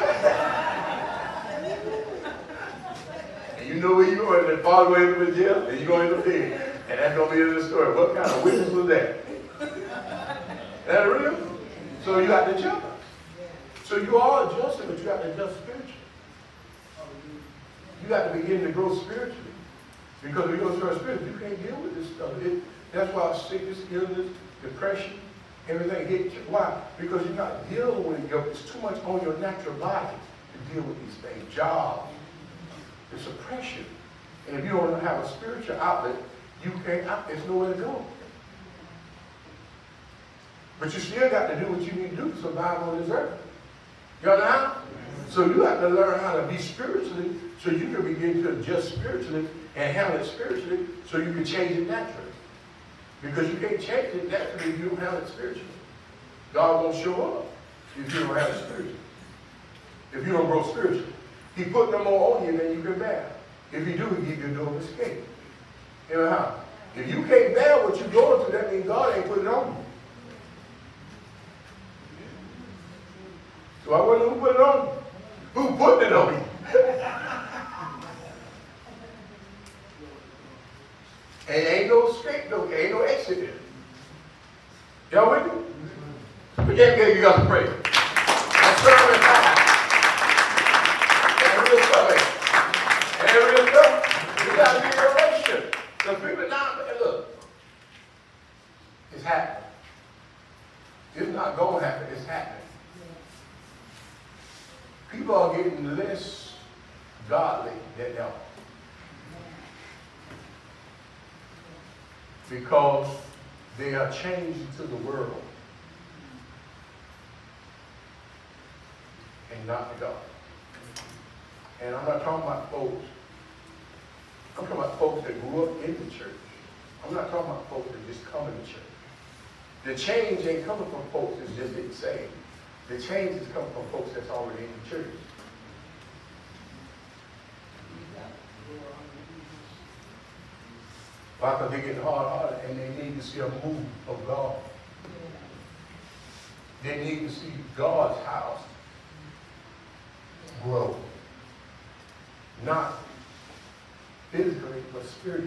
And you know where you're going, and father going into the jail, and you're going into the jail. And that's going to be in the story. What kind of witness was that? That real? So you got to adjust. So you are adjusting, but you got to adjust spiritually. You got to begin to grow spiritually. Because when you go to our spirit, you can't deal with this stuff. It, that's why sickness, illness, depression, everything hit you. Why? Because you're not dealing with it. It's too much on your natural body to deal with these things. Jobs, it's oppression. And if you don't have a spiritual outlet, you can't, there's nowhere to go. But you still got to do what you need to do to survive on this earth. You understand? So you have to learn how to be spiritually so you can begin to adjust spiritually and handle it spiritually so you can change it naturally. Because you can't change it naturally if you don't handle it spiritually. God won't show up if you don't handle it spiritually. If you don't grow spiritually. He put no more on you than you can bear. If you do, he give you a door of escape. You know how? If you can't bear what you're going through, that means God ain't put it on you. So I wonder who put it on you. Who put it on you? And ain't no scapegoat, ain't no exit there. Y'all with me? But yeah, you got to pray. That's sermon time. And real stuff. And real stuff. You got to be in a relationship. Because people now, look, it's happening. It's not going to happen, it's happening. People are getting less godly than ever. Because they are changed to the world and not to God. And I'm not talking about folks. I'm talking about folks that grew up in the church. I'm not talking about folks that just come to the church. The change ain't coming from folks that just didn't saved. The change is coming from folks that's already in the church. Why? Because they're getting hard-hearted and they need to see a move of God. They need to see God's house grow. Not physically, but spiritually.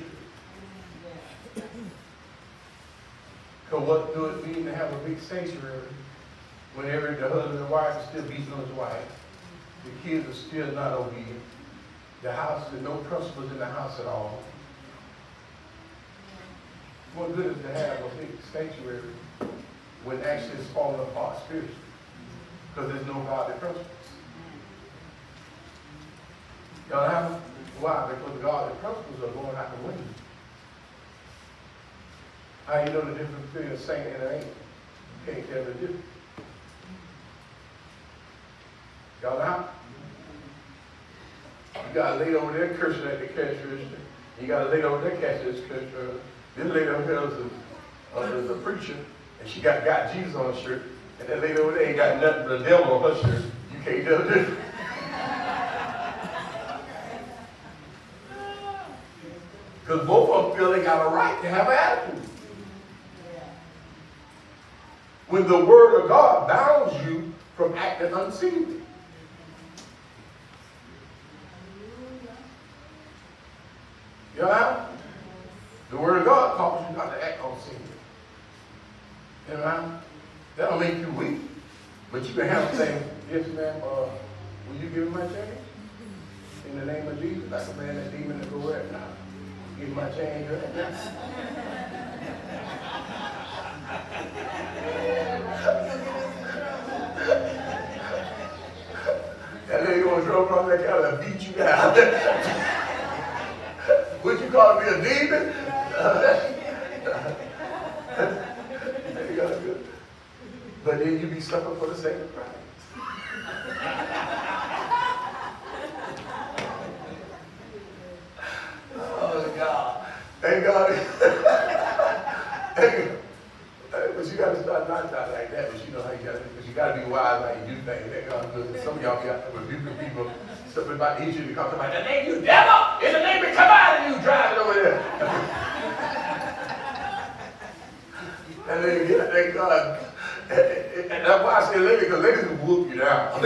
Because what do it mean to have a big sanctuary when every the husband and wife is still beating on his wife? The kids are still not obedient. The house, there's no principles in the house at all. What good is to have a big sanctuary when actually it's falling apart spiritually? Because there's no godly principles. Y'all have why? Because the godly principles are going out the window. How you know the difference between a saint and an angel? You can't tell the difference. Y'all out? You got a lady over there cursing at the cash register. You got a lady over there catching this cash register. This lady over here is a, uh, is a preacher, and she got, got Jesus on her shirt. And that lady over there ain't got nothing but the devil on her shirt. You can't tell the difference. Because both of them feel they got a right to have an attitude. When the word of God bounds you from acting unseemly. You know how? The word of God calls you not to act unseemly. You know how? That'll make you weak. But you can have to say, yes ma'am, uh, will you give me my change? In the name of Jesus, like a man that demon to go where now. Give my change right now. That lady gonna throw across that counter and beat you down. What you call me, a demon? But then you be suffering for the sake of Christ. God. But you got to start not talking like that. But you know how you got to. Because you got to be wise how you do things. That God good. Some of y'all got rebuking people. Something about each of you come to my. The name you devil. In the name of come out of you driving over there. And then yeah, thank God. And that's why I say lady, because ladies will whoop you down.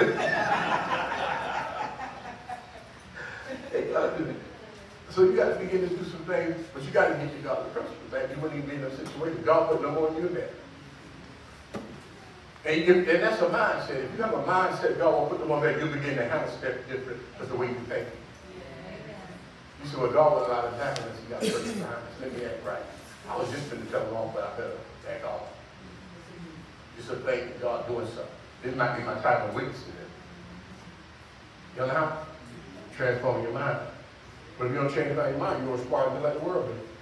Thank God. So you got to begin to do some things, but you got to get your godly principles. That you wouldn't even be in a situation. God put no more in you than that. And, you, and that's a mindset. If you have a mindset, God won't put them on there, you'll begin to handle steps different because the way you think. You say, well, God was a lot of time unless you got certain time. Let me act right. I was just going to tell them wrong, but I better act off. Just a thing that God doing something. This might be my time of witnessing it. You know how? Transform your mind. But if you don't change your mind, you're going to spoil it like the world is.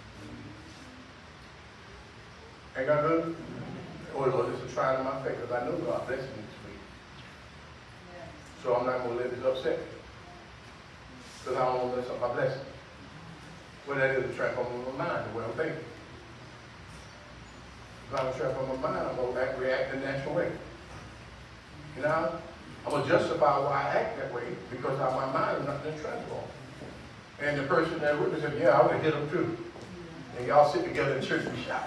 Ain't that good? Or oh, this is trying in my face because I know God blessed me this week. So I'm not going to let this upset me. Because I don't want to mess up my blessing. Well, that is a transform my mind, the way I'm thinking. If I'm transform my mind, I'm going to react in a natural way. You know? I'm going to justify why I act that way because my mind is not been transformed. And the person that with me said, yeah, I would have hit him too. And y'all sit together in church and shout.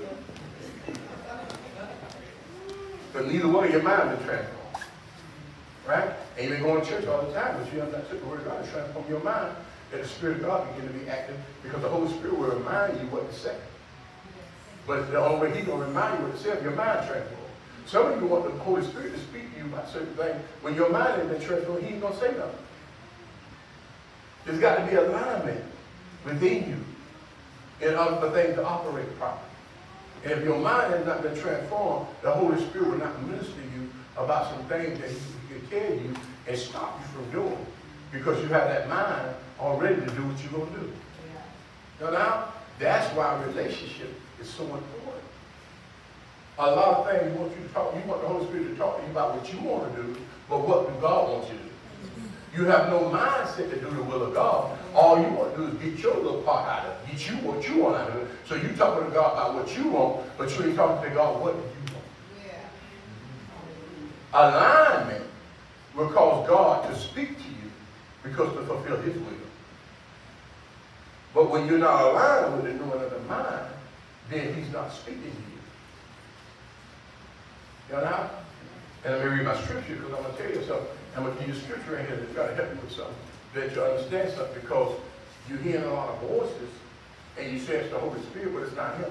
But neither one of your mind is transformed. Right? And you've been going to church all the time, but you have not took the word of God to transform your mind, that the Spirit of God begin to be active, because the Holy Spirit will remind you what to say. But the only way He's going to remind you what to say if your mind transformed. Some of you want the Holy Spirit to speak to you about certain things. When your mind has been transformed, He ain't going to say nothing. There's got to be alignment within you in order for things to operate properly. And if your mind has not been transformed, the Holy Spirit will not minister to you about some things that He can tell you and stop you from doing. Because you have that mind already to do what you're going to do. Yeah. Now, that's why relationship is so important. A lot of things you want you to talk, you want the Holy Spirit to talk to you about what you want to do, but what do God want you to do? You have no mindset to do the will of God. All you want to do is get your little part out of it. Get you what you want out of it. So you're talking to God about what you want, but you ain't talking to God, what do you want? Yeah. Alignment will cause God to speak to you because to fulfill His will. But when you're not aligned with the knowing of the mind, then He's not speaking to you. You know how? And let me read my scripture because I'm going to tell you something. I'm going to give you scripture in here to try to help you with something, that you understand something, because you're hearing a lot of voices and you say it's the Holy Spirit, but it's not Him.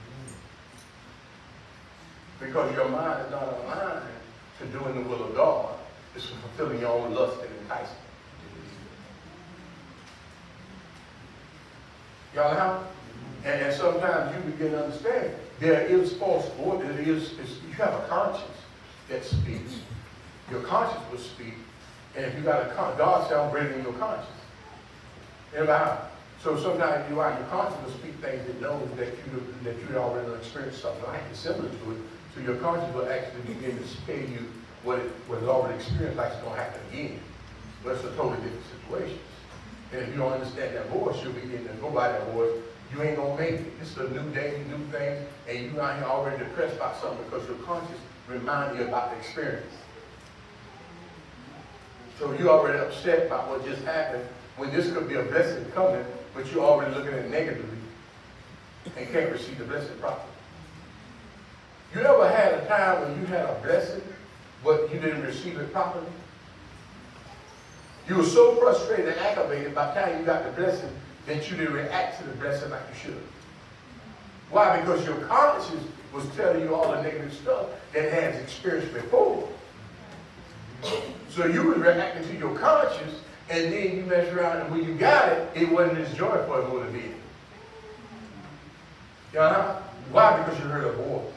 Because your mind is not aligned to doing the will of God. It's fulfilling your own lust and enticement. Y'all know how? And, and sometimes you begin to understand there is false voice. There is, you have a conscience that speaks. Your conscience will speak, and if you got a con God said, I'm greater than your conscience. Anybody? So sometimes you out your conscience will speak things that knows that you that you already experienced something like it, similar to it. So your conscience will actually begin to tell you what it was already experienced, like it's going to happen again. But it's a totally different situation. And if you don't understand that voice, you'll begin to go by that voice. You ain't gonna make it. It's a new day, new things, and you out here already depressed about something because your conscience reminds you about the experience. So you're already upset about what just happened when this could be a blessing coming, but you're already looking at it negatively and can't receive the blessing properly. You ever had a time when you had a blessing, but you didn't receive it properly? You were so frustrated and aggravated by the time you got the blessing that you didn't react to the blessing like you should. Why? Because your conscience was telling you all the negative stuff that it has experienced before. So you were reacting to your conscience, and then you mess around, and when you got it, it wasn't as joyful as it would have been. You know? Why? Because you heard a voice.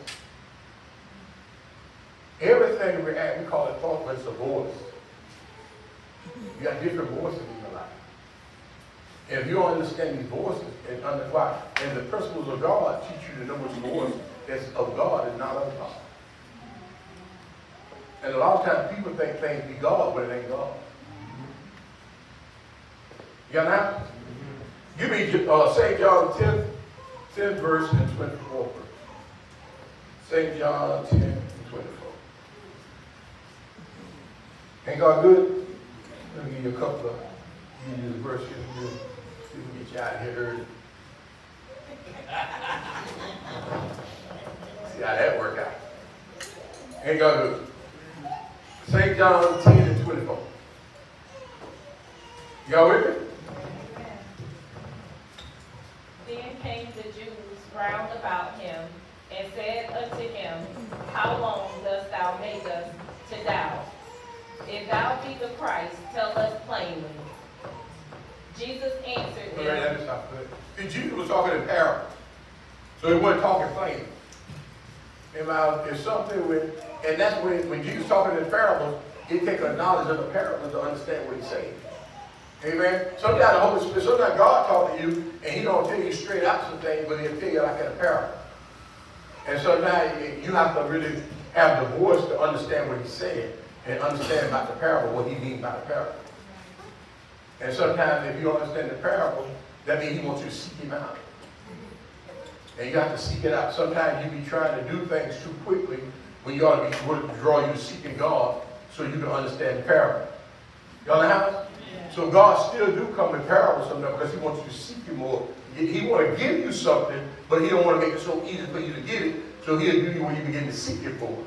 Everything we react, we call it thought, but it's a voice. You got different voices in your life. And if you don't understand these voices, and under why, and the principles of God teach you to know which voice that's of God and not of God. And a lot of times people think things be God, but it ain't God. You know? Give me uh, Saint John ten. tenth verse and twenty-fourth verse. Saint John ten and twenty-four. Ain't God good? Let me give you a couple of, give you the verse here. So we can get you out of here early. See how that worked out. Ain't God good? Saint John ten and twenty-four. Y'all with me? Then came the Jews round about him, and said unto him, How long dost thou make us to doubt? If thou be the Christ, tell us plainly. Jesus answered All right, let them. me stop there. See, Jesus was talking in parables, so he wasn't talking plainly. And uh, it's something with, and that's when, when Jesus talking in parables, he take a knowledge of the parable to understand what he's saying. Amen. Sometimes the Holy Spirit, sometimes God talk to you, and he don't tell you straight out some things, but he'll tell you like in a parable. And sometimes you have to really have the voice to understand what he's saying and understand about the parable, what he means by the parable. And sometimes if you understand the parable, that means he wants you to seek him out. And you have to seek it out. Sometimes you be trying to do things too quickly when you ought to be to draw you to seeking God so you can understand the parable. Y'all know how? Yeah. So God still do come in parables sometimes because he wants you to seek him more. He want to give you something, but he don't want to make it so easy for you to get it. So he'll do you when you begin to seek it for it.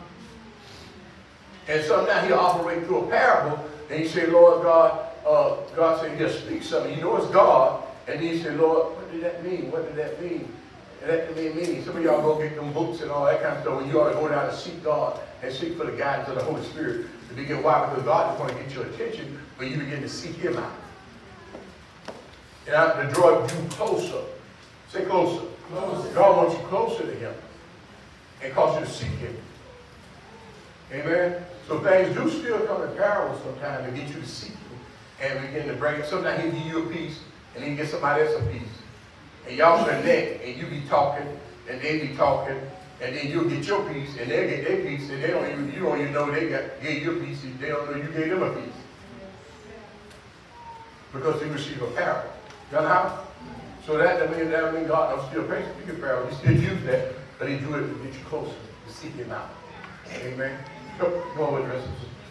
And sometimes he'll operate through a parable, and you say, Lord God, uh, God said he'll speak something. You know it's God. And then you say, Lord, what did that mean? What did that mean? And that didn't mean. Some of y'all go get them books and all that kind of stuff. When you ought to go down and seek God and seek for the guidance of the Holy Spirit to begin. Why? Because God just want to get your attention when you begin to seek him out. And I have to draw you closer. Say closer. Closer. God wants you closer to him and cause you to seek him. Amen. So things do still come in parables sometimes to get you to seek him and begin to bring it. Sometimes he'll give you a piece and then get somebody else a piece. And y'all connect and you be talking and they be talking and then you'll get your piece and they'll get their piece and they don't even, you don't even know they got, gave you a piece and they don't know you gave them a piece. Because they received a parable. You know how? So that doesn't mean, that mean God don't still pay speak a parable. He still use that, but he do it to get you closer, to seek him out. Amen. Go, go on with the rest of it.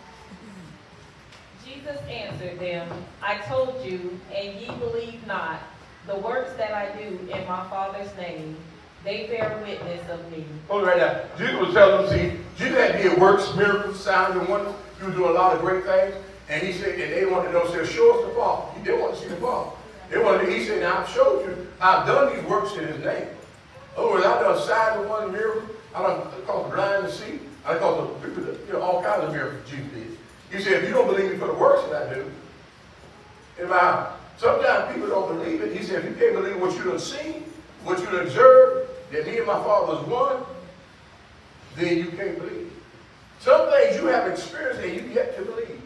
Jesus answered them, I told you, and ye believe not. The works that I do in my Father's name, they bear witness of me. Hold it right now. Jesus was telling them, see, Jesus had did works, miracles, signs, and wonders. He was doing a lot of great things. And he said, and they wanted to know, say, show us the Father. He didn't want to see the Father. They wanted to, he said, now I've showed you, I've done these works in his name. In other words, I've done signs and wonders, miracles. I done caused the blind to see. I caused the people to, you know, all kinds of miracles Jesus did. He said, if you don't believe me for the works that I do, in my house. Sometimes people don't believe it. He said, if you can't believe what you done seen, what you done observed, that me and my Father is one, then you can't believe. Some things you have experienced and you yet to believe.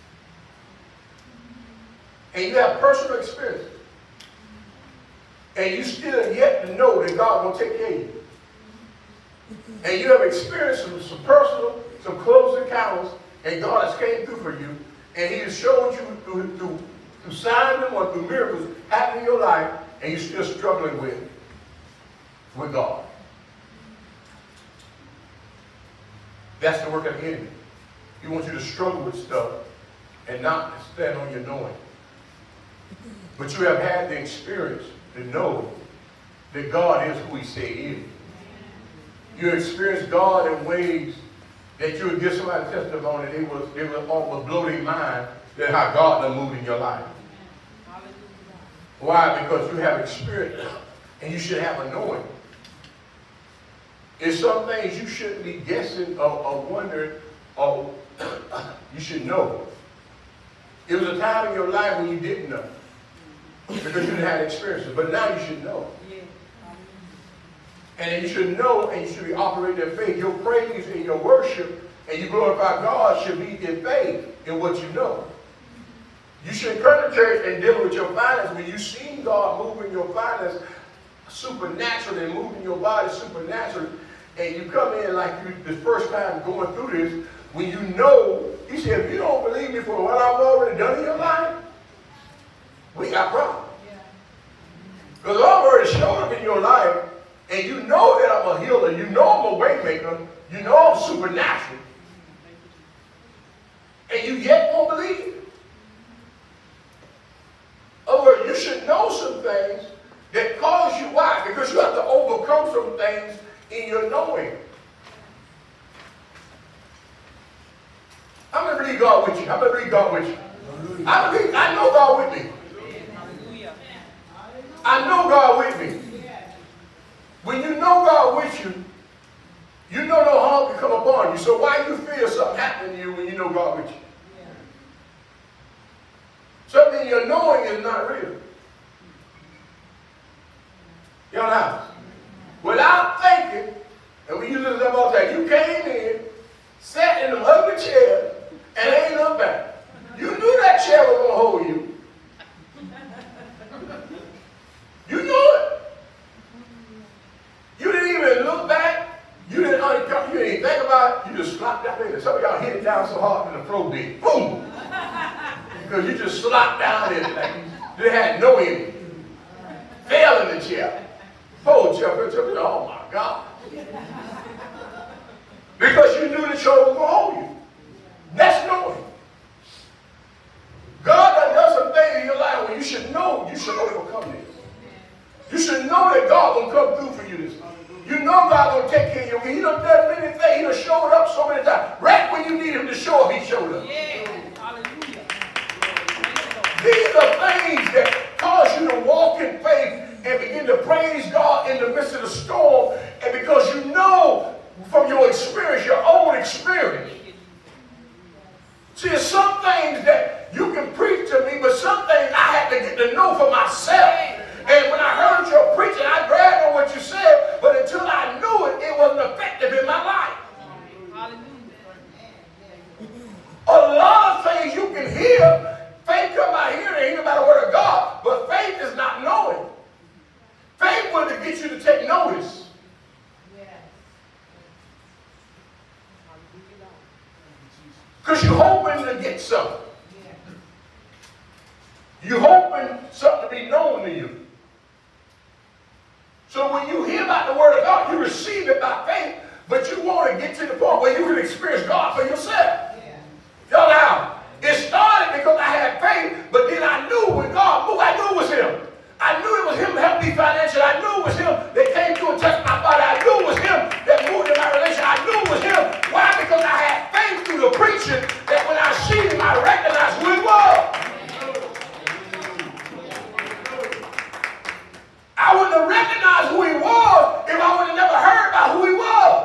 And you have personal experience. And you still yet to know that God will take care of you. And you have experienced some, some personal, some close encounters, and God has came through for you, and he has showed you through, through, through signs and wonders, through miracles happening in your life, and you're still struggling with, with God. That's the work of the enemy. He wants you to struggle with stuff and not stand on your knowing. But you have had the experience to know that God is who he said he is. You experience God in ways that you would give somebody testimony, they will, they will almost blow their mind that how God done moved in your life. Why? Because you have experience and you should have a knowing. There's some things you shouldn't be guessing or, or wondering, or you should know. It was a time in your life when you didn't know because you didn't have experiences, but now you should know. And you should know and you should be operating in faith. Your praise and your worship and you glorify God should be in faith in what you know. You should come to church and deal with your finances. When you see God moving your finances supernaturally and moving your body supernaturally, and you come in like you the first time going through this, when you know, he said, if you don't believe me for what I've already done in your life, we got problems. Because I've already showed up in your healer. You know I'm a way maker. You know I'm supernatural. And you yet won't believe it. In other words, you should know some things that cause you. Why? Because you have to overcome some things in your knowing. I'm going to believe God with you. I'm going to believe God with you. I believe, I know God with me. I know God with me. When you know God with you, you know no harm can come upon you. So why you feel something happening to you when you know God with you? Something you're knowing is not real. You know, without thinking, and we use this up all the time, you came in, sat in them ugly chairs, and ain't looked back. You knew that chair was going to hold you. You knew it. You didn't even look back. You didn't, you didn't even think about it. You just slopped down there. Some of y'all hit it down so hard in the pro did. Boom! Because you just slopped down there like you had no aim. Fell in the chair. Hold chair. Oh my God. Because you knew the chair was going to hold you. That's knowing. God done done some things in your life where you should know you should overcome this. You should know that God will come through for you this time. You know God will take care of you. He done done many things. He done showed up so many times. Right when you need him to show up, he showed up. Yeah. Hallelujah. These are things that cause you to walk in faith and begin to praise God in the midst of the storm. And because you know from your experience, your own experience. See, there's some things that you can preach to me, but some things I had to get to know for myself. And when I heard your preaching, I grabbed on what you said, but until I knew it, it wasn't effective in my life. A lot of things you can hear, faith come by hearing, and hearing by the word of God, but faith is not knowing. Faith was to get you to take notice. Because you're hoping to get something. You're hoping something to be known to you. So when you hear about the word of God, you receive it by faith, but you want to get to the point where you can experience God for yourself. Y'all now, it started because I had faith, but then I knew when God moved, I knew it was him. I knew it was him that helped me financially. I knew it was him that came through and touched my body. I knew it was him that moved in my relationship. I knew it was him. Why? Because I had faith through the preaching that when I see him, I recognized who he was. I wouldn't have recognized who he was if I would have never heard about who he was.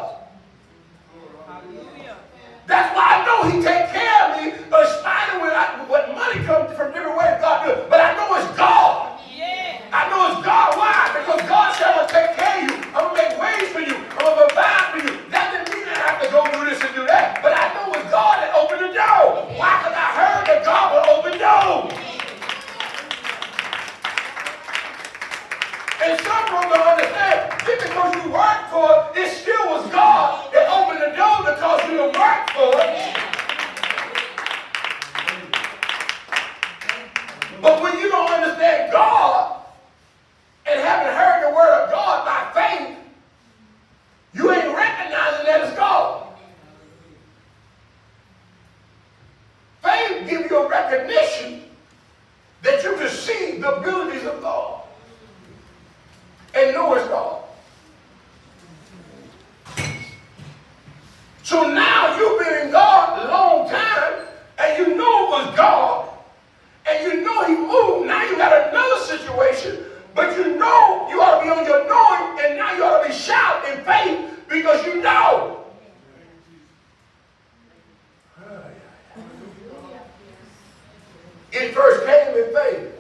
That's why I know he takes care of me, in spite of what money comes from different ways God does. But I know it's God. I know it's God. Why? Because God said I'm going to take care of you. I'm going to make ways for you. I'm going to provide for you. That didn't mean I have to go do this and do that. But I know it's God that opened the door. Why? Because I heard that God will open doors. And some people don't understand. Just because you work for it, it still was God that opened the door to cause you to work for it. But when you don't understand God, and haven't heard the word of God by faith, you ain't recognizing that it's God. Faith gives you a recognition that you can see the abilities of God and know it's God. So now you've been in God a long time, and you know it was God, and you know he moved. Now you got another situation. But you know you ought to be on your knowing, and now you ought to be shouting in faith because you know. It first came in faith.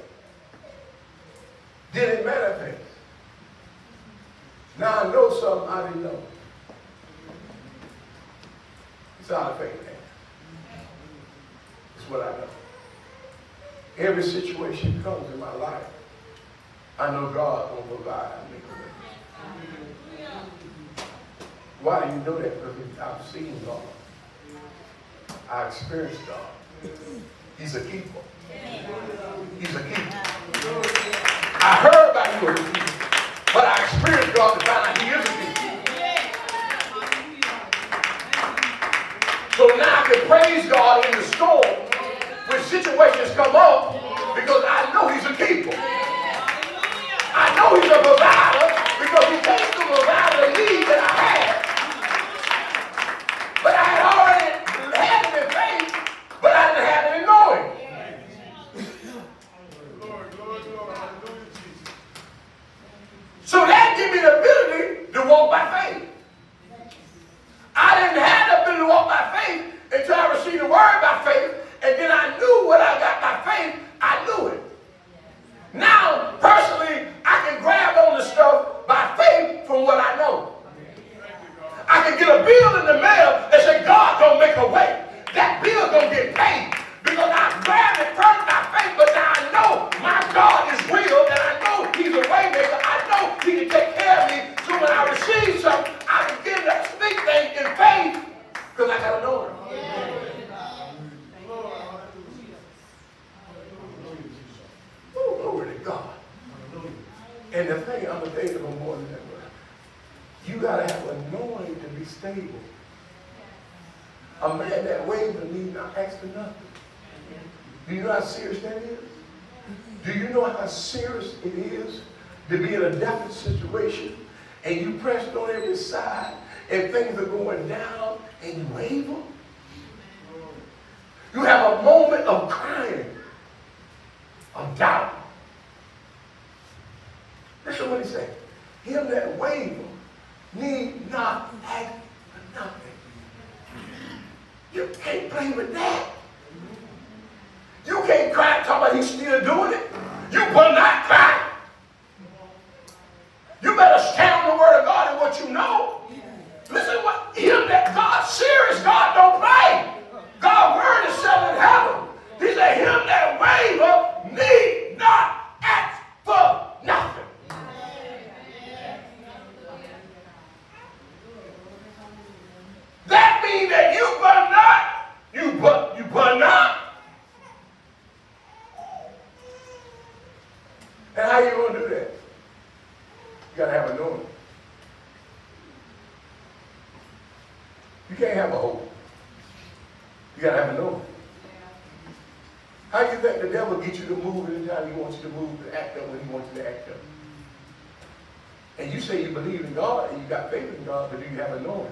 Then it manifested. Now I know something I didn't know. It's out of faith, man. It's what I know. Every situation comes in my life, I know God will provide and make a way. Why do you know that? Because I've seen God. I experienced God. He's a keeper. He's a keeper. I heard about you as a keeper, but I experienced God to find out he is a keeper. situations come up because I know he's a keeper. I know he's a provider because he takes the provider the need that I had. But I had already had him in faith, but I didn't have him in knowing. So that gave me the ability to walk by faith. I didn't have the ability to walk by faith until I received the word by faith, and then I knew what I got by faith. I knew it. Now, personally, I can grab on the stuff by faith from what I know. I can get a bill in the mail and say, God gonna make a way. That bill gonna get paid because I grabbed it first by faith, but now I know my God is real, and I know he's a way maker. I know he can take care of me. So when I receive something, I begin to speak things in faith because I gotta know it. Oh, glory to God. And the thing, I'm going to tell you more than that. You got to have a knowing to be stable. A man that wavers need not ask for nothing. Do you know how serious that is? Do you know how serious it is to be in a deficit situation and you pressed on every side and things are going down and you waver? You have a moment of crying, of doubt. Listen what he said. Him that waver need not ask for nothing. You can't play with that. You can't cry talking about he's still doing it. You will not cry. You better stand on the word of God and what you know. Listen what him that God serious, God don't play. God's word is settled in heaven. He said him that waver need not ask for nothing. That means that you but not, you but you but not. And how you going to do that? You got to have a knowing. You can't have a hope. You got to have a knowing. How do you think the devil gets you to move anytime he wants you to move, to act up when he wants you to act up? And you say you believe in God and you got faith in God, but do you have a knowing?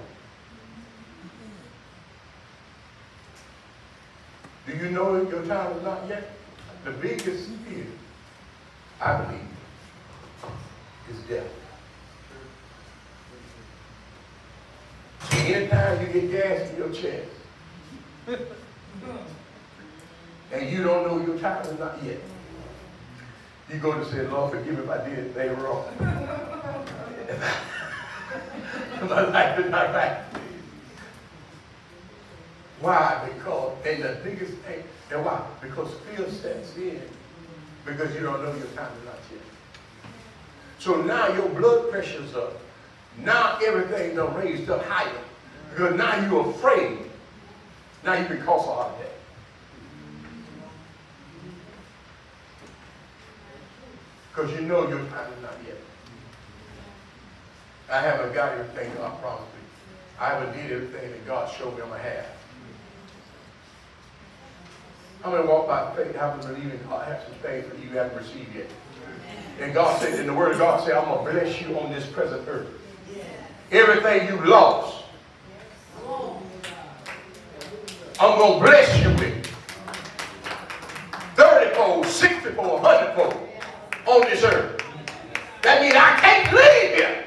Do you know your time is not yet? The biggest fear, I believe, is death. Anytime you get gas in your chest, and you don't know your time is not yet, you go to say, Lord, forgive me if I did anything wrong. My life is not right. Why? Because, and the biggest thing, and why? Because fear sets in because you don't know your time is not yet. So now your blood pressure's up. Now everything done raised up higher. Because now you're afraid. Now you can cause a heart attack. Because you know your time is not yet. I haven't got everything God promised me. I haven't did everything that God showed me I'm going to have. I'm going to walk by faith. I haven't believed in God. I have some things that you haven't received yet. And God said, in the word of God said, I'm going to bless you on this present earth. Everything you lost, I'm going to bless you with. thirty-fold, sixty-fold, one hundred-fold on this earth. That means I can't leave here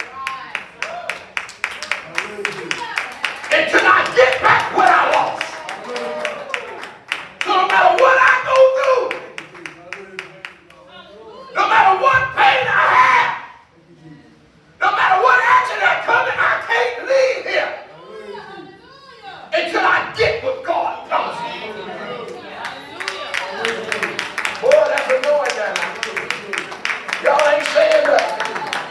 until I get back what I lost. So no matter what I go through, no matter what pain I have, no matter what accident coming, I can't leave here until I get what God promised me. Boy, that's annoying now. Y'all ain't saying that.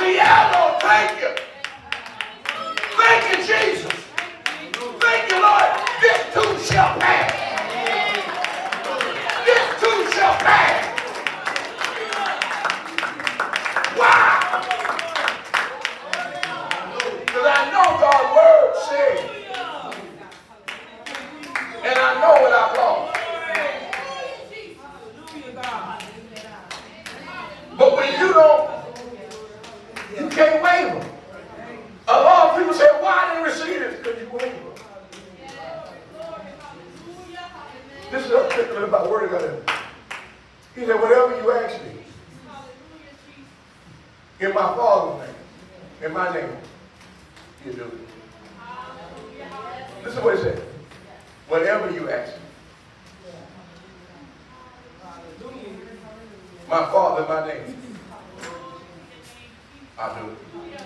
say, yeah, Lord, thank you. Thank you, Jesus. Thank you, Lord. This too shall pass. This too shall pass. Wow. Because I know God's word says, and I know what I've lost. But when you don't, you can't waver. A lot of people say, why didn't you receive this? Because you waver. This is a particular about word of God. He said, whatever you ask me, in my Father's name, in my name, you do it. This is what he said. Whatever you ask me. My Father, my name. I'll do it.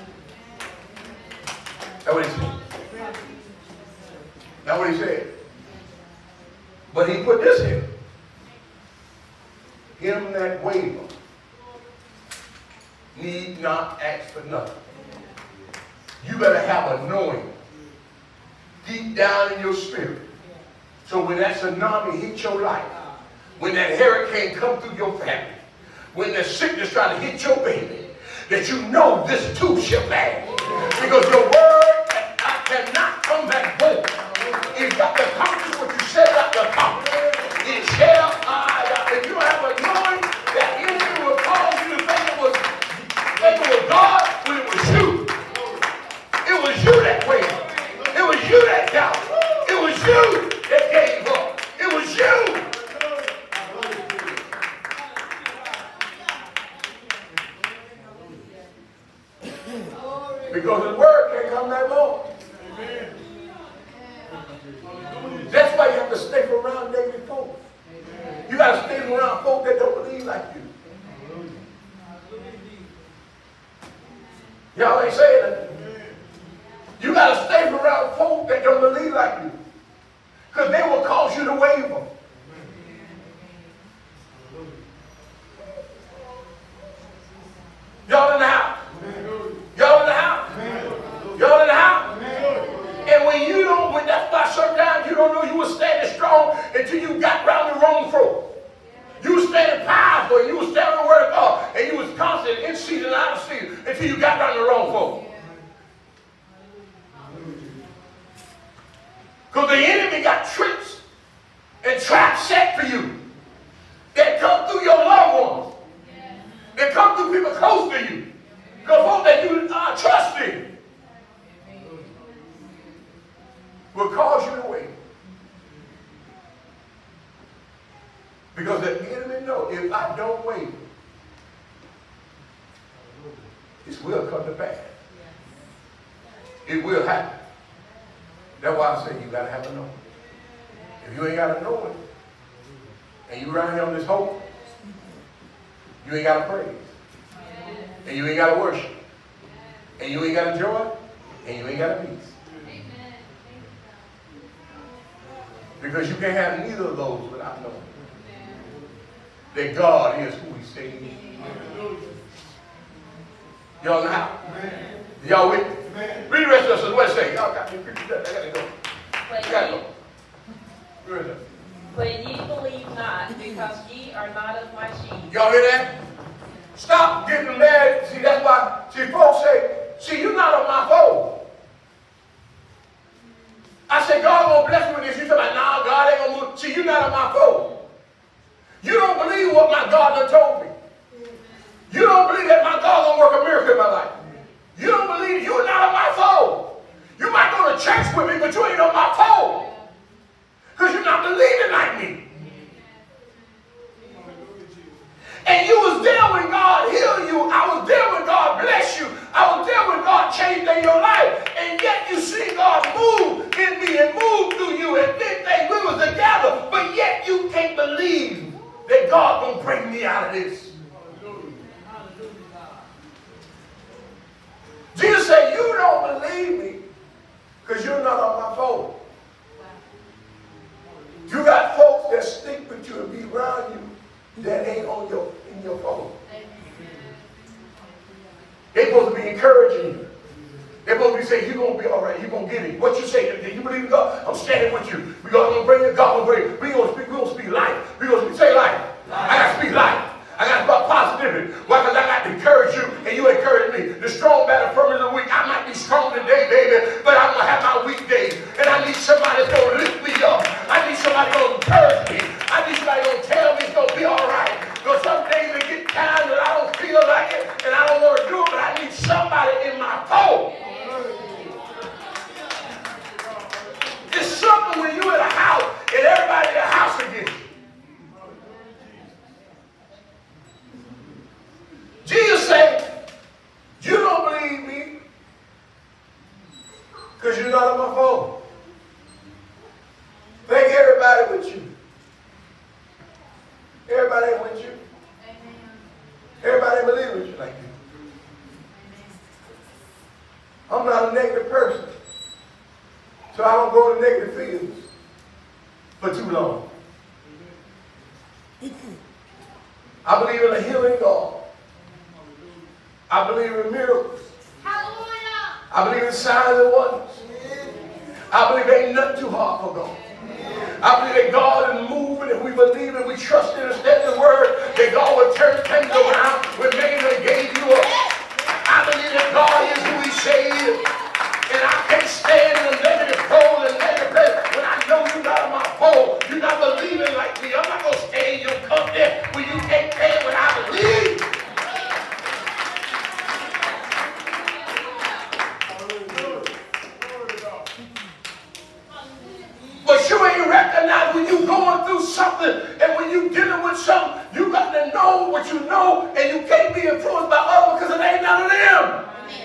That's what he said. That's what he said. But he put this here. Him that waver need not ask for nothing. You better have a knowing deep down in your spirit. So when that tsunami hit your life, when that hurricane come through your family, when the sickness try to hit your baby, that you know this too shall pass. Because your word cannot come back void. It's got to accomplish what you said got to accomplish. It shall, uh, if you have a knowing that enemy will cause you to think it was, think it was God when it was you. It was you that wavered. It was you that doubted. It was you that gave up. It was you. Because his word can't come that long. That's why you have to stay around negative folks. You got to stay around folks that don't believe like you. Y'all ain't saying that. You got to stay around folks that don't believe like you. Because they will cause you to waver. Y'all in the house? Y'all in the house? Y'all in the house? And when you don't, when that's why sometimes you don't know you were standing strong until you got around the wrong folk. You were standing powerful, you were standing on the word of God, and you was constant in season and out of season until you got around the wrong folk. Because the enemy got tricks and traps set for you that come through your loved ones. That come through people close to you. Because folks that you uh, trust in will cause you to wait. Because the enemy knows if I don't wait, this will come to pass. It will happen. That's why I say you got to have a knowing. If you ain't got a knowing, and you around here on this hope, you ain't got to praise. And you ain't got to worship. And you ain't got to joy. And you ain't got to peace. Because you can't have neither of those without knowing that God is who he said he is. Y'all know how? Y'all with me? Read the rest of us. What it say? Y'all got me preaching that. I got to go. I got to go. Read the rest of it. But ye believe not, because ye are not of my sheep. Y'all hear that? Stop getting mad. See, that's why, see, folks say, see, you're not on my fold. I said, God gonna bless me with this. You say, nah, God ain't gonna move. See, you're not on my fold. You don't believe what my God done told me. You don't believe that my God gonna work a miracle in my life. You don't believe you're not on my fold. You might go to church with me, but you ain't on my fold. Because you're not believing like me. And you was there when God healed you. I was there when God blessed you. I was there when God changed in your life. And yet you see God move in me and move through you and did things. We was together. But yet you can't believe that God gonna bring me out of this. Jesus said, you don't believe me because you're not on my fold. You got folks that stick with you and be around you that ain't on your in your fold. They're supposed to be encouraging you. They're supposed to be saying, you're going to be all right. You're going to get it. What you say, do you believe in God? I'm standing with you. We're going to bring it. God will bring it. We're going to speak, we're going to speak life. We're going to say life. I got to speak life. I got to speak positivity. Why? Because I got to encourage you and you encourage me. The strong battle for me of the week. I might be strong today, baby, but I'm going to have my weak days. And I need somebody that's going to lift me up. I need somebody going to encourage me. I need somebody going to tell me it's going to be all right. Because some days it get times that I don't feel like it and I don't want to do it, but I need somebody in my phone. It's something when you're in a house and everybody in the house against you. Jesus said, you don't believe me because you're not on my phone. Think everybody with you. Everybody ain't with you. Everybody ain't believe with you like you. I'm not a negative person. So I don't go to negative fields for too long. I believe in a healing God. I believe in miracles. Hallelujah. I believe in signs and wonders. I believe ain't nothing too hard for God. I believe that God is moving and we believe and we trust in and stand in the word that God will turn things around when maybe they gave you up. I believe that God is who he says he is. And I can't stand in a negative pole and negative place when I know you're not on my pole. You're not believing like me. I'm not going to stay in your company when you can't stand what I believe. But you ain't recognize when you're going through something and when you're dealing with something, you got to know what you know and you can't be influenced by others because it ain't none of them.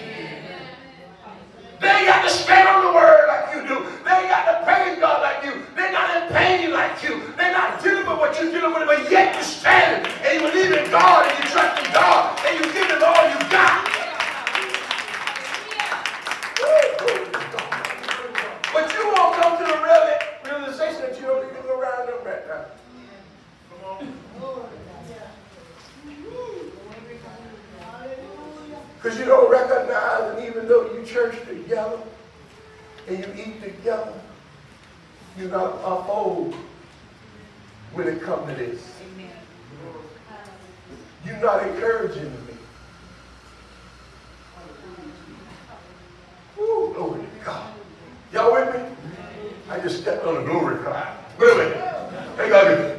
They ain't got to stand on the word like you do. They ain't got to praise God like you. They're not in pain like you. They're not dealing with what you're dealing with, but yet you're standing and you believe in God and you trust in God and you give him all you got. But you won't come to the realization that you don't need to go around them right now. Because you don't recognize, and even though you church together and you eat together, you're not a fold when it comes to this. You're not encouraging me. Woo, glory to God. Y'all with me? I just stepped on the glory cloud. Wait a minute. Hey, God.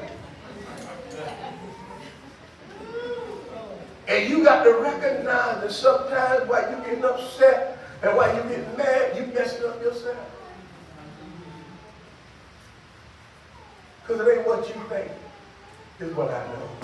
And you got to recognize that sometimes while you're getting upset and while you're getting mad, you messing up yourself. Because it ain't what you think, it's what I know.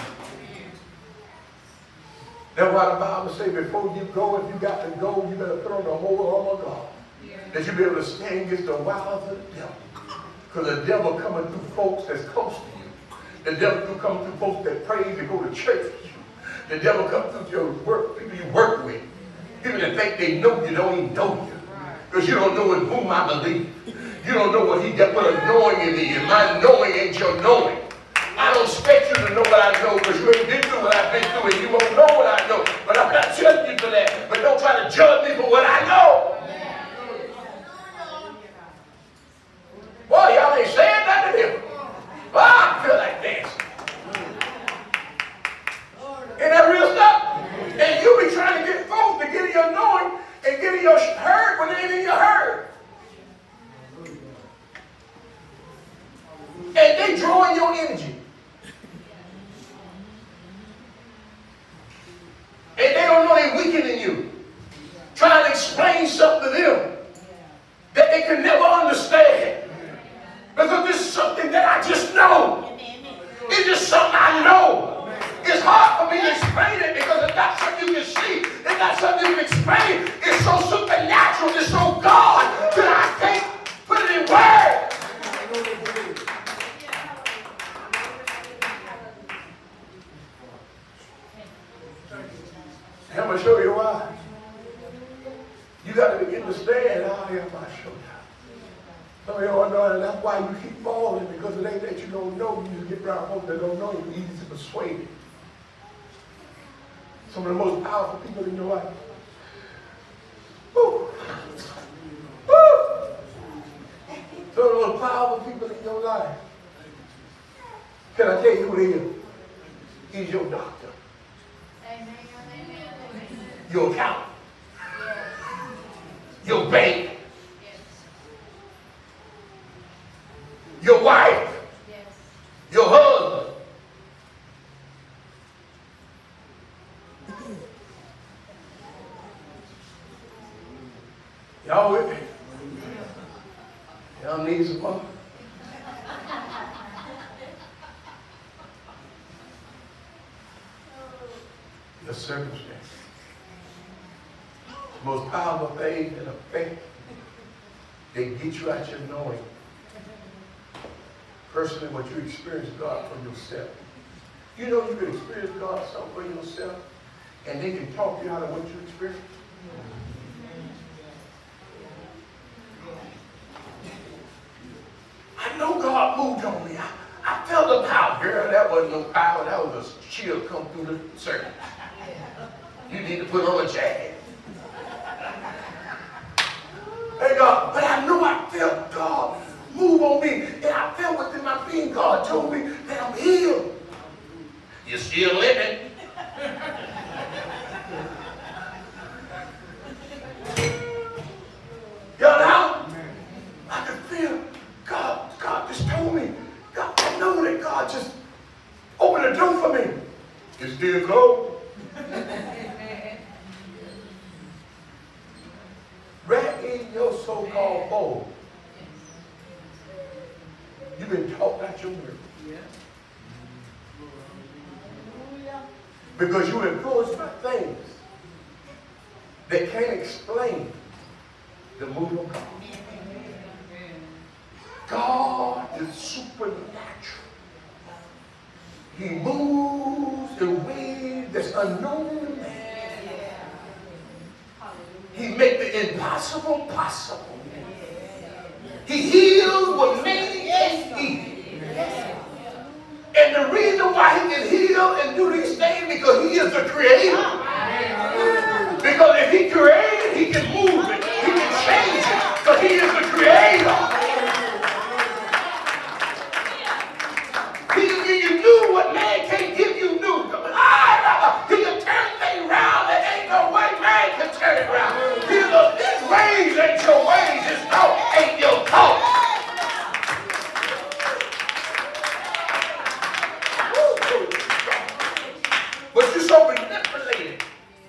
That's why the Bible says before you go, if you got to go, you better put on the whole armor of God. That you'll be able to stand against the wiles of the devil. Because the devil coming through folks that's close to you. The devil coming through folks that praise and go to church with you. The devil comes through your work, people you work with. People that think they know you don't even know you. Because you don't know in whom I believe. You don't know what he got put a knowing in me. And my knowing ain't your knowing. I don't expect you to know what I know because you ain't been through what I've been through and you won't know what I know. But I'm not judging you for that. But don't try to judge me for what I know. Boy, y'all ain't saying nothing to him. Oh, I feel like dancing. Ain't that real stuff? And you be trying to get folks to get in your knowing and get in your herd when they ain't in your herd. And they drawing your energy. And they don't know they're weakening you. Trying to explain something to them that they can never understand. Because this is something that I just know. It's just something I know. It's hard for me to explain it because it's not something you can see. It's not something you can explain. It's so supernatural. It's so God that I can't put it in words. I'm going to show you why. You got to begin to stand out here my shoulder. Some of you don't know, and that's why you keep falling, because it ain't that you don't know. You just get around folks that don't know you. Easy to persuade. Some of the most powerful people in your life Woo! So the most powerful people in your life, can I tell you who they is? He's your doctor. Amen. Your accountant. Your bank. Your wife. Your husband. Y'all with me? Y'all need some more? Your circumstance. The most powerful thing in effect, they get you out your knowing. Personally, what you experience God for yourself. You know you can experience God something for yourself, and they can talk you out of what you experience. I know God moved on me. I, I felt the power. Girl, that wasn't no power. That was a chill come through the circuit. You need to put on a jacket. Hey God, but I know I felt God move on me. And I felt within my being, God told me that I'm healed. You're still living. Y'all know? I could feel God, God just told me. God, I know that God just opened the door for me. It's still closed. Right in your so-called bowl. You've been talked out your mouth. Because you're influenced by things that can't explain the move of God. God is supernatural. He moves in ways that's unknown to man. He makes the impossible possible. He heals what man can't heal. And the reason why he can heal and do these things because he is the creator. Because if he created, he can move it. He can change it. Because he is the creator. He can give you new what man can't give you new. He can turn things around. There ain't no way man can turn it around. His ways ain't your ways. His thought ain't your thought. But you're so manipulated.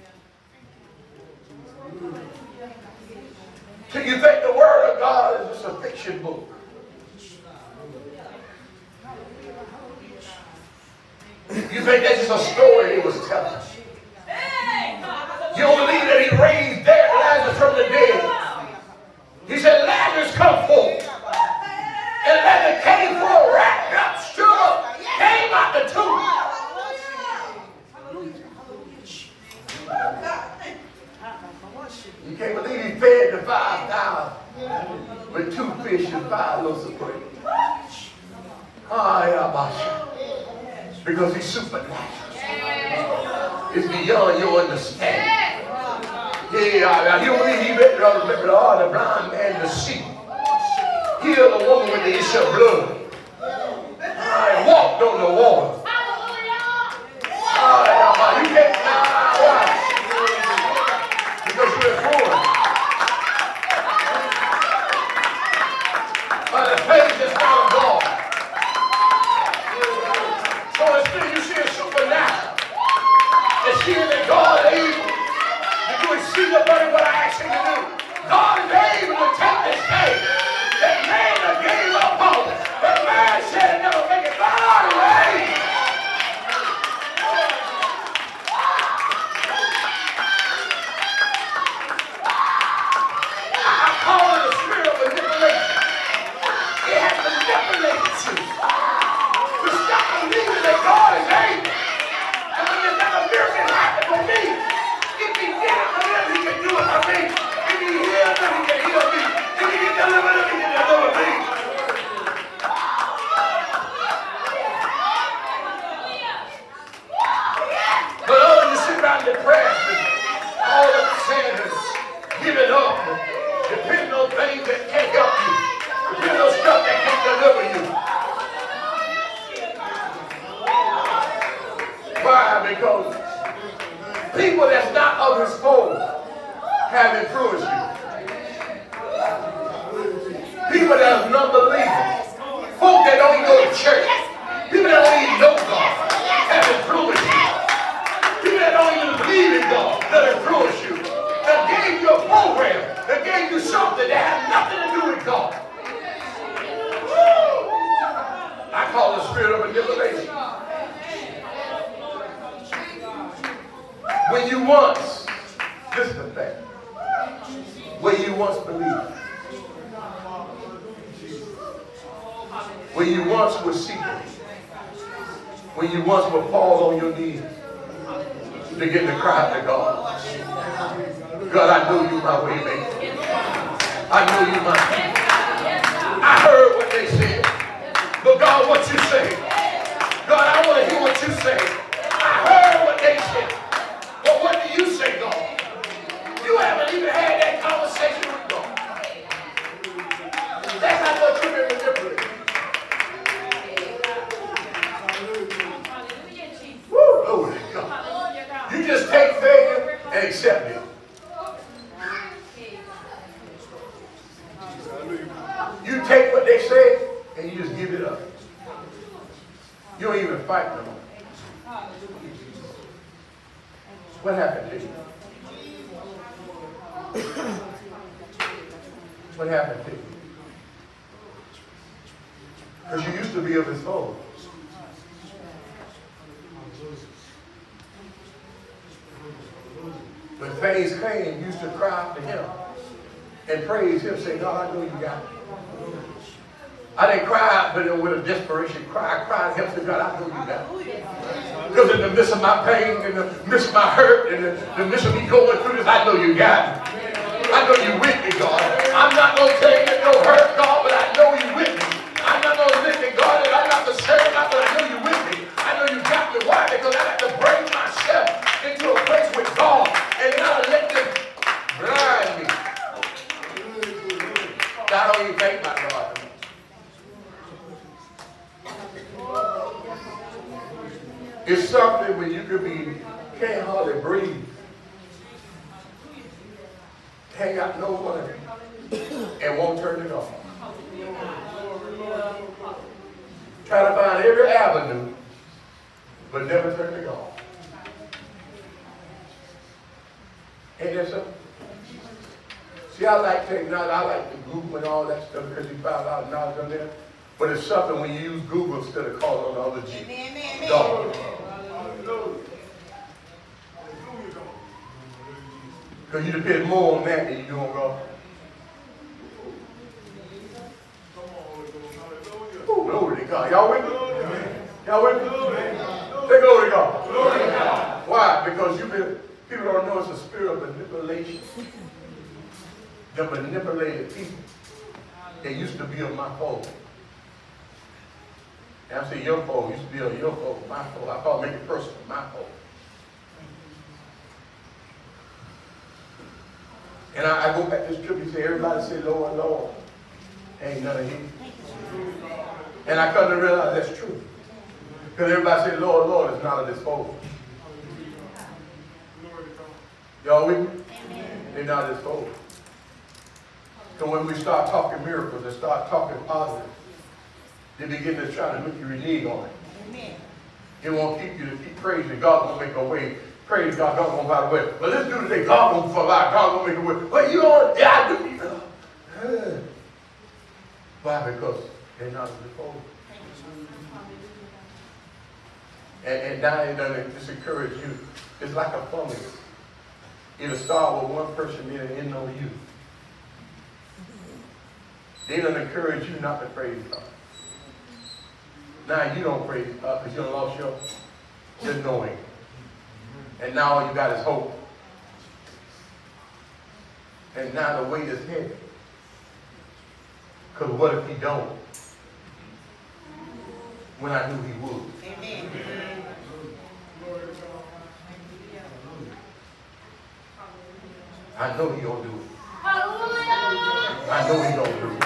Till you think the word of God is just a fiction book. You think that's just a story he was telling. You don't believe that he raised dead Lazarus from the dead. He said, Lazarus, come forth. And Lazarus came forth, wrapped up, stood up, came out the tomb. You can't believe he fed the five thousand with two fish and five loaves of bread. Ah, yeah, because he's supernatural. It's beyond your understanding. Yeah, you believe he made the, the blind man to see. Healed the woman with the issue of blood. I walked on the water. Ah, you can't now. Why? Because you're influenced by the faith that's not of God. So instead you see a supernatural. And seeing that God is able to do exceeding abundantly what I asked him to do. God is able to take this thing that man that gave up on. That man said it never make it. God is able. I call it a spirit of manipulation. It has manipulated you to stop believing that God is able. And when there's not a miracle happen for me, if he did it for them, he can do it for me. If he healed them, he can heal me. If he can deliver them, he can deliver me. But oh, you sit around depressed and all of the sinners giving up. Why? Because people that's not of his fold have influenced you. People that are non-believers, folk that don't even go to church, people that don't even know God have influenced you. People that don't even believe in God that influence you. That gave you a program, that gave you something that had nothing to do with God. I call the spirit of manipulation. When you once, this is the fact, when you once believed, when you once were seeking, when you once would fall on your knees, begin to cry to God. God, I know you my way maker. I know you my king. I heard what they said. But God, what you say? God, I want to hear what you say. I heard what they said. But what do you say, God? You haven't even had that conversation with God. That's how much you've been manipulated. Woo, glory to God. You just take failure and accept it. You take what they say and you just give it up. You don't even fight no more. What happened to you? What happened to you? Because you used to be of his fold. When things came, you used to cry out to him and praise him, say, God, I know you got me. I didn't cry out, but with a desperation cry. I cried to him, say, God, I know you got me. Because in the midst of my pain, in the midst of my hurt, in the, the midst of me going through this, I know you got me. I know you with me, God. I'm not going to take it, no hurt, God, but I know you with me. I'm not going to lift it, God, and I'm not the servant, but I know you with me. I know you got me. Why? Because I have to bring myself into a place with God and not let them blind me. I don't even think my God. It's something when you could be, can't hardly breathe. Ain't got no money and won't turn it off. Try to find every avenue, but never turn it off. Ain't that something? See, I like technology. I like the Google and all that stuff because you found out knowledge on there. But it's something when you use Google instead of calling on the other G. God. Because you depend more on that than you do on God. Oh, glory to God. Y'all with me? Y'all with me? Say glory to God. Glory to God. Why? Because you've been, people don't know it's a spirit of manipulation. The manipulated people. They used to be on my fold. And I say your fold used to be on your fold, my fold. I call it make it personal, my fold. And I, I go back to this trip, he said, everybody say, Lord, Lord. Ain't none of you. And I come to realize that's true. Because everybody say, Lord, Lord, is not of this fold. Y'all with me? They're not of this fold. So when we start talking miracles and start talking positive, they begin to try to look you renege on it. Amen. It won't keep you to keep praising. God will make a way. Praise God, God won't provide a way. But let's do today. God won't provide. God will make a way. Well, you don't. Yeah, I do. Uh, why? Because they're not in the fold. And, and now it doesn't just encourage you. It's like a funnel. It'll start with one person, then it'll end on you. They don't encourage you not to praise God. Now you don't praise God because you don't lost your just knowing. And now all you got is hope. And now the weight is heavy. Because what if he don't? When I knew he would. Amen. I know he gonna do it. I know he gonna do it.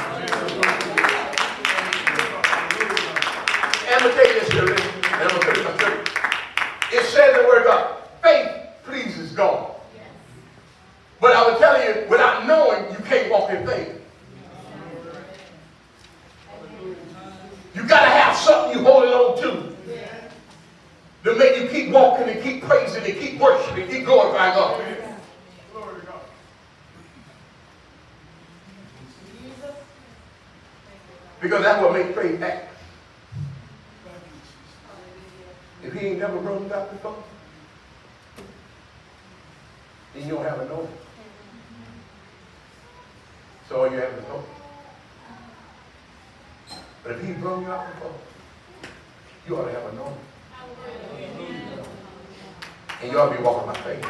And I'm gonna tell you this, and I'm gonna finish my story. It says in the to make you keep walking and keep praising and keep worshiping and keep glorifying God. Glory to God. Because that's what makes faith act. If he ain't never brought you out before, then you don't have a knowing. So all you have is hope. But if he brought you out before, you ought to have a knowing. And you ought to be walking by faith.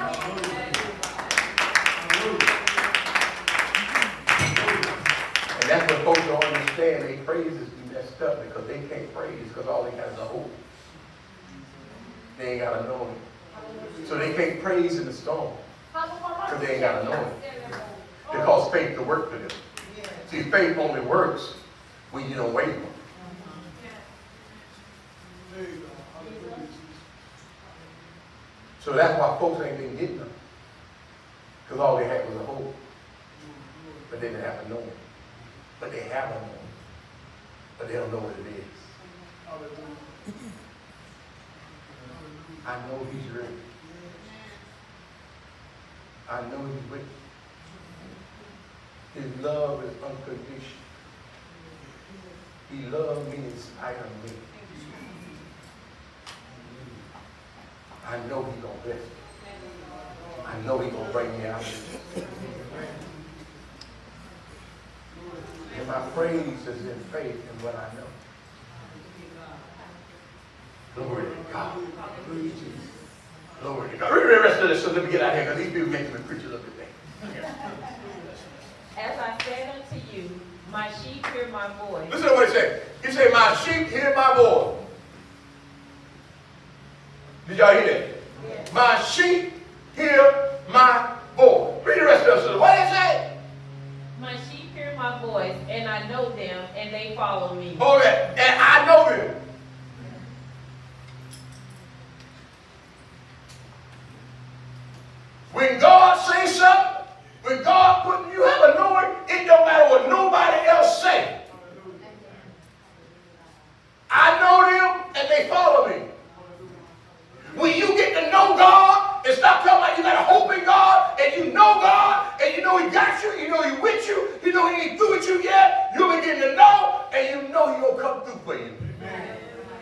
And that's what folks don't understand. Their praises be messed up because they can't praise because all they got is a hope. They ain't got a knowing. So they can't praise in the storm because they ain't got a knowing. They cause faith to work for them. See, faith only works when you don't waver. So that's why folks ain't been getting them. Because all they had was a hope. But they didn't have a knowing. But they have a knowing. But they don't know what it is. I know he's ready. I know he's with me. His love is unconditional. He loved me in spite of me. I know he's going to bless me. I know he's going to bring me out of this. And my praise is in faith in what I know. Glory to God. Glory to God. Read the rest of this so let me get out of here because these people making me preach a little bit. As I said unto you, my sheep hear my voice. Listen to what he said. He said, my sheep hear my voice. Did y'all hear that? Yes. My sheep hear my voice. Read the rest of it. What did he say? My sheep hear my voice, and I know them, and they follow me. Oh, yeah. And I know them. When God says something, when God put you have a knowing, it don't matter what nobody else say. I know them and they follow me. When you get to know God and stop talking about you got a hope in God and you know God and you know he got you, you know he's with you, you know he ain't through with you yet, you'll begin to know and you know he's going to come through for you. Amen.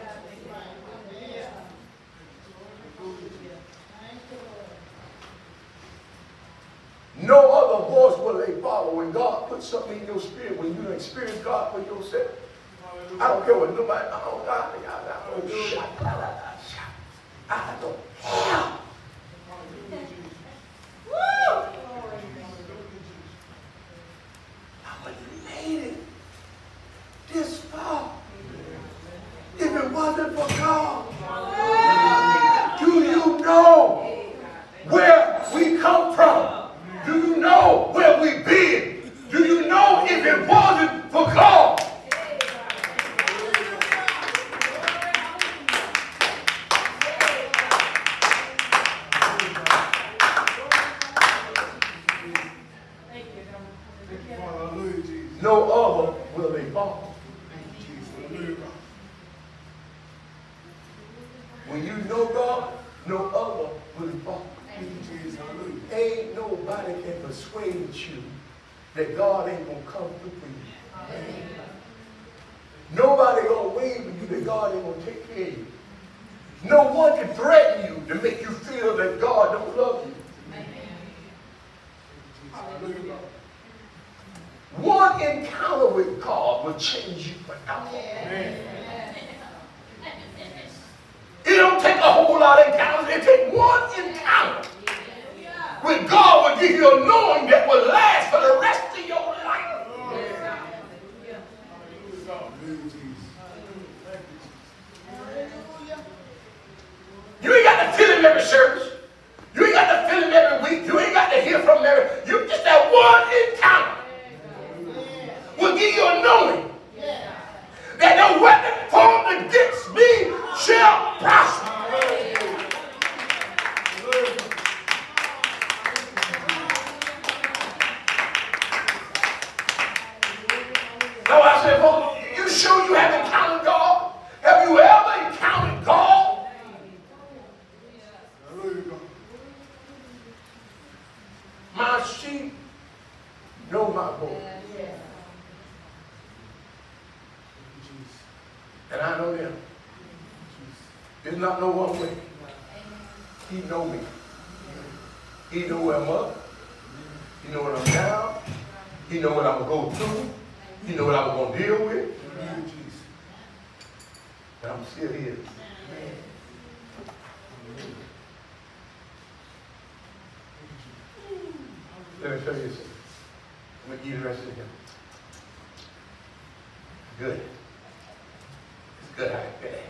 No other voice will they follow. When God puts something in your spirit, when you experience God for yourself, I don't care what nobody, oh God, I don't shut, I don't care. Woo! I wouldn't have made it this far if it wasn't for God. Do you know where we come from? Do you know where we've been? Do you know if it wasn't for God? No other will they follow. When you know God, no other will follow. Ain't nobody can persuade you that God ain't going to come through for you. Amen. Nobody going to waver you that God ain't going to take care of you. No one can threaten you to make you feel that God don't love you. Amen. One encounter with God will change you forever. Amen. It don't take a whole lot of encounters. It takes one encounter with God will give you a knowing that will last for the rest of your life. You ain't got to feel him every service. You ain't got to feel him every week. You ain't got to hear from him every. You just that one encounter will give you a knowing that no weapon formed against me shall prosper. So I said, well, you sure you have encountered God? Have you ever encountered God? not no one way. He know me. He know where I'm up. He know what I'm down. He know what I'm going to go through. He know what I'm going to deal with. And I'm still here. Let me show you something. I'm going to give you the rest of him. Good. It's good like that.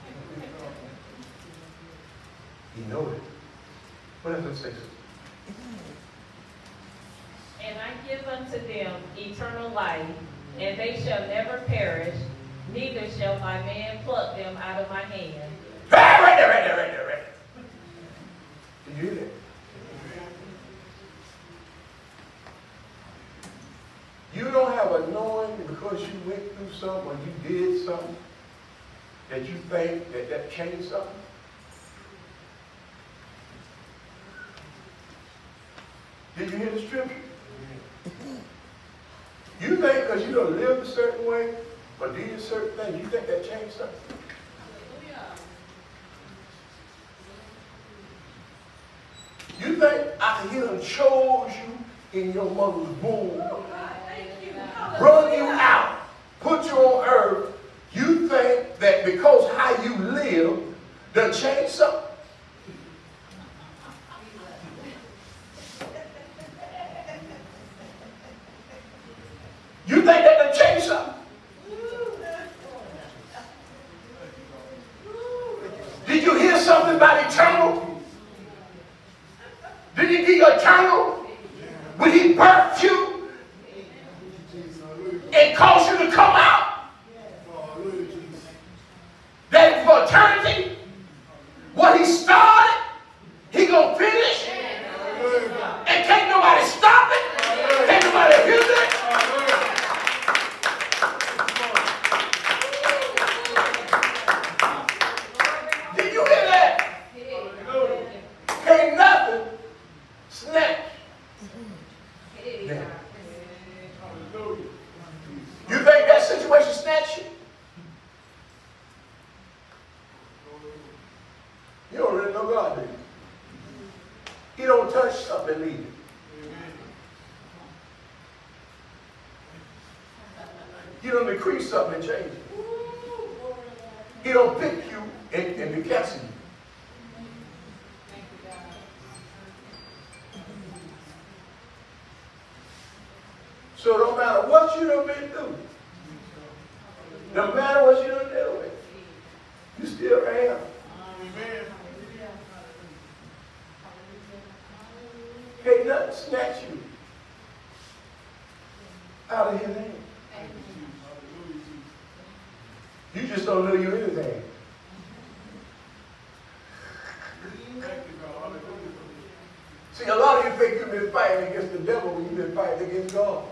He knows it. What does it say? And I give unto them eternal life, and they shall never perish, neither shall my man pluck them out of my hand. Ah, right there, right there, right there, right there. Did you hear that? You don't have a knowing because you went through something or you did something that you think that that changed something? Did you hear the scripture? You think because you don't live a certain way or did a certain thing, you think that changed something? You think I can hear them chose you in your mother's womb, run you out, put you on earth, you think that because how you live done change something? You think that done change something? Did you hear something about eternal? Did he give you eternal? When he birthed you and caused you to come out? That for eternity, what he started, he gonna finish. And can't nobody stop it. Can't nobody refuse it. Did you hear that? Can't nothing snatch. Yeah. You think that situation snatched you? You don't really know God, do you? He don't touch something and leave it. He don't decrease something and change it. He don't pick you and, and be casting you. So no matter what you done been through, no matter what you done dealt with, you still am. Amen. Can't nothing snatch you out of his hand. You just don't know you anything. See, a lot of you think you've been fighting against the devil when you've been fighting against God.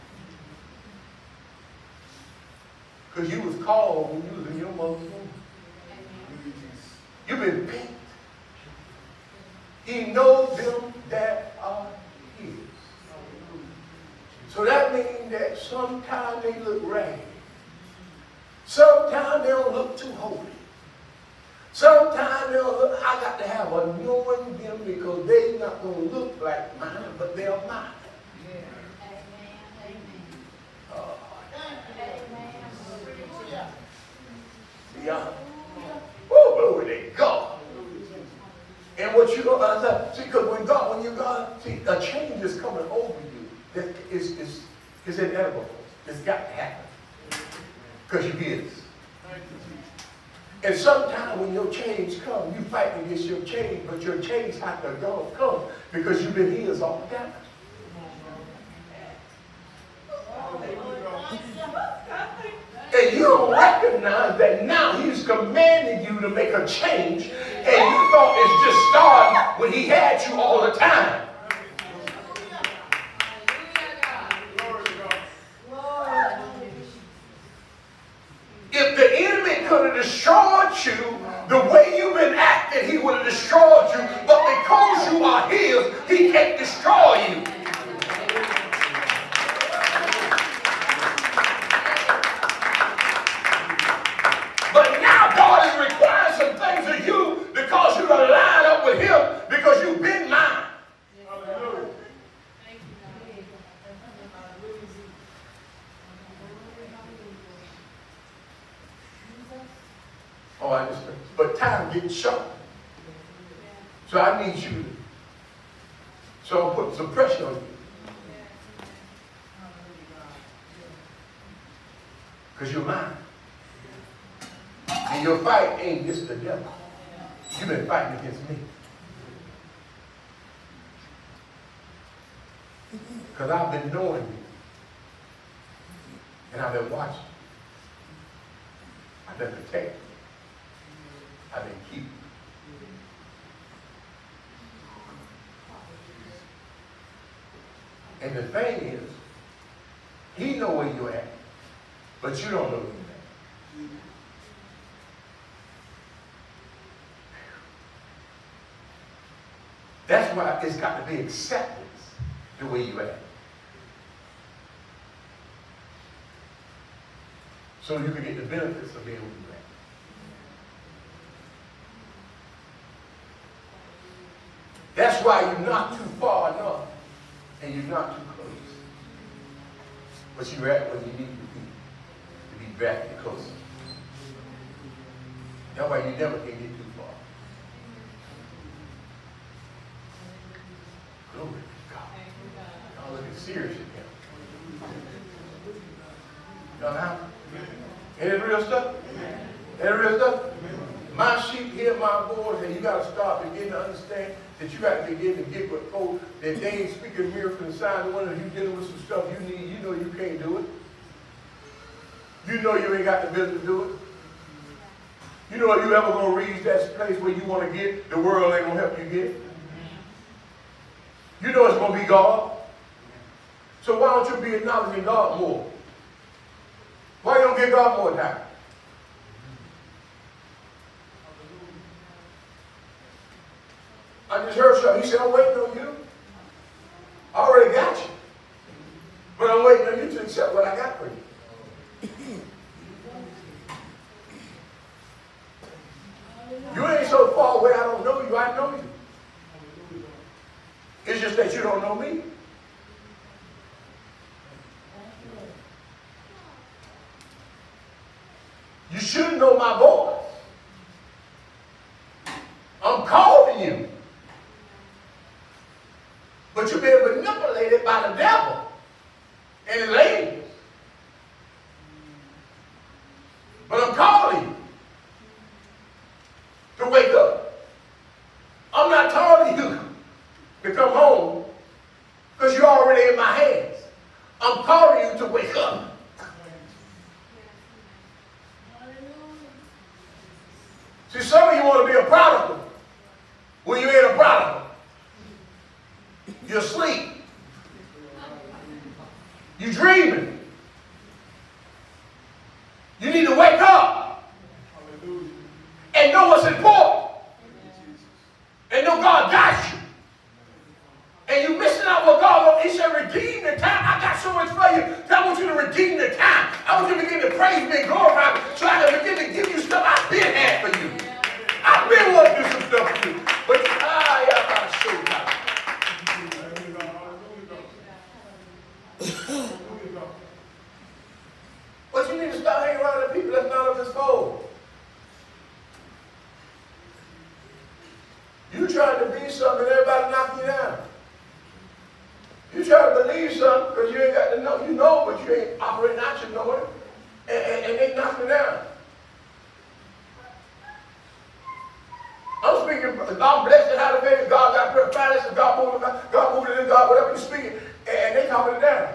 Because you was called when you was in your mother's womb. You've been picked. He knows them that are his. So that means that sometimes they look ragged. Sometimes they don't look too holy. Sometimes they don't look, I got to have a knowing them because they're not going to look like mine, but they're mine. Yeah. Oh, glory to God. And what you don't understand, see, because when God, when you God, see, a change is coming over you. That is, is, is inevitable. It's got to happen. Because you his. And sometimes when your change comes, you fight against your change, but your change has to go come because you've been his all the time. And you don't recognize that now he's commanding you to make a change, and you thought it's just starting when he had you all the time. If the enemy could have destroyed you the way you've been acting, he would have destroyed you. But because you are his, he can't destroy you. But now God is requiring some things of you So I need you to, so I'm putting some pressure on you. Because you're mine. And your fight ain't just the devil. You've been fighting against me. Because I've been knowing you. And I've been watching. I've been protecting. I've been keeping. And the thing is, he know where you're at, but you don't know where you're at. That's why it's got to be acceptance the way you're at. So you can get the benefits of being where you're at. That's why you're not too far enough and you're not too close. But you're at where you need to be to be back closer. That's why you never can get too far. Glory to God. Y'all looking serious again. Y'all now? Ain't it real stuff? Ain't it real stuff? My sheep hear my voice, and you got to start beginning to understand that you got to begin to get with folks that they ain't speaking miracles and signs and wonders. You dealing with some stuff you need. You know you can't do it. You know you ain't got the ability to do it. You know if you ever going to reach that place where you want to get, the world ain't going to help you get. You know it's going to be God. So why don't you be acknowledging God more? Why you don't give God more time? I just heard something. He said, I'm waiting on you. I already got you. But I'm waiting on you to accept what I got for you. You ain't so far away I don't know you. I know you. It's just that you don't know me. You should know my voice. I'm calling you. But you're being manipulated by the devil and his angels. But I'm calling you to wake up. I'm not calling you to come home because you're already in my hands. I'm calling you to wake up. See, some of you want to be a prodigal when you ain't a prodigal. You're asleep. You're dreaming. You need to wake up and know what's important. And know God got you. And you're missing out what God wants. He said, redeem the time. I got so much for you. I want you to redeem the time. I want you to begin to praise me and glorify me so I can begin to give you stuff I've been had for you. I've been wanting to do some stuff for you. But ah, yeah, I'm not sure about it. But you need to start hanging around the people that's not of this fold. You trying to be something, everybody knock you down. You try to believe something because you ain't got to know. You know, but you ain't operating out your knowing. And, and, and they knock you down. I'm speaking, God blessed and how to faith, God got good finances, God moved it, God moved it in, God, whatever you're speaking, and they talking it down.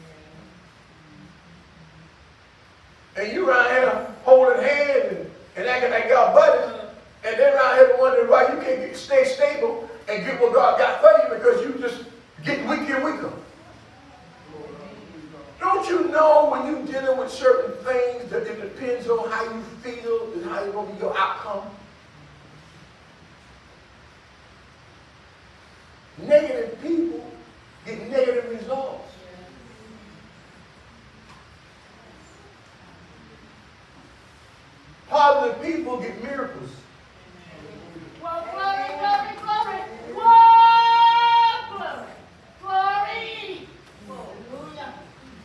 And you around here holding hands and, and acting like God buddies, and they around here wondering why you can't get, stay stable and get what God got for you because you just get weaker and weaker. Don't you know when you're dealing with certain things that it depends on how you feel and how you're going to be your outcome? Negative people get negative results. Positive people get miracles. Well, glory, glory, glory. Whoa, glory. Glory. Hallelujah.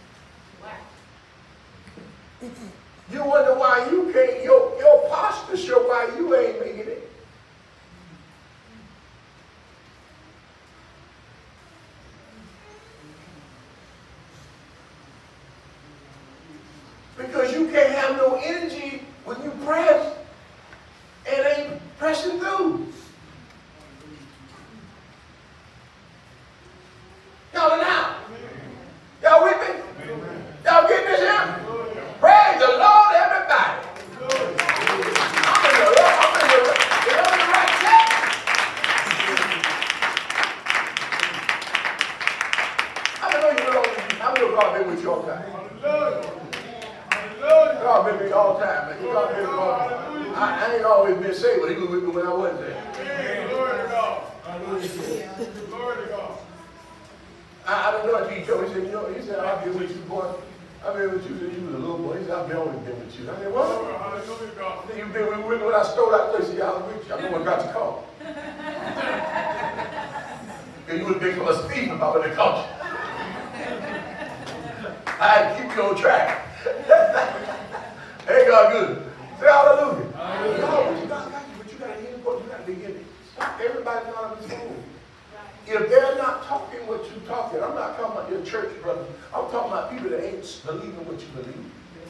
Wow. You wonder why you can't, your, your posture show why you ain't making it. you can't have no energy when you press and ain't pressing through. Y'all are now. Y'all with me? Y'all getting this here? Praise the Lord, everybody. I'm in the right, I'm in the right, I'm in the right track. I don't know you know, I know God been with you all the time. God been with me all the time, man. God been with me all the time. I, I ain't always been saved, but he was with me when I wasn't there. Glory to God. Glory to God. I, I don't know if he told me, he said, you know, he said, I've been with you, boy. I've been with you since you was a little boy. He said, I've been always been with you. I said, what? You've been with me when I stole that place. He said, I was with you. I know I got your call. And you would have become a thief if I would have caught you. I had to keep you on track. Hey, God, good. Say hallelujah. Hallelujah. No, but you got, but you got to hear what you got to begin to stop everybody not on this phone. If they're not talking what you're talking, I'm not talking about your church, brother. I'm talking about people that ain't believing what you believe.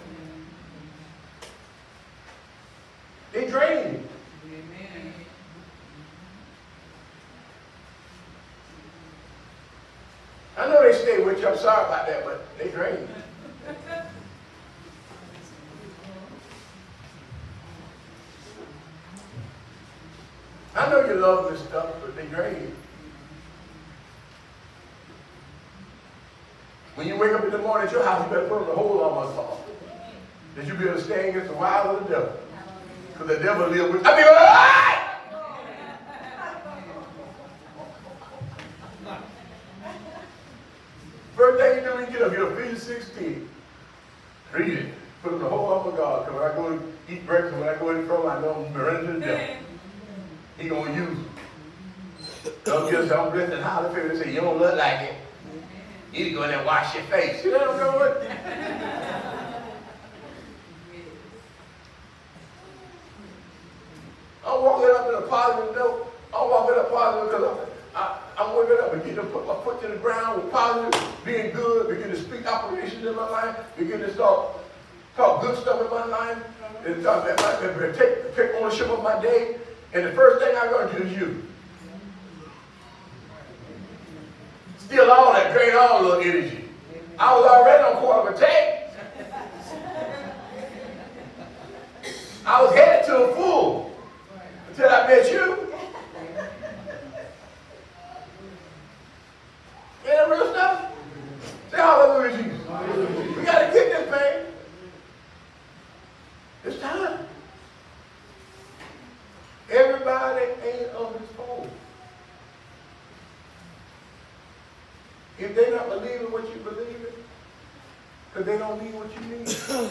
They drain you. Amen. I know they stay with you. I'm sorry about that, but they drain you. I know you love this stuff, but they drain you. When you wake up in the morning at your house, you better put on the whole armor on. That you be able to stand against the wiles of the devil. Because the devil lives with you. I mean, ah! First thing you do when you get up, you're Ephesians sixteen. Read it. Put on the whole armor of God. Because when I go to eat breakfast, when I go in front, I know I'm running to the devil. He gonna use it. Don't just don't bless and holler for and say, you don't look like it. You need to go in there and wash your face. You don't know what? I'm walking up in a positive note. I'm walking up positive because I, I'm waking up and getting to put my foot to the ground with positive, being good, begin to speak operations in my life, begin to start talk good stuff in my life, and talk, take, take ownership of my day. And the first thing I'm going to do is you. Steal all that, drain all the energy. I was already on quarter of a tank. I was headed to a full until I met you. Ain't that real stuff? Say hallelujah, Jesus. Hallelujah. We got to get this thing. It's time. Everybody ain't on this phone. If they're not believing what you believe in, because they don't need what you need.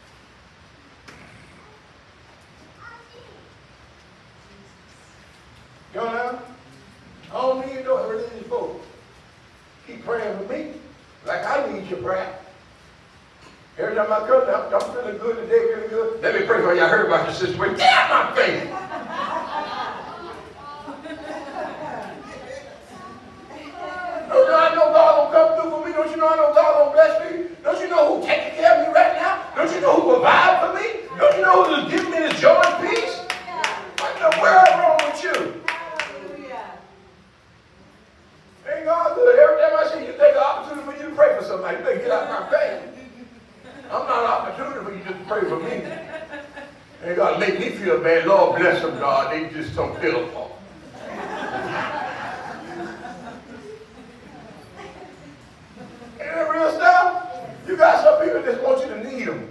You know now? I don't need no religious folks. Keep praying for me like I need your prayer. Every time I come, I'm, I'm feeling good today, feeling good. Let me pray for you. I heard about your situation. Get out my face! Don't you know I know God gonna come through for me? Don't you know I know God gonna bless me? Don't you know who's taking care of me right now? Don't you know who provides for me? Don't you know who's giving me this joy and peace? What in the world wrong with you? Ain't God good? Every time I see you, take an opportunity for you to pray for somebody. You better get out of my face. I'm not an opportunity for you just to pray for me. Ain't God make me feel bad. Lord bless them, God. They just so pitiful. Ain't that real stuff? You got some people that just want you to need them.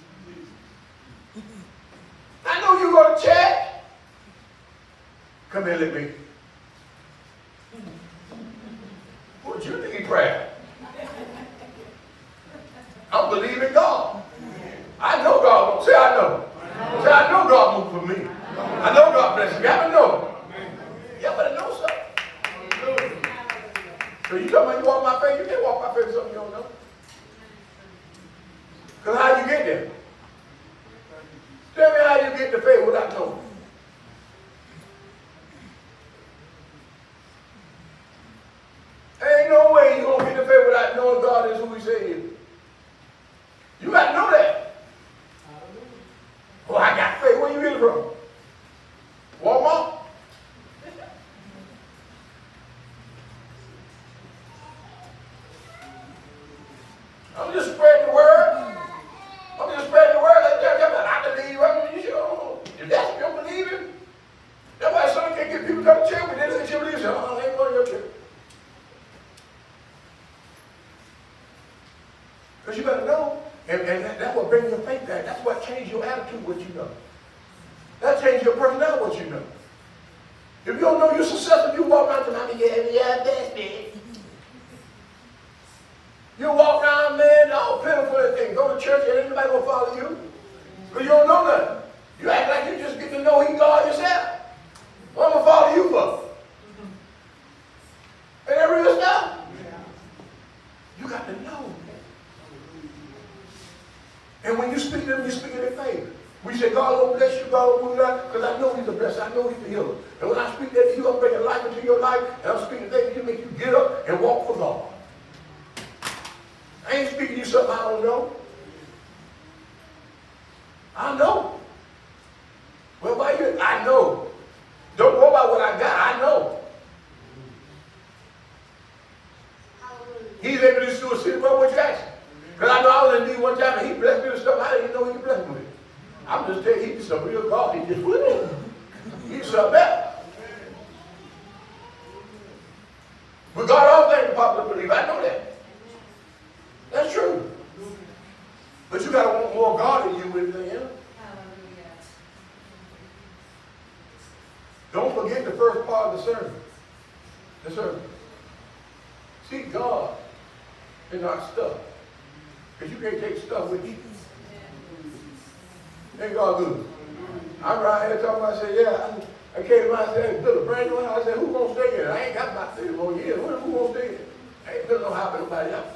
I know you go to church. Come here, let me. What you need prayer? I'm believing God. I know God won't. Say I know. Say I know God moved for me. I know God bless me. I know. You better know something. So you talking about you walk my faith? You can't walk my faith with something you don't know. Because how you get there? Tell me how you get the faith without knowing. There ain't no way you're going to get the faith without knowing God is who he say he is. You got to know that. you come to church, but then look at your leader and say, oh, I ain't going to your church. Because you better know, and, and that, that's what brings your faith back. That's what changes your attitude, what you know. That changes your personality, what you know. If you don't know you're successful, you walk around to mommy, yeah, yeah, that's me. You walk around, man, all pitiful and thing. Go to church and ain't nobody gonna follow you. Because you don't know nothing. You act like you just get to know He God yourself. What am I gonna follow you for? Ain't that real stuff? You got to know. And when you speak to them, you speak in their favor. We say, God will bless you, God will move that, because I know He's the best. I know He's the healer. And when I speak that to you, I'm bringing life into your life, and I'm speaking things to make you get up and walk for God. I ain't speaking to you something I don't know. I know. Well, why you? I know. Don't worry about what I got. I know. He's able to do a city, bro, what you asking? Because I know I was in need one time, and He blessed me with stuff I didn't even know He blessed me with. I'm just telling you, He's some real God. He just, woo, He's something else. But God all things are popular believe. I know that. That's true. But you got to want more God in you with Him. Don't forget the first part of the sermon. The sermon. Seek God and not stuff. Because you can't take stuff with you. Ain't God good? I'm right here talking about, I said, yeah, I, I came out and said, built a brand new house. I said, who's going to stay in it? I ain't got about thirty more years. Who, who going to stay in it? I ain't built no house for nobody else.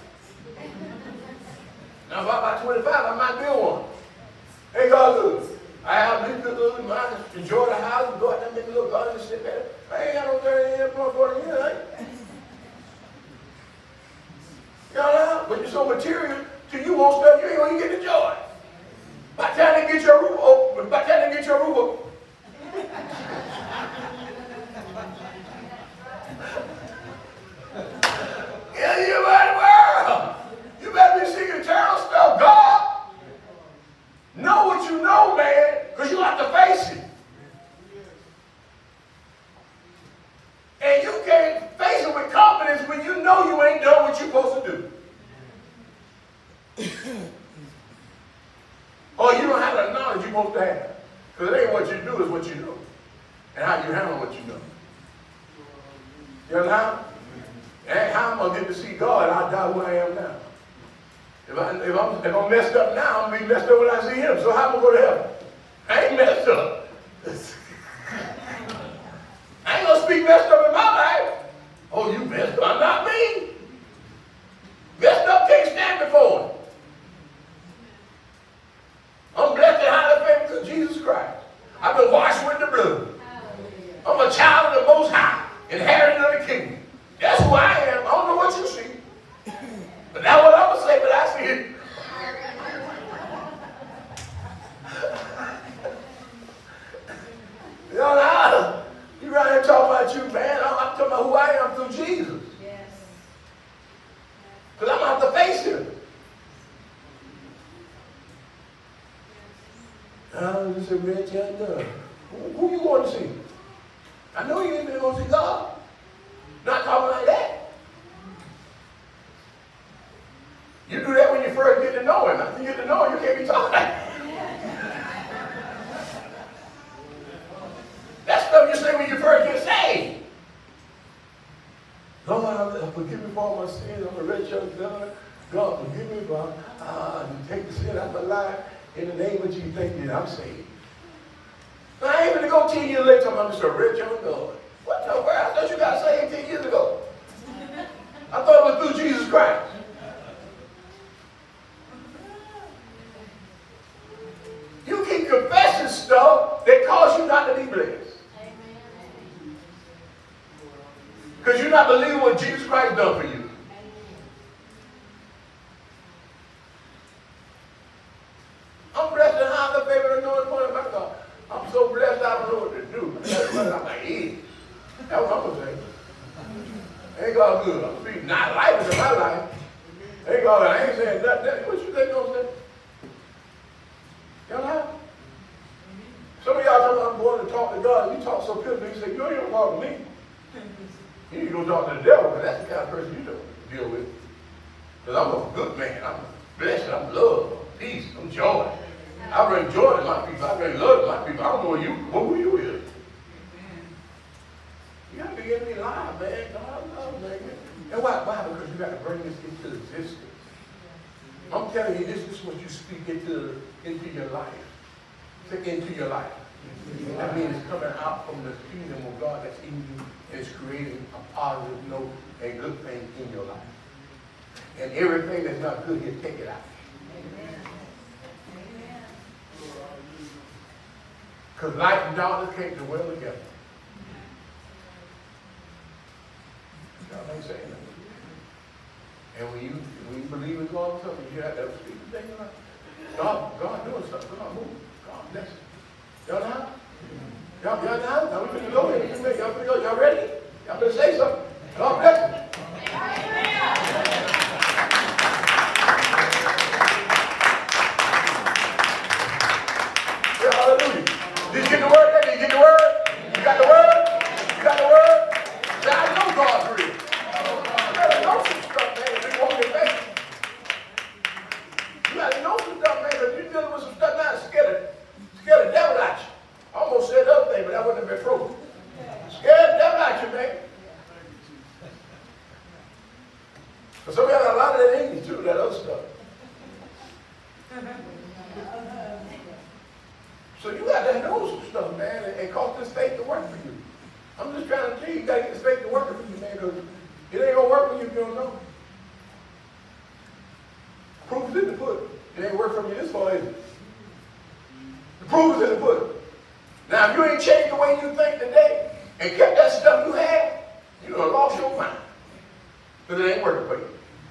Now, if I'm about twenty-five, I might build one. Ain't God good? I have lived a little bit, I just enjoy the house and go out there and make a little garden and sit there. I ain't got no thirty years, forty years, ain't. You know, but you're so material, till you want stuff, you ain't gonna get the joy. By the time they get your roof open, by the time they get your roof open, yeah, you right the world. You better be seeking eternal stuff. God, know what you know, man, because you have to face it. And you can't face it with confidence when you know you ain't done what you're supposed to do. Or you don't have the knowledge you're supposed to have. Because it ain't what you do, it's what you know. And how you handle what you know. You know how? And how I'm going to get to see God, I'll die who I am now. If, I, if, I'm, if I'm messed up now, I'm going to be messed up when I see Him. So how am I going to heaven? I ain't messed up. I ain't going to speak messed up in my life. Oh, you messed up. Not me. Messed up can't stand before Him. I'm blessed and highly favored through Jesus Christ. I've been washed with the blood. I'm a child of the Most High, inherited of the kingdom. That's who I am. I don't know what you see. But that's what I'm going to say, but I see it. You know, now, you right here talking about you, man. I'm, I'm talking about who I am through Jesus. Yes. Because I'm going to have to face Him. Oh, this is a rich young girl. Who, who you going to see? I know you ain't been going to see God. Not talking like that. You do that when you first get to know Him. After you get to know Him, you can't be talking like that. That's stuff you say when you first get saved. Lord, forgive me for all my sins. I'm a rich young God. God, forgive me for uh, take the sin out of my life. In the name of Jesus, thank you that I'm saved. I ain't going to go ten years later, I'm just a rich young God. What the world? I thought you got saved ten years ago. I thought it was through Jesus Christ. You keep confessing stuff that cause you not to be blessed. Because you're not believing what Jesus Christ done for you. I'm blessed and highly favored and knowing point of my God. I'm so blessed I don't know what to do. That's what I'm like, yeah. That's what I'm going to say. Ain't God good. I'm speaking not life into my life. Ain't God, I ain't saying that. that what you think I'm saying? You know? Some of y'all talking about I'm going to talk to God. You talk so pitifully. You say, you ain't going to talk to me. You need to go talk to the devil, because that's the kind of person you don't deal with. Because I'm a good man. I'm blessed. I'm love. I'm peace. I'm joy. I bring joy to my people. I bring love to my people. I don't know you, who you is. You got to begin to be alive, man. God love, man. And why? Why? Because you got to bring this into existence. I'm telling you, this is what you speak into, into your life. Into your life. That means it's coming out from the kingdom of God that's in you, and it's creating a positive note and good thing in your life. And everything that's not good, you take it out. Because light and darkness can't dwell together. Y'all ain't saying that. And when you when you believe in God, something you have to speak the thing like God, God doing something. God moving. God bless you. Y'all know? Y'all, y'all know? Y'all finna go here. Y'all finna go. Y'all ready? Y'all finna say something. God bless you. Yeah, hallelujah. Did you get the word? Did you get the word? You got the word? You got the word? Say, I know God's real. You gotta know some stuff, man, if you want to get back. You gotta know some stuff, man, because you're dealing with some stuff now, scared of, scared of the devil at you. I almost said the other thing, but that wouldn't have been proven. Scared the devil at you, man. But some of y'all got a lot of that in you too, that other stuff. So you got to know some stuff, man, and, and cause this faith to work for you. I'm just trying to tell you, you got to get this faith to work for you, man, because it ain't going to work for you if you don't know. Proof is in the pudding. It ain't work for you this far, is it? The proof is in the pudding. Now, if you ain't changed the way you think today and kept that stuff you had, you're going to lost your mind. Because it ain't working for you.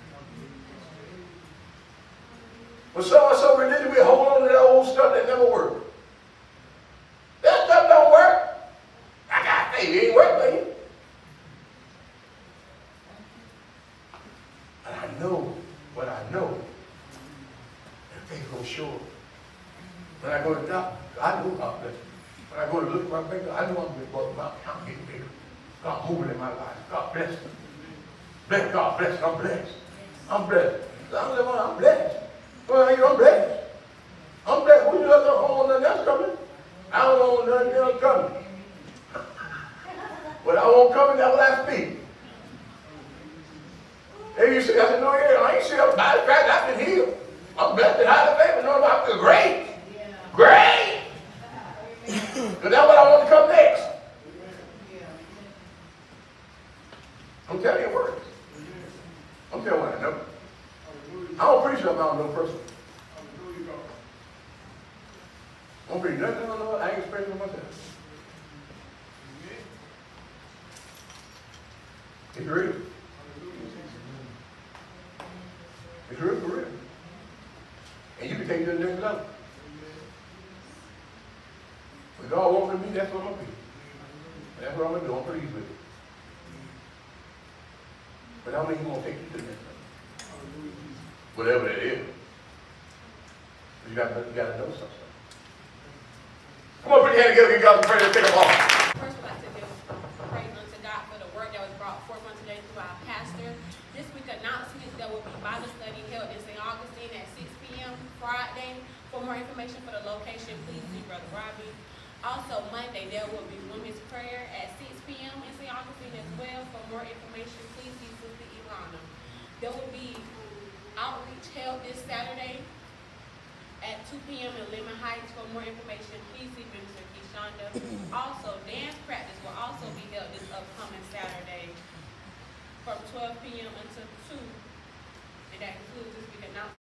When someone's so religious, we hold on to that old stuff that never worked. That stuff don't work. I got faith. It ain't work for you. But I know what I know. And faith goes sure. When I go to the doctor, I know God bless me. When I go to look at my finger, I know I'm getting my account getting bigger. God moving in my life. God bless me. Bless God, bless. I'm blessed. I'm blessed. I'm the one. I'm blessed. Well, I'm blessed. I'm blessed. Who you look at? I don't want nothing else coming. I don't want nothing else coming. But I won't come in that will I speak. They used to say, I said, no, yeah, I ain't sick. I'm out of fact, I've been healed. I'm blessed and highly favored. No, I feel great. Great. Because that's what I want to come next. I'm telling you it works. I'm telling you what I know. I don't preach something I don't know personally. I don't preach nothing I don't know. I ain't experienced it myself. It's real. It's real for real. And you can take it to the next level. When God wants me, that's what I'm going to be. That's what I'm going to do. I'm pleased with it. But I mean, He's going to take you to the next level. Whatever that is. You got you got to know something. Come on, put your hand together. Give God some praise. Let's take them off. First, we'd like to give praise unto God for the word that was brought forth on today through our pastor. This week announcements, there will be Bible study held in Saint Augustine at six p m Friday. For more information for the location, please see Brother Robbie. Also, Monday, there will be women's prayer at six p m in Saint Augustine as well. For more information, please see Sister Ilana. There will be outreach held this Saturday at two p m in Lemon Heights. For more information, please see Minister Keshonda. Also, dance practice will also be held this upcoming Saturday from twelve p m until two. And that concludes this week announcement.